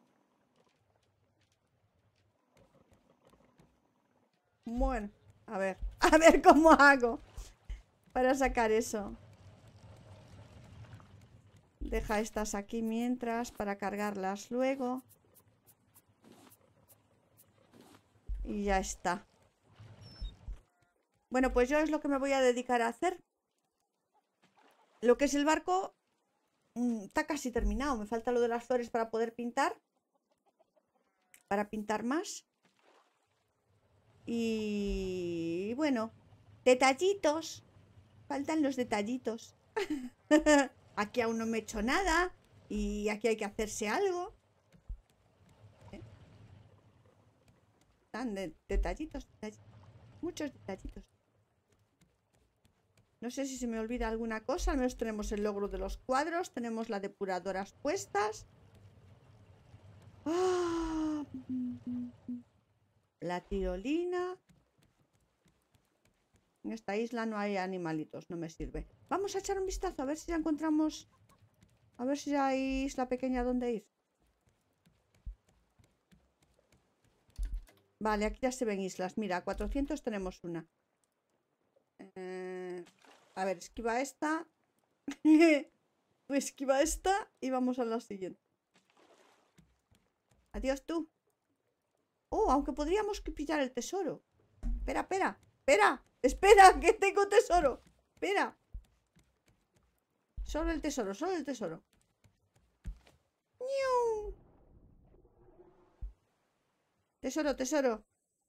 Bueno, a ver. A ver cómo hago para sacar eso. Deja estas aquí mientras para cargarlas luego. Y ya está. Bueno, pues yo es lo que me voy a dedicar a hacer. Lo que es el barco mmm, está casi terminado. Me falta lo de las flores para poder pintar. Para pintar más. Y bueno, detallitos. Faltan los detallitos. Aquí aún no me he hecho nada. Y aquí hay que hacerse algo. ¿Eh? Están de detallitos, detallitos. Muchos detallitos. No sé si se me olvida alguna cosa. Al menos tenemos el logro de los cuadros. Tenemos las depuradoras puestas. ¡Ah! La tirolina. En esta isla no hay animalitos. No me sirve. Vamos a echar un vistazo. A ver si ya encontramos... A ver si ya hay isla pequeña donde ir. Vale, aquí ya se ven islas. Mira, a cuatrocientos tenemos una. Eh... A ver, esquiva esta. Esquiva esta y vamos a la siguiente. Adiós tú. Oh, aunque podríamos pillar el tesoro. Espera, espera, espera. Espera, que tengo tesoro. Espera. Solo el tesoro, solo el tesoro. ¡Niu! Tesoro, tesoro.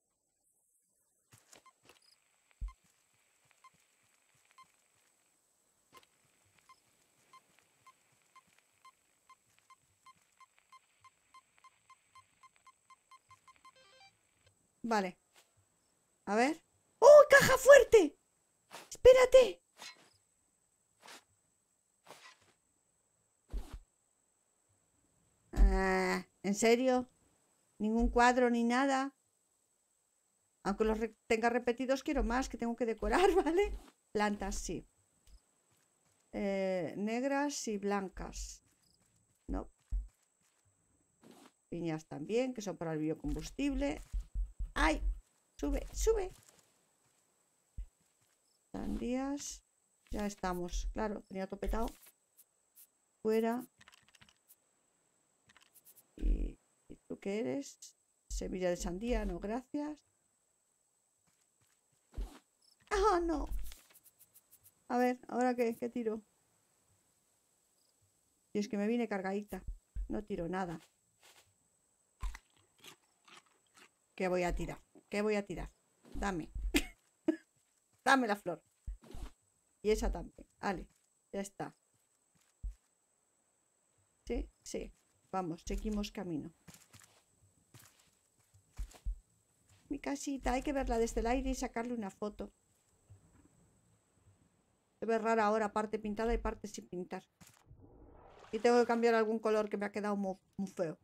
Vale. A ver. ¡Oh, caja fuerte! Espérate. Ah, ¿en serio? Ningún cuadro ni nada. Aunque los re tenga repetidos, quiero más, que tengo que decorar, ¿vale? Plantas, sí. Eh, negras y blancas. No. Piñas también, que son para el biocombustible. ¡Ay! Sube, sube. Sandías. Ya estamos. Claro, tenía topetado. Fuera. ¿Y, ¿Y tú qué eres? Semilla de sandía, no, gracias. ¡Ah, no! A ver, ¿ahora qué? ¿Qué tiro? Y es que me viene cargadita. No tiro nada. ¿Qué voy a tirar? ¿Qué voy a tirar? Dame. Dame la flor. Y esa también. Vale, ya está. Sí, sí. Vamos, seguimos camino. Mi casita, hay que verla desde el aire y sacarle una foto. Se ve rara ahora, parte pintada y parte sin pintar. Y tengo que cambiar algún color que me ha quedado muy, muy feo.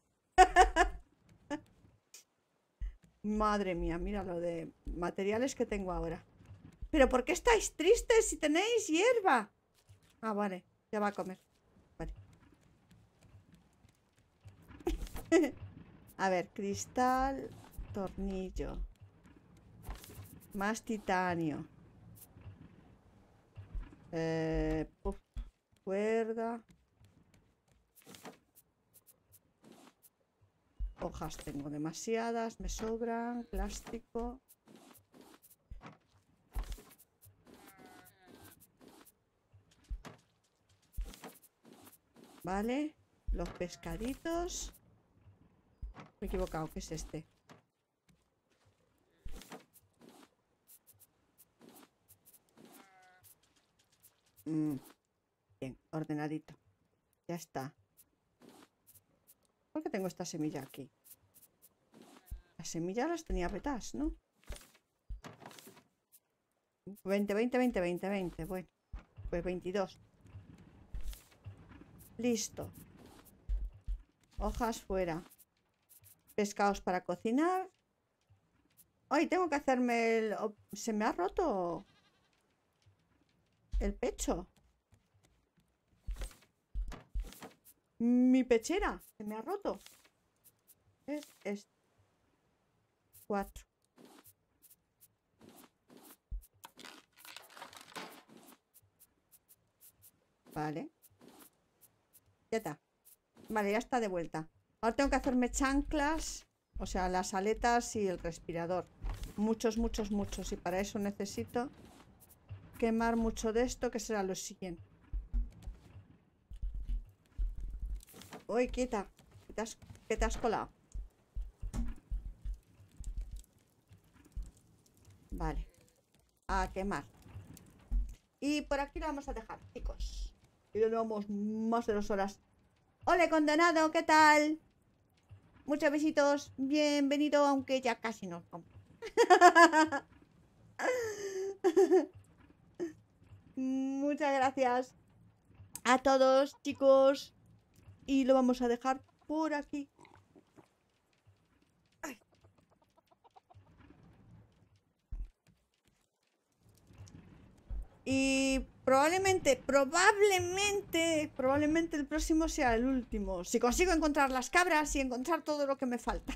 Madre mía, mira lo de materiales que tengo ahora. ¿Pero por qué estáis tristes si tenéis hierba? Ah, vale, ya va a comer. Vale. A ver, cristal, tornillo. Más titanio. Eh, uf, cuerda. Hojas tengo demasiadas, me sobran. Plástico. Vale, los pescaditos. Me he equivocado, ¿qué es este? Mm, bien, ordenadito. Ya está. ¿Por qué tengo esta semilla aquí? Las semillas las tenía petadas, ¿no? veinte, veinte, veinte, veinte, veinte. Bueno. Pues veintidós. Listo. Hojas fuera. Pescados para cocinar. Ay, tengo que hacerme el... Se me ha roto el pecho. Mi pechera se me ha roto. Es este. Cuatro. Vale. Ya está. Vale, ya está de vuelta. Ahora tengo que hacerme chanclas. O sea, las aletas y el respirador. Muchos, muchos, muchos. Y para eso necesito quemar mucho de esto, que será lo siguiente. Uy, quita. ¿Qué te has, qué te has colado? Vale. A quemar. Y por aquí lo vamos a dejar, chicos. Y ya llevamos más de dos horas. ¡Ole, condenado! ¿Qué tal? Muchos besitos. Bienvenido, aunque ya casi nos vamos. Muchas gracias a todos, chicos. Y lo vamos a dejar por aquí. Ay. Y probablemente, probablemente, probablemente el próximo sea el último. Si consigo encontrar las cabras y encontrar todo lo que me falta.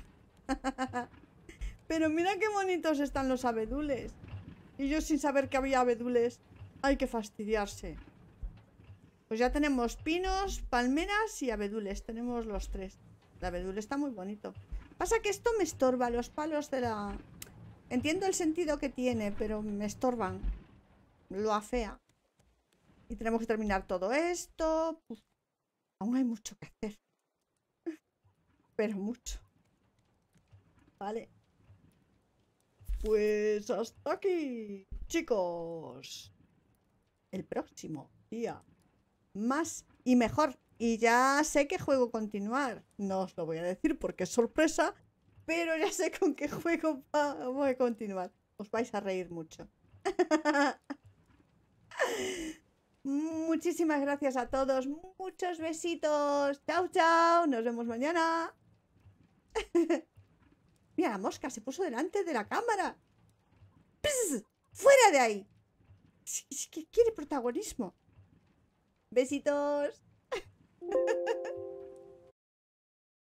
Pero mira qué bonitos están los abedules. Y yo sin saber que había abedules. Hay que fastidiarse. Pues ya tenemos pinos, palmeras y abedules. Tenemos los tres. El abedul está muy bonito. Pasa que esto me estorba, los palos de la... Entiendo el sentido que tiene, pero me estorban. Lo afea. Y tenemos que terminar todo esto. Uf, aún hay mucho que hacer. Pero mucho. Vale. Pues hasta aquí, chicos. El próximo día. Más y mejor. Y ya sé qué juego continuar. No os lo voy a decir porque es sorpresa. Pero ya sé con qué juego voy a continuar. Os vais a reír mucho. Muchísimas gracias a todos. Muchos besitos. Chao, chao. Nos vemos mañana. Mira, la mosca se puso delante de la cámara. ¡Pss! ¡Fuera de ahí! Es que quiere protagonismo. Besitos.